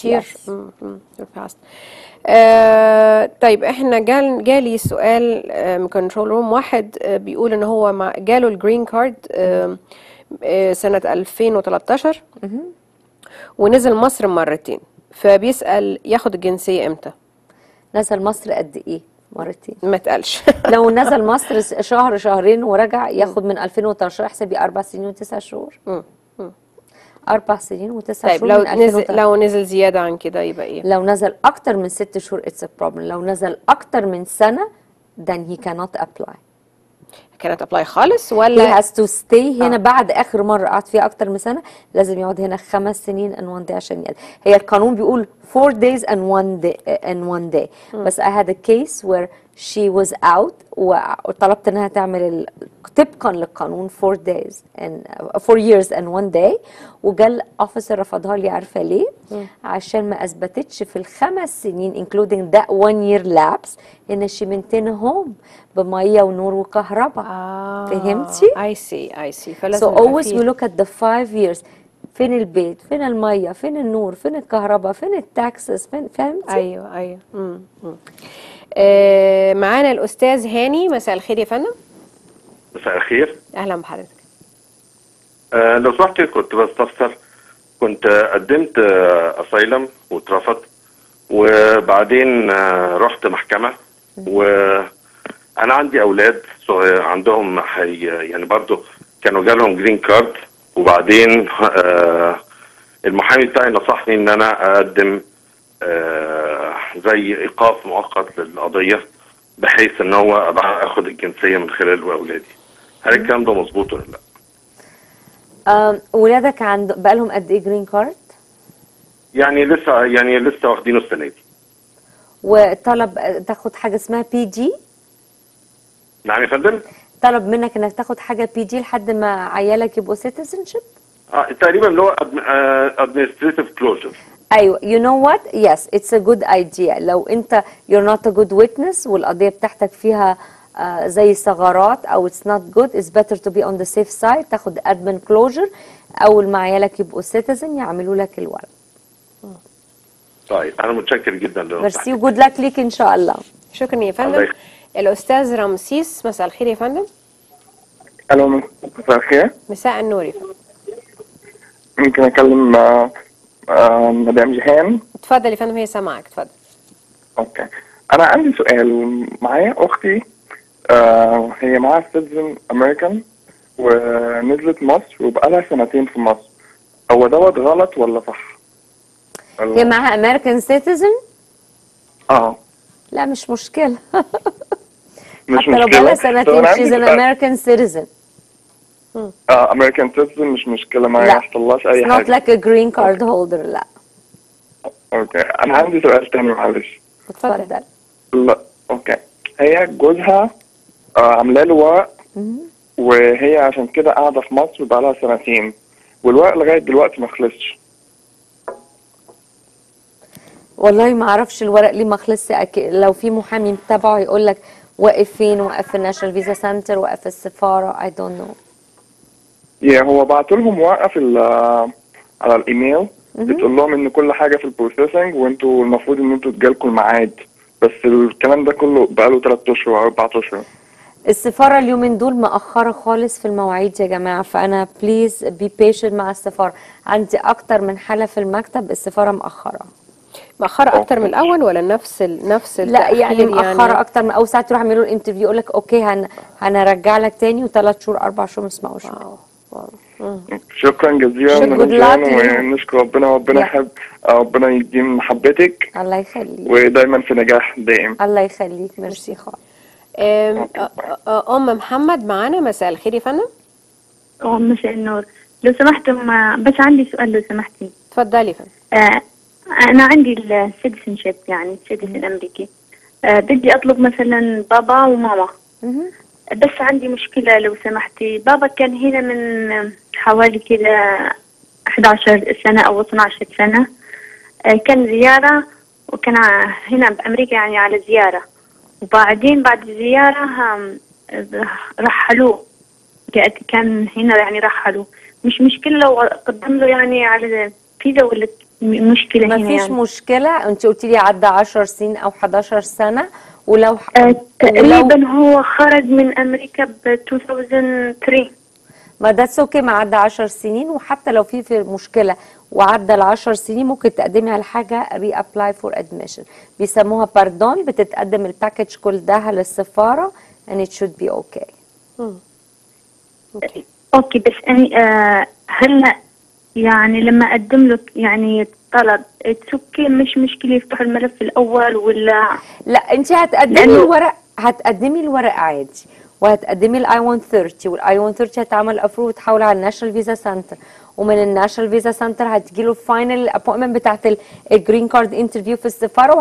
طيب احنا جالي سؤال من كنترول روم، واحد بيقول ان هو جاله الجرين كارد سنة 2013 ونزل مصر مرتين، فبيسأل ياخد الجنسية امتى؟ نزل مصر قد ايه؟ مرتين ما تقلش. لو نزل مصر شهر شهرين ورجع ياخد من 2013 احسبي 4 سنين و9 شهور. 4 سنين و9 طيب شهور. لو نزل زيادة عن كده يبقى ايه؟ لو نزل اكتر من 6 شهور it's a problem. لو نزل اكتر من سنة then he cannot apply. كانت ابلاي خالص ولا he has to stay هنا بعد اخر مره قعد فيها اكتر من سنه لازم يقعد هنا 5 سنين and 1 day عشان يقعد. هي القانون بيقول 4 days and 1 day بس I had a case where she was out وطلبت انها تعمل طبقا للقانون 4 days and 4 years and 1 day وجال اوفيسر رفضها لي. عارفه ليه؟ عشان ما اثبتتش في ال5 سنين including that 1 year lapse ان she maintain home بميه ونور وكهرباء. فهمتي؟ I see فلازم so always we look at the 5 years. فين البيت؟ فين الميه؟ فين النور؟ فين الكهرباء؟ فين التاكسس؟ فين؟ فهمتي؟ ايوه معانا الاستاذ هاني. مساء الخير يا فندم. مساء الخير. اهلا بحضرتك. لو سمحتي كنت بستفسر، كنت قدمت اسايلم واترفض وبعدين رحت محكمة وانا عندي اولاد عندهم يعني برضو كانوا جالهم جرين كارد وبعدين المحامي بتاعي نصحني ان انا اقدم زي ايقاف مؤقت للقضيه بحيث ان هو اخد الجنسيه من خلال اولادي. هل الكلام ده مظبوط ولا لا؟ ولادك بقالهم قد ايه جرين كارد؟ يعني لسه واخدينه السنه دي. وطلب تاخد حاجه اسمها بي جي؟ نعم يا فندم؟ طلب منك انك تاخد حاجه بي جي لحد ما عيالك يبقوا سيتيزنشيب؟ تقريبا اللي هو administrative closure. ايوه you know what yes it's a good idea. لو انت you're not a good witness والقضيه بتاعتك فيها زي ثغرات او it's not good it's better to be on the safe side. تاخد admin closure اول ما عيالك يبقوا citizen يعملوا لك الورق. طيب انا متشكر جدا ميرسي وجود لك ليك ان شاء الله. شكرا يا فندم. الاستاذ رمسيس. مساء الخير يا فندم. الو مساء الخير. مساء النور يا فندم. ممكن اكلم مدام جيهان؟ اتفضل يا فندم هي سامعك. اتفضل. اوكي انا عندي سؤال. معايا اختي هي معاها سيتيزن امريكان ونزلت مصر وبقالها 2 سنين في مصر. هو دوت غلط ولا صح؟ هي معاها امريكان سيتيزن؟ لا مش مشكله. مش حتى لو بقالها 2 سنين she's an American citizen. امريكان سيتيزن مش مشكله ما يحصلهاش اي حاجه. It's not like a green card holder. لا. اوكي انا عندي سؤال تاني معلش. اتفضل. لا اوكي هي جوزها عامله له ورق وهي عشان كده قاعده في مصر بقالها 2 سنين والورق لغايه دلوقتي ما خلصش. والله ما اعرفش الورق ليه ما خلصش. لو في محامي متابعه يقول لك واقف فين، واقف في الناشونال فيزا سنتر، واقف في السفاره. I don't know. هو بعت لهم ورقه على الايميل بتقول لهم ان كل حاجه في البروسيسنج وانتوا المفروض ان انتوا تجيلكم الميعاد، بس الكلام ده كله بقاله 3 اشهر او 4 اشهر. السفاره اليومين دول مأخره خالص في المواعيد يا جماعه، فانا بليز بي بيشنت مع السفاره. عندي اكتر من حاله في المكتب السفاره مأخره اكتر من الاول ولا نفس لا يعني مأخره اكتر من اول. ساعات يروح يعملوا الانترفيو يقول لك اوكي هنرجع لك تاني و3 شهور 4 شهور ما اسمعوش. شكرا جزيلا ونشكر ربنا وربنا يحب ربنا يديم محبتك. الله يخليك ودايما في نجاح دائم. الله يخليك. ميرسي خالص. ام محمد معانا. مساء الخير يا فندم. مساء النور. لو سمحت بس عندي سؤال لو سمحتي. اتفضلي يا فندم. انا عندي السيتيزنشيب يعني سيتيزن امريكي. بدي اطلب مثلا بابا وماما. بس عندي مشكلة لو سمحتي. بابا كان هنا من حوالي كده 11 سنة او 12 سنة. كان زيارة وكان هنا بامريكا يعني على زيارة، وبعدين بعد الزيارة رحلوه. كان هنا يعني رحلوه. مش مشكلة لو قدم له يعني على فيزا ولا مشكلة هنا؟ مفيش يعني مشكلة. انت قلتي لي عدى 10 سنين او 11 سنة. ولو تقريبا هو خرج من امريكا ب 2003. ما ده اوكي، ما عدى 10 سنين. وحتى لو في مشكلة وعدى ال10 سنين ممكن تقدمي على حاجة ري ابلاي فور ادميشن، بيسموها باردون. بتتقدم الباكج كلها للسفارة and it should be okay. اوكي بس انا هلا يعني لما اقدم له يعني طلب اوكي مش مشكله يفتح الملف الاول ولا لا؟ انت هتقدمي الورق، هتقدمي الورق عادي، وهتقدمي الاي 130، والاي 130 هتعمل ابروف وتحول على الناشونال فيزا سنتر، ومن الناشونال فيزا سنتر هتجي له الفاينل ابوينتمنت بتاعت الجرين كارد انترفيو في السفاره،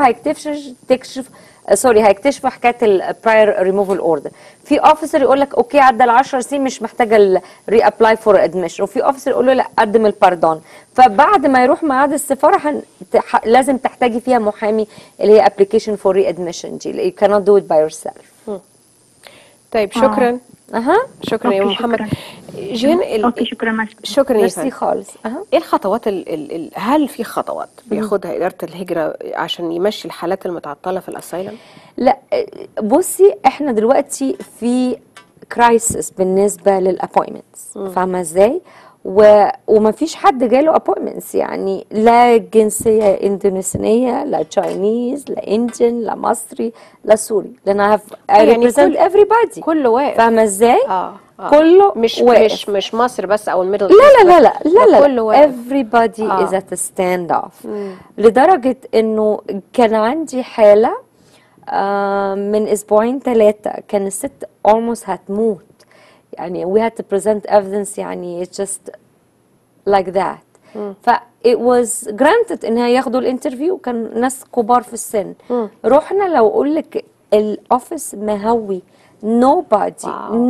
هيكتشفوا حكايه البراير ريموفال اوردر. في اوفيسر يقول لك اوكي عدى ال10 سنين مش محتاجه الري ابلاي فور ادميشن، وفي اوفيسر يقول له لا قدم الباردون. فبعد ما يروح ميعاد السفاره لازم تحتاجي فيها محامي اللي هي ابلكيشن فور ري ادميشن دي. You cannot do it by yourself. طيب شكرا. شكرا يا محمد. جين اوكي شكرا. شكرا يا ميرسي خالص. ايه الخطوات هل في خطوات بياخدها اداره الهجره عشان يمشي الحالات المتعطله في الاسايلم؟ لا بصي، احنا دلوقتي في كرايسس بالنسبه للابوينتمنتس، فاهمه ازاي؟ وما فيش حد جاله ابوينتمنتس، يعني لا جنسيه اندونيسية، لا تشاينيز، لا انديان، لا مصري، لا سوري، لان I represent everybody. كله واقف، فاهمه ازاي؟ كله مش مصر بس او الميدل لا كله واقف. everybody is at a stand off. لدرجه انه كان عندي حاله من اسبوعين 3 كان الست almost هتموت، يعني we had to present evidence، يعني it's just like that. ف it was granted انها ياخدوا الانترفيو، كان ناس كبار في السن. رحنا لو اقول لك الاوفيس مهوي nobody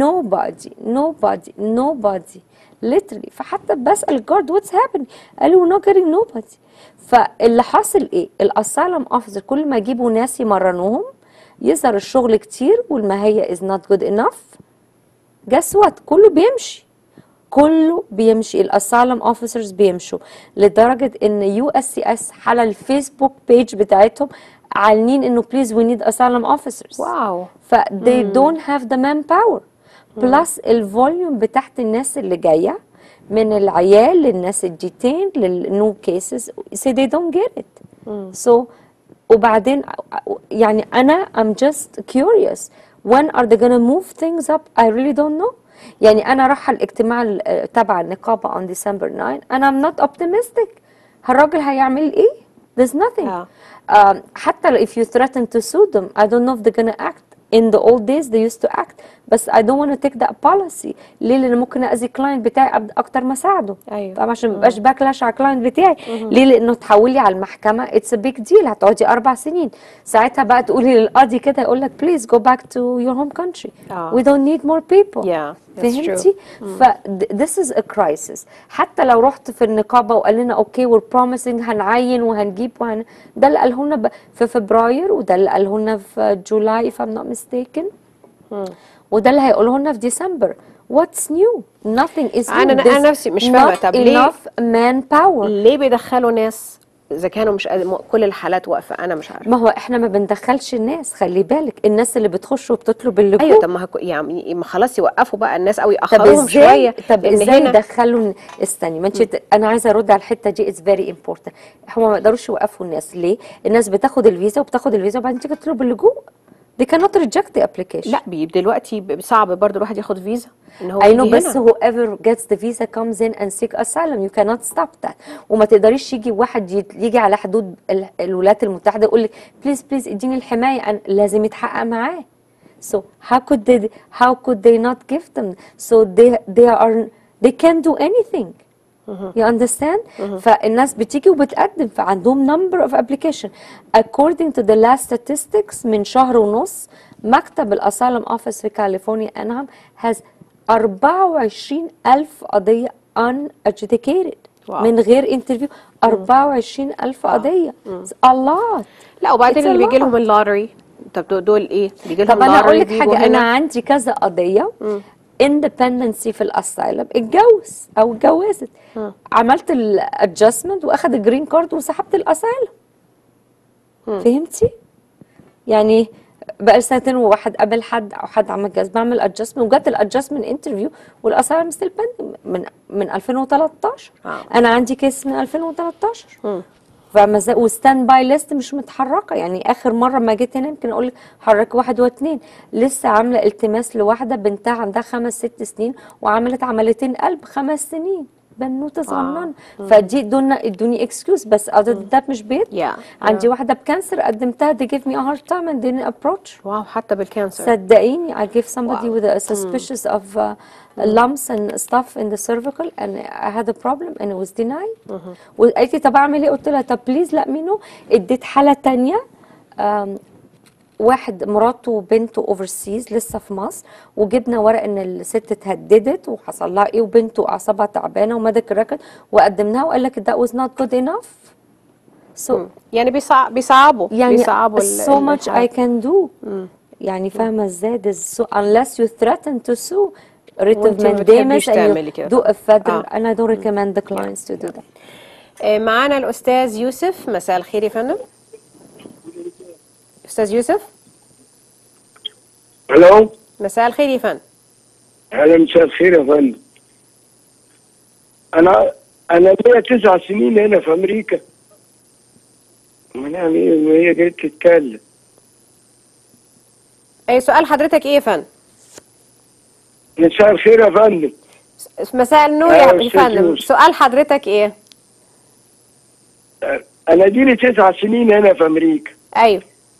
literally. فحتى بسأل الجارد what's happening، قالوا no getting nobody. فاللي حاصل ايه؟ الاسايلم اوفيسر كل ما يجيبوا ناس يمرنوهم يظهر الشغل كتير والماهية is not good enough. guess what؟ كله بيمشي. الاسايلم اوفيسرز بيمشوا لدرجة ان USCIS على الفيسبوك بيج بتاعتهم عالنين انه please we need asylum officers. واو. ف they don't have the manpower. بلس الفوليوم بتاعت الناس اللي جايه من العيال للناس الديتين للنو كيسز so they don't get it. so وبعدين يعني انا I'm just curious when are they gonna move things up. I really don't know. يعني انا رايحه الاجتماع تبع النقابه on December 9 and I'm not optimistic. الراجل هيعمل ايه؟ There's nothing. حتى if you threaten to sue them, I don't know if they're gonna act. In the old days they used to act, بس I don't want to take that policy. ليه؟ لأن ممكن أذي الكلاينت بتاعي أكتر ما أساعده. أيوة. طبعا عشان ما يبقاش باكلاش على الكلاينت بتاعي. ليه؟ لأنه تحولي على المحكمة it's a big deal، هتقعدي 4 سنين. ساعتها بقى تقولي للقاضي كده يقول لك please go back to your home country. We don't need more people. فهمتي؟ ف this is a crisis. حتى لو رحت في النقابة وقال لنا اوكي we're promising هنعين وهنجيب ده اللي قاله لنا في فبراير، وده اللي قاله لنا في جولاي if I'm not mistaken، وده اللي هيقوله لنا في ديسمبر. What's new? Nothing is new. أنا نفسي مش فاهمة. طب ليه manpower. ليه بيدخلوا ناس إذا كانوا مش كل الحالات واقفة؟ أنا مش عارفة. ما هو إحنا ما بندخلش الناس، خلي بالك الناس اللي بتخش وبتطلب اللجوء. أيوة. طب ما يعني ما خلاص يوقفوا بقى الناس أو يأخروهم شوية. طب إزاي يدخلوا؟ استني ما انت أنا عايزة أرد على الحتة دي. it's very important. هم ما يقدروش يوقفوا الناس. ليه؟ الناس بتاخد الفيزا وبعدين تيجي تطلب اللجوء. They cannot reject the application. لا دلوقتي صعب برضه الواحد ياخد فيزا. I know بس whoever gets the visa comes in and seek asylum. You cannot stop that. وما تقدريش يجي واحد يجي على حدود الولايات المتحدة يقول لك بليز اديني الحماية. لازم يتحقق معاه. So how could they not give them? So they can't do anything. You understand? فالناس بتيجي وبتقدم، فعندهم number of application. According to the last statistics من شهر ونص، مكتب الأسايلم office في كاليفورنيا أنهام has 24,000 قضية unadjudicated من غير انترفيو. 24,000 قضية. a lot. لا وبعدين اللي بيجي لهم اللاري، طب دول ايه؟ بيجي لهم طب انا اقول لك اللاري حاجه، انا عندي كذا قضيه independency في الاسايلم، اتجوز او اتجوزت، عملت الادجستمنت واخد الجرين كارد وسحبت الاسايلم. فهمتي؟ يعني بقى سنتين وواحد قابل حد او حد عمل جواز، بعمل ادجستمنت وجت الادجستمنت انترفيو والاسايلم ستيل بندنج من 2013. انا عندي كيس من 2013 وستاند باي ليست مش متحركه. يعني اخر مره ما جيت هنا يمكن اقول لك حرك 1 و2. لسه عامله التماس لواحده بنتها عندها 5-6 سنين وعملت عمليتين قلب 5 سنين، بنوته صغننه. فدي ادوني اكسكيوز، بس ده مش بيت. عندي واحده بكانسر قدمتها they give me a hard time and didn't approach. واو، حتى بالكانسر صدقيني I gave somebody with a suspicious of lumps and stuff in the cervical and I had a problem and it was denied. وقالت لي طب اعمل ايه؟ قلت لها طب بليز لا مينو. اديت حاله ثانيه، واحد مراته وبنته اوفرسيز لسه في مصر، وجبنا ورق ان الست اتهددت وحصل لها ايه وبنته اعصابها تعبانه وميديكال ريكورد وقدمناها وقال لك that was not good enough. So يعني بيصعبوا so much I can do. يعني فاهمه ازاي؟ unless you threaten to sue writ of mandamus and you do a federal and I don't recommend the clients to do that. معانا الاستاذ يوسف. مساء الخير يا فندم. استاذ يوسف. الو. مساء الخير يا فندم. اهلا، مساء الخير يا فندم. انا ليا 9 سنين هنا في امريكا. يعني هي جايه تتكلم. اي سؤال حضرتك ايه يا فندم؟ مساء الخير يا فندم. مساء النور يا فندم. سؤال حضرتك ايه؟ انا دي 9 سنين هنا في امريكا. ايوه.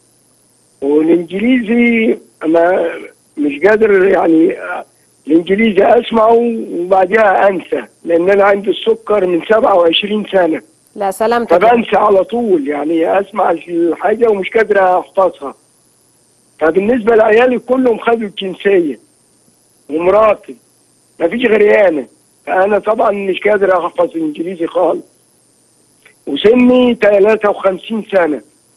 والانجليزي انا مش قادر، يعني الانجليزي اسمعه وبعدها انسى، لان انا عندي السكر من 27 سنه. لا سلامتك. فبنسى على طول، يعني اسمع الحاجه ومش قادر احفظها. فبالنسبه لعيالي كلهم خدوا الجنسيه ومراتي، مفيش غير انا طبعا مش قادر احفظ الانجليزي خالص، وسني 53 سنه.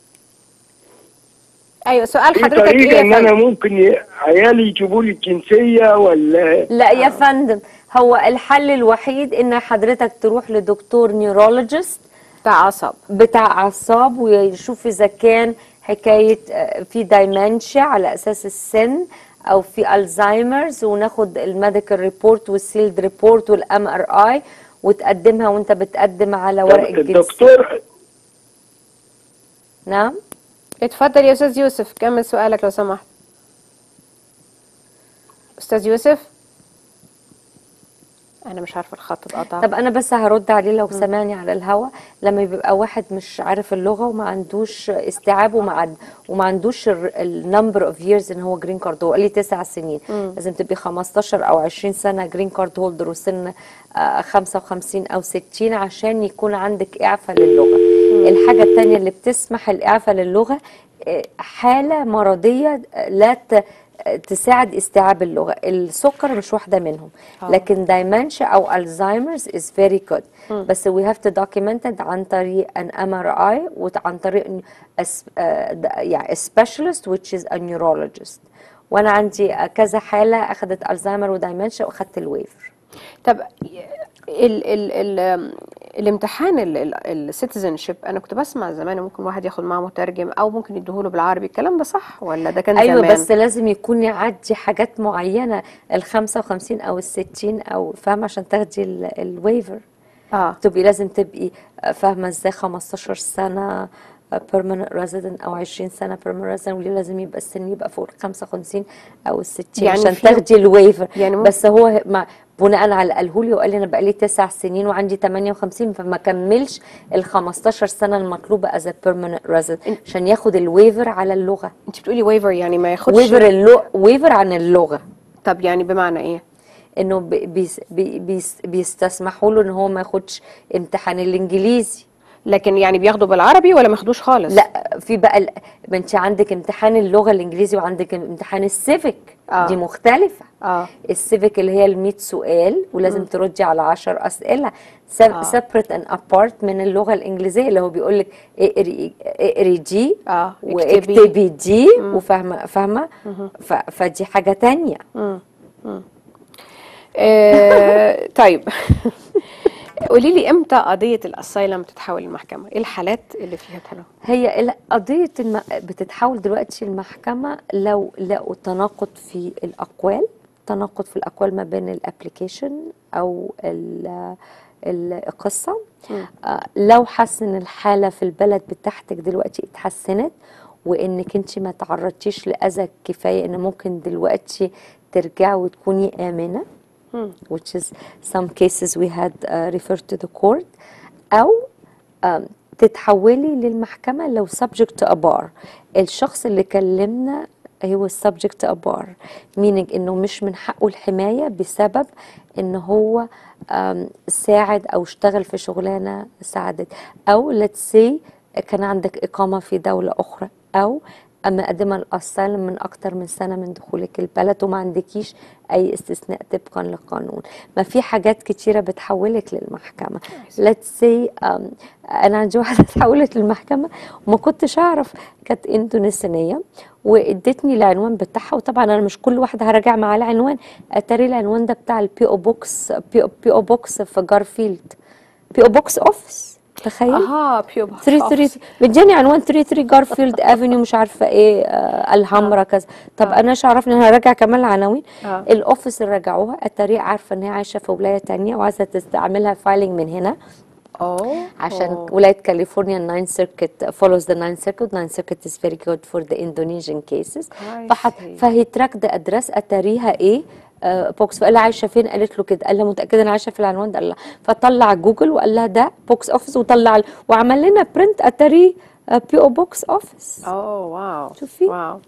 ايوه، سؤال حضرتك ايه يا فندم؟ ان انا ممكن عيالي يجيبوا لي الجنسيه ولا لا؟ يا فندم، هو الحل الوحيد ان حضرتك تروح لدكتور نيورولوجيست بتاع اعصاب ويشوف اذا كان حكايه في دايمنشيا على اساس السن او في الزهايمرز، وناخد الميديكال ريبورت والسيلد ريبورت والام ار اي وتقدمها وانت بتقدم على ورق الجنسيه. الدكتور. نعم. اتفضل يا استاذ يوسف، كمل سؤالك لو سمحت. استاذ يوسف، انا مش عارفه الخط اتقطع. طب انا بس هرد عليه لو سمعني على الهوا. لما بيبقى واحد مش عارف اللغه وما عندوش استيعاب وما عندوش النمبر اوف ييرز ان هو جرين كارد، هو قال لي 9 سنين، لازم تبقي 15 او 20 سنه جرين كارد هولدر وسن 55 او 60 عشان يكون عندك اعفاء للغه. الحاجه الثانيه اللي بتسمح الاعفاء للغه حاله مرضيه لا تساعد استيعاب اللغه. السكر مش واحده منهم، لكن دايمنشيا او الزهايمرز is very good. بس we have to document it عن طريق an MRI وعن طريق يعني specialist which is a neurologist. وانا عندي كذا حاله اخذت الزهايمر ودايمنشيا واخذت الويفر. طب الامتحان السيتيزنشيب انا كنت بسمع زمان ممكن واحد ياخد معاه مترجم او ممكن يديهوله بالعربي، الكلام ده صح ولا ده كان ايوه زمان؟ بس لازم يكون يعدي حاجات معينه، ال 55 او ال 60 او فاهمه عشان تاخدي الويفر. تبقي لازم تبقي فاهمه ازاي 15 سنه permanent resident او 20 سنه permanent resident، وليه لازم يبقى السن يبقى فوق 55 او 60 يعني عشان في- تاخدي الويفر. يعني بس هو بناء على اللي قاله لي، وقال لي انا بقالي 9 سنين وعندي 58، فما كملش ال 15 سنه المطلوبه از permanent resident عشان ياخد الويفر على اللغه. انت بتقولي ويفر يعني ما ياخدش ويفر عن اللغه. طب يعني بمعنى ايه؟ انه بيستسمحوا له ان هو ما ياخدش امتحان الانجليزي. لكن يعني بياخدوا بالعربي ولا ما ياخدوش خالص؟ لا، في بقى ما انت عندك امتحان اللغه الانجليزي وعندك امتحان السيفيك. دي مختلفه. السيفيك اللي هي ال100 سؤال ولازم تردي على 10 اسئله separate and apart من اللغه الانجليزيه، اللي هو بيقول لك اقري دي واكتبي دي وفاهمه فدي حاجه تانية. طيب قولي لي امتى قضيه الاسايلم تتحول للمحكمه؟ ايه الحالات اللي فيها تحول؟ هي قضيه بتتحول دلوقتي المحكمه لو لقوا تناقض في الاقوال، تناقض في الاقوال ما بين الابلكيشن او القصه. لو حس ان الحاله في البلد بتاعتك دلوقتي اتحسنت وانك انت ما تعرضتيش لاذى كفايه ان ممكن دلوقتي ترجعي وتكوني امنه، which is some cases we had referred to the court، أو تتحولي للمحكمة لو subject to a bar. الشخص اللي كلمنا هو subject to a bar meaning إنه مش من حقه الحماية بسبب إنه هو ساعد أو اشتغل في شغلانة ساعدت، أو let's say كان عندك إقامة في دولة أخرى، أو مقدمة الأسايلم من أكتر من سنة من دخولك البلد وما عندكيش أي استثناء طبقا للقانون. ما في حاجات كتيرة بتحولك للمحكمة. let's say أنا عندي واحدة اتحولت للمحكمة وما كنتش أعرف، كانت إندونيسية وادتني العنوان بتاعها، وطبعا أنا مش كل واحدة هراجع معاه العنوان، أتاري العنوان ده بتاع البي او بوكس، بي او بوكس في جارفيلد، بي او بوكس اوفيس. تخيل بيو بوكس 33 مدياني عنوان 33 جارفيلد افنيو مش عارفه ايه الهامرا كذا. طب انا ايش عرفني انا هراجع كمان العناوين. الاوفيس اللي رجعوها الطريق عارفه ان هي عايشه في ولايه ثانيه وعايزه تستعملها فايلنج من هنا عشان ولايه كاليفورنيا. الناين سيركت follows the Ninth Circuit. Ninth Circuit is very good for the Indonesian cases. فهي تراك ذا ادرس اتاريها ايه بوكس. فقال لها عايشه فين؟ قالت له كده. قال لها متاكده انا عايشه في العنوان ده؟ قال لها. فطلع جوجل وقال لها ده بوكس اوفيس، وطلع وعمل لنا برنت اتاري بي او بوكس اوفيس. واو شوفي واو.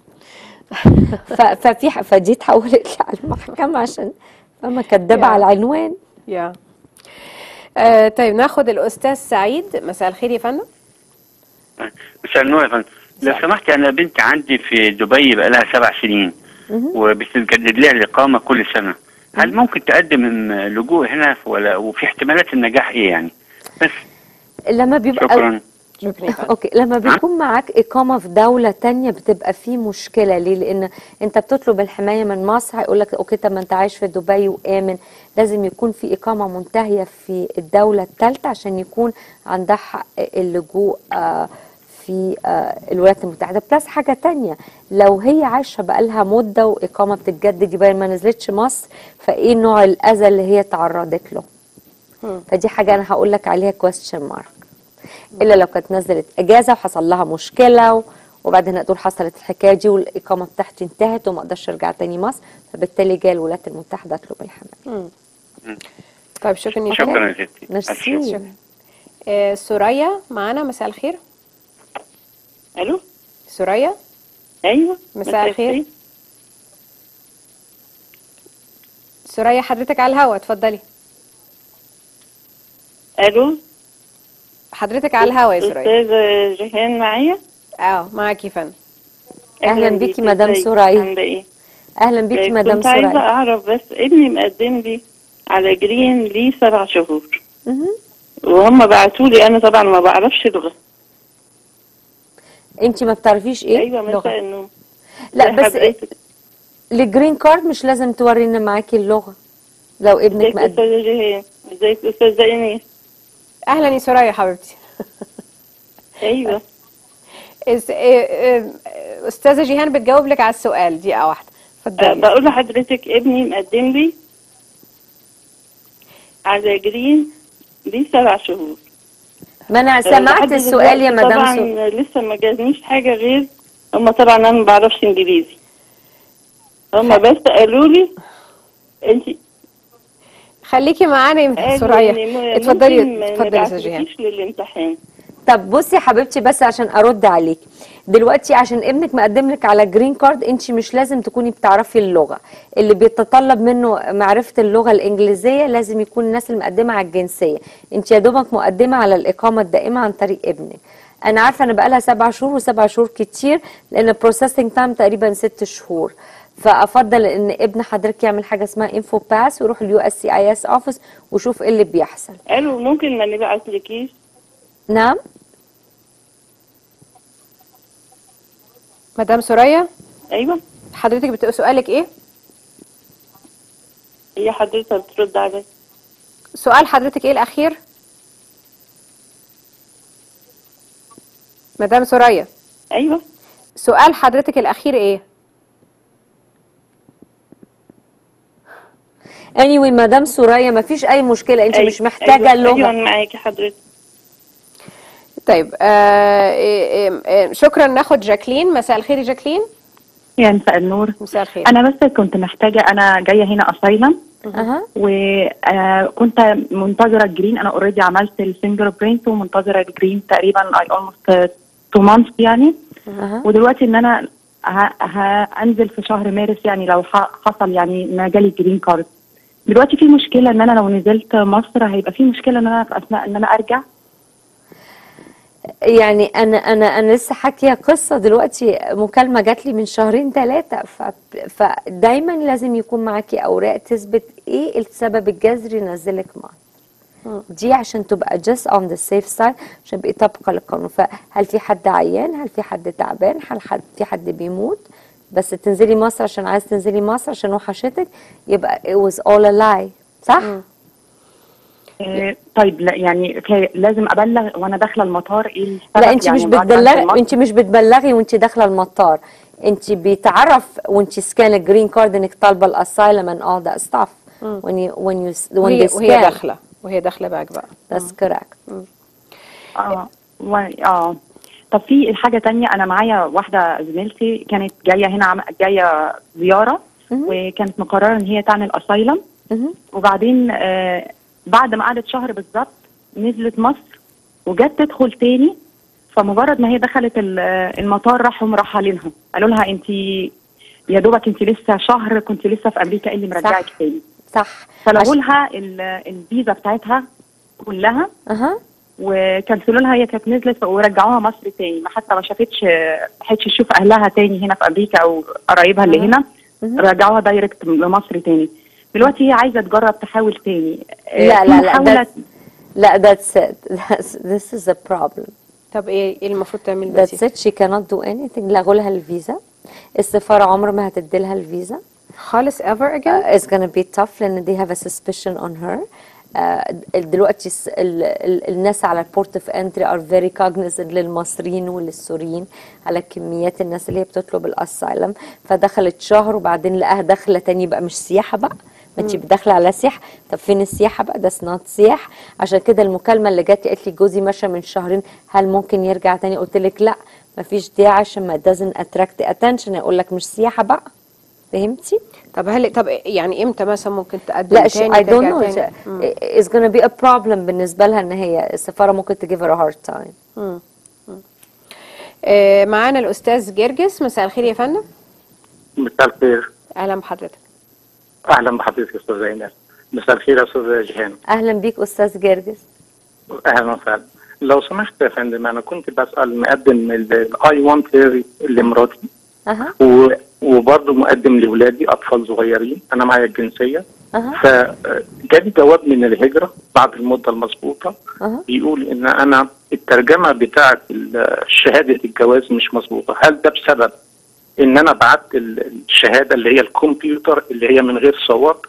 فدي اتحولت على المحكمه عشان فما كدابه على العنوان. يا طيب ناخد الاستاذ سعيد. مساء الخير يا فندم. مساء النور يا فندم. لو سمحت، انا بنت عندي في دبي بقى لها 7 سنين وبتجدد لها الاقامه كل سنه. هل ممكن تقدم لجوء هنا وفي احتمالات النجاح ايه يعني؟ بس لما بيبقى شكرا. اوكي، لما بيكون معاك اقامه في دوله تانية بتبقى في مشكله. ليه؟ لان انت بتطلب الحمايه من مصر، هيقول لك اوكي طب ما انت عايش في دبي وامن، لازم يكون في اقامه منتهيه في الدوله الثالثه عشان يكون عندها حق اللجوء في الولايات المتحده. بلس حاجه تانية، لو هي عايشه بقالها مده واقامه بتتجدد يبقى ما نزلتش مصر، فايه نوع الاذى اللي هي تعرضت له؟ فدي حاجه انا هقول لك عليها كويستشن مارك. الا لو كانت نزلت اجازه وحصل لها مشكله وبعدين هتقول حصلت الحكايه دي والاقامه بتاعتي انتهت وما اقدرش ارجع تاني مصر، فبالتالي جاي الولايات المتحده اطلب الحمايه. طيب شكرا. شكرا يا ستي. ميرسي. سوريا معانا. مساء الخير. الو سوريا. ايوه مساء الخير. سوريا حضرتك على الهوا، اتفضلي. الو حضرتك على الهوا يا سوريا. استاذ جيهان معايا؟ معاكي يا فندم. اهلا بيكي مدام سوريا. عامله ايه؟ اهلا بيكي مدام سوريا. كنت عايزه سوريا. اعرف بس ابني مقدم لي على جرين ليه 7 شهور وهم بعتوا لي، انا طبعا ما بعرفش لغه. انت ما بتعرفيش ايه؟ ايوه مساء النور. لا بس الجرين كارد مش لازم تورينا معاكي اللغه لو ابنك مقدم. ازيك استاذه جيهان؟ ازيك استاذه ايناس؟ اهلا يا سوريا حبيبتي. ايوه. استاذه جيهان بتجاوب لك على السؤال. دقيقه واحده اتفضلي. بقول لحضرتك ابني مقدم لي على جرين ليه 7 شهور ما انا سمعت لحد السؤال يا دلوقتي مدام طبعا لسه ما جازنيش حاجه غير هم طبعا انا ما بعرفش انجليزي. هم بس قالوا لي انت خليكي معانا يا سوريا. اتفضلي يا جيهان. للامتحان. طب بصي يا حبيبتي بس عشان ارد عليك دلوقتي، عشان ابنك مقدم لك على جرين كارد انت مش لازم تكوني بتعرفي اللغه. اللي بيتطلب منه معرفه اللغه الانجليزيه لازم يكون الناس اللي مقدمه على الجنسيه. انت يا دوبك مقدمه على الاقامه الدائمه عن طريق ابنك. انا عارفه انا بقالها 7 شهور و7 شهور كتير لان البروسيسنج تايم تقريبا 6 شهور. فافضل ان ابن حضرتك يعمل حاجه اسمها انفو باس ويروح الUSCIS اوفيس وشوف ايه اللي بيحصل. قالوا ممكن ما نبعتلكيش. نعم مدام سوريا. ايوه حضرتك بتقول سؤالك ايه؟ هي حضرتك بترد عليا. سؤال حضرتك ايه الاخير؟ مدام سوريا. ايوه سؤال حضرتك الاخير ايه؟ anyway مدام سوريا مفيش اي مشكله، انت مش محتاجه اللغه. ايوه معاكي حضرتك. طيب شكرا. ناخد جاكلين. مساء الخير يا جاكلين. يا مساء النور. مساء الخير. انا بس كنت محتاجه، انا جايه هنا اسايلم وكنت منتظره الجرين. انا اوريدي عملت الفينجر برينت ومنتظره الجرين تقريبا almost 2 months يعني. ودلوقتي ان انا هنزل في شهر مارس يعني لو حصل يعني ما جالي جرين كارد. دلوقتي في مشكله ان انا لو نزلت مصر هيبقى في مشكله ان انا في اثناء ان انا ارجع. يعني انا لسه حاكيه قصه دلوقتي، مكالمه جات لي من 2-3 فدايما لازم يكون معاكي اوراق تثبت ايه السبب الجذري نزلك مصر. دي عشان تبقى just on the safe side عشان تبقي طبقه للقانون. فهل في حد عيان؟ هل في حد تعبان؟ هل في حد بيموت؟ بس تنزلي مصر عشان عايز تنزلي مصر عشان وحشتك يبقى it was all a lie. صح؟ طيب لا يعني لازم ابلغ وانا داخله المطار ايه السبب؟ لا انت يعني مش بتبلغي، انت مش بتبلغي وانت داخله المطار. انت بيتعرف وانت سكان جرين كارد انك طالبه الاسايلم and all that stuff when وهي داخله باك بقى. That's correct. طب في حاجه تانية، انا معايا واحده زميلتي كانت جايه هنا جايه زياره وكانت مقرره ان هي تعمل اسايلم وبعدين بعد ما قعدت شهر بالظبط نزلت مصر وجت تدخل تاني. فمجرد ما هي دخلت المطار راحوا مرحلينها، قالوا لها انت يا دوبك انت لسه شهر كنت لسه في امريكا، ايه اللي مرجعك تاني؟ صح. فلغوا لها الفيزا بتاعتها كلها وكنسلوا لها. هي كانت نزلت ورجعوها مصر تاني، ما حتى ما شافتش تشوف اهلها تاني هنا في امريكا او قرايبها اللي هنا. رجعوها دايركت لمصر تاني. دلوقتي هي عايزه تجرب تحاول تاني. لا that's it. This is a problem. طب ايه المفروض تعمل دلوقتي؟ That's it. She cannot do anything. لغوا لها الفيزا. السفاره عمر ما هتدي لها الفيزا خالص ever again. It's gonna be tough لان they have a suspicion on her. دلوقتي الناس على البورت اوف انتري ار فيري كوجنيزنت للمصريين وللسوريين على كميات الناس اللي هي بتطلب الاسايلم. فدخلت شهر وبعدين لقاها داخله تاني بقى مش سياحه بقى، ما انت داخله على سياحه. طب فين السياحه بقى؟ ده سنات سياح. عشان كده المكالمه اللي جات قالت لي جوزي مشى من 2 شهر، هل ممكن يرجع تاني؟ قلت لك لا مفيش داعي عشان ما doesn't attract attention يقول لك مش سياحه بقى. فهمتي؟ طب يعني امتى مثلا ممكن تقدم لا تاني؟ I don't know. It's gonna be a problem بالنسبه لها ان هي السفاره ممكن تجيب her a hard time. معانا الاستاذ جرجس. مساء الخير يا فندم. مساء الخير. اهلا بحضرتك. اهلا بحضرتك يا استاذ زينب. مساء الخير يا استاذ جيهان. اهلا بيك استاذ جرجس. اهلا وسهلا. لو سمحت يا فندم انا كنت بسال مقدم الاي 1 ثيري لمراتي وبرضه مقدم لاولادي اطفال صغيرين، انا معايا الجنسيه. فجالي جواب من الهجره بعد المده المظبوطه بيقول ان انا الترجمه بتاعه شهاده الجواز مش مظبوطه. هل ده بسبب ان انا بعت الشهاده اللي هي الكمبيوتر اللي هي من غير صور؟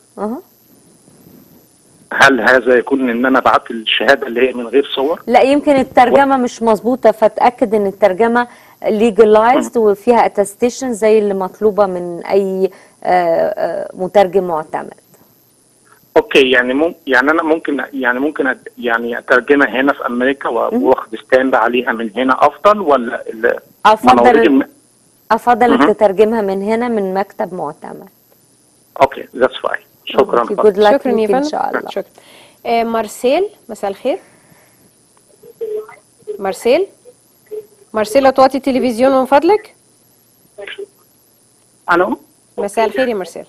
هل هذا يكون ان انا بعت الشهاده اللي هي من غير صور؟ لا يمكن الترجمه مش مظبوطه، فتاكد ان الترجمه legalized وفيها attestation زي اللي مطلوبه من اي مترجم معتمد. اوكي، يعني يعني انا ممكن يعني اترجمها هنا في امريكا واخد ستاند عليها من هنا افضل، ولا افضل انك تترجمها من هنا من مكتب معتمد. اوكي ذاتس فاين. شكرا. شكرا يا فندم ان شاء الله. شكرا. مارسيل، مساء الخير. مارسيل لو توطي التلفزيون من فضلك. الو، مساء الخير يا مارسيل.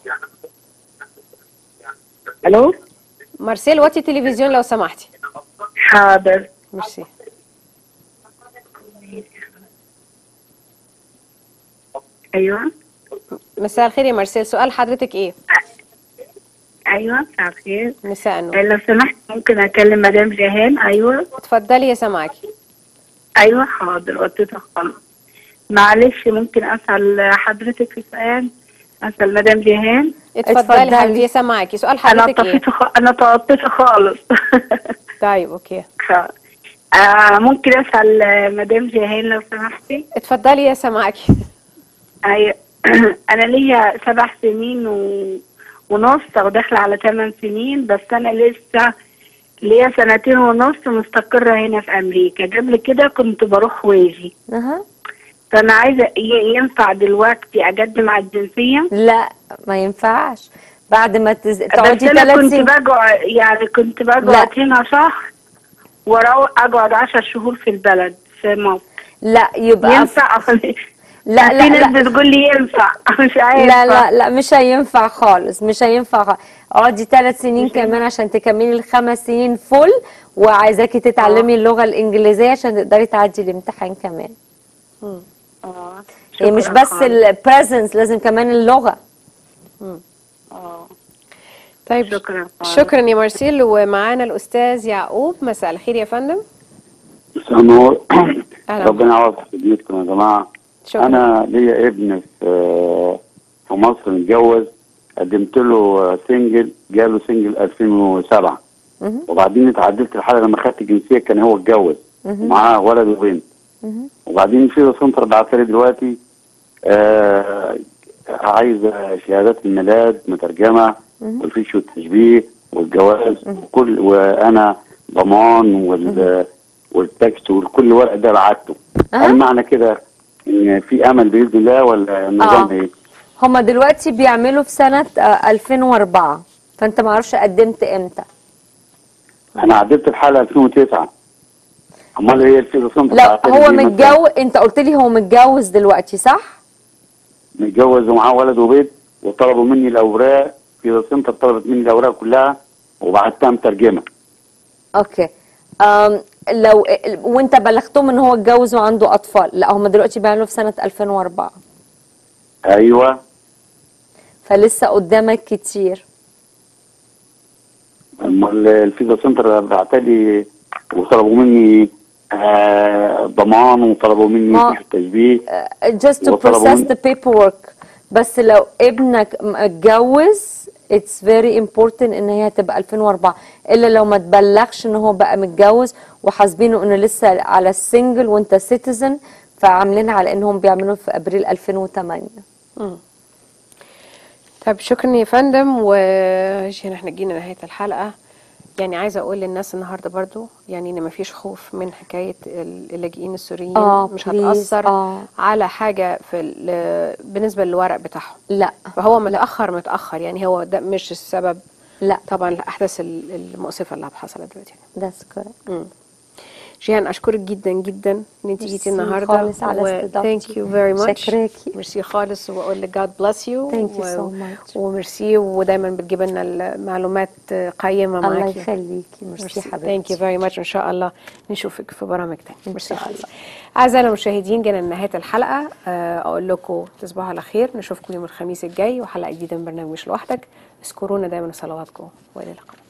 الو مارسيل، وطي التلفزيون لو سمحتي. حاضر. ميرسي. ايوه مساء الخير يا مارسيل، سؤال حضرتك ايه؟ ايوه مساء الخير. مساء النور. لو سمحت ممكن اكلم مدام جيهان؟ ايوه اتفضلي يا سامعاكي. ايوه حاضر، وطيتها خالص. معلش ممكن اسال حضرتك في سؤال؟ اسال مدام جيهان؟ اتفضلي حبيبتي، سامعاكي. سؤال حضرتك ايه؟ انا توطيتها خالص. طيب اوكي. ممكن اسال مدام جيهان لو سمحتي؟ اتفضلي يا سامعاكي. ايوه انا ليا 7 سنين ونص او داخله على 8 سنين، بس انا لسه ليا 2.5 سنين مستقره هنا في امريكا. قبل كده كنت بروح واجي. فانا عايزه ينفع دلوقتي اقدم على الجنسيه؟ لا ما ينفعش بعد ما تقعدي 3 سنين. كنت بقعد هنا شهر واروح اقعد 10 شهور في البلد في مصر. لا يبقى ينفع؟ لا في ناس بتقول لي ينفع. مش عارفه. لا مش هينفع خالص، مش هينفع خالص. اقعدي 3 سنين كمان عشان تكملي ال5 سنين فل، وعايزاكي تتعلمي اللغه الانجليزيه عشان تقدري تعدي الامتحان كمان. هي مش بس البريزنس، لازم كمان اللغه. طيب شكرا يا مارسيل. ومعانا الاستاذ يعقوب. مساء الخير يا فندم. مساء النور. ربنا يعوض خدمتكم يا جماعه. شكرا. انا ليا ابن في مصر متجوز، قدمت له سنجل، جاله سنجل 2007 وبعدين اتعدلت الحاله لما خدت الجنسيه كان هو اتجوز ومعاه ولد وبنت. وبعدين في سنتر بعتلي دلوقتي عايزه شهادات الميلاد مترجمه والفيش والتشبيه والجواز وانا ضمان والتكست وكل ورق ده بعته. هل معنى كده ان في امل باذن الله ولا النظام ايه؟ هما دلوقتي بيعملوا في سنه 2004، فانت ما اعرفش قدمت امتى. انا عدلت الحاله 2009. امال هي الفيزا سنتر؟ لا هو متجوز. انت قلت لي هو متجوز دلوقتي صح؟ متجوز ومعاه ولد وبيت، وطلبوا مني الاوراق. فيزا سنتر طلبت مني الاوراق كلها وبعتها مترجمه. اوكي. لو وانت بلغتهم ان هو اتجوز وعنده اطفال، لا هم دلوقتي بيعملوا في سنه 2004. ايوه. فلسه قدامك كتير. امال الفيزا سنتر بعتلي وطلبوا مني ضمان وطلبوا مني تشبيه. just to process the paperwork. بس لو ابنك متجوز it's very important ان هي تبقى 2004، الا لو ما تبلغش ان هو بقى متجوز وحاسبينه انه لسه على السنجل وانت سيتيزن، فعاملين على انهم بيعملوا في ابريل 2008. طيب شكرا يا فندم. وعشان احنا جينا نهايه الحلقه، يعني عايزه اقول للناس النهارده برضو يعني ان مفيش خوف من حكايه اللاجئين السوريين. مش هتاثر على حاجه بالنسبه للورق بتاعهم. لا فهو متاخر يعني هو ده مش السبب. لا طبعا الاحداث المؤسفه اللي حصلت دلوقتي. That's correct. جيهان اشكرك جدا جدا ان انت جيتي النهارده خالص على استضافتي. Thank you very much. شكراكي. ميرسي خالص، واقول لك God bless you. Thank you so much. وميرسي، ودايما بتجيب لنا المعلومات قيمه معاكي. الله يخليكي. ميرسي حبيبتي. Thank you very much. وان شاء الله نشوفك في برامج تانية. ميرسي خالص. اعزائنا المشاهدين، جينا لنهايه الحلقه. اقول لكم تصبحوا على خير، نشوفكم يوم الخميس الجاي وحلقه جديده من برنامج مش لوحدك. اذكرونا دايما في صلواتكم، والى اللقاء.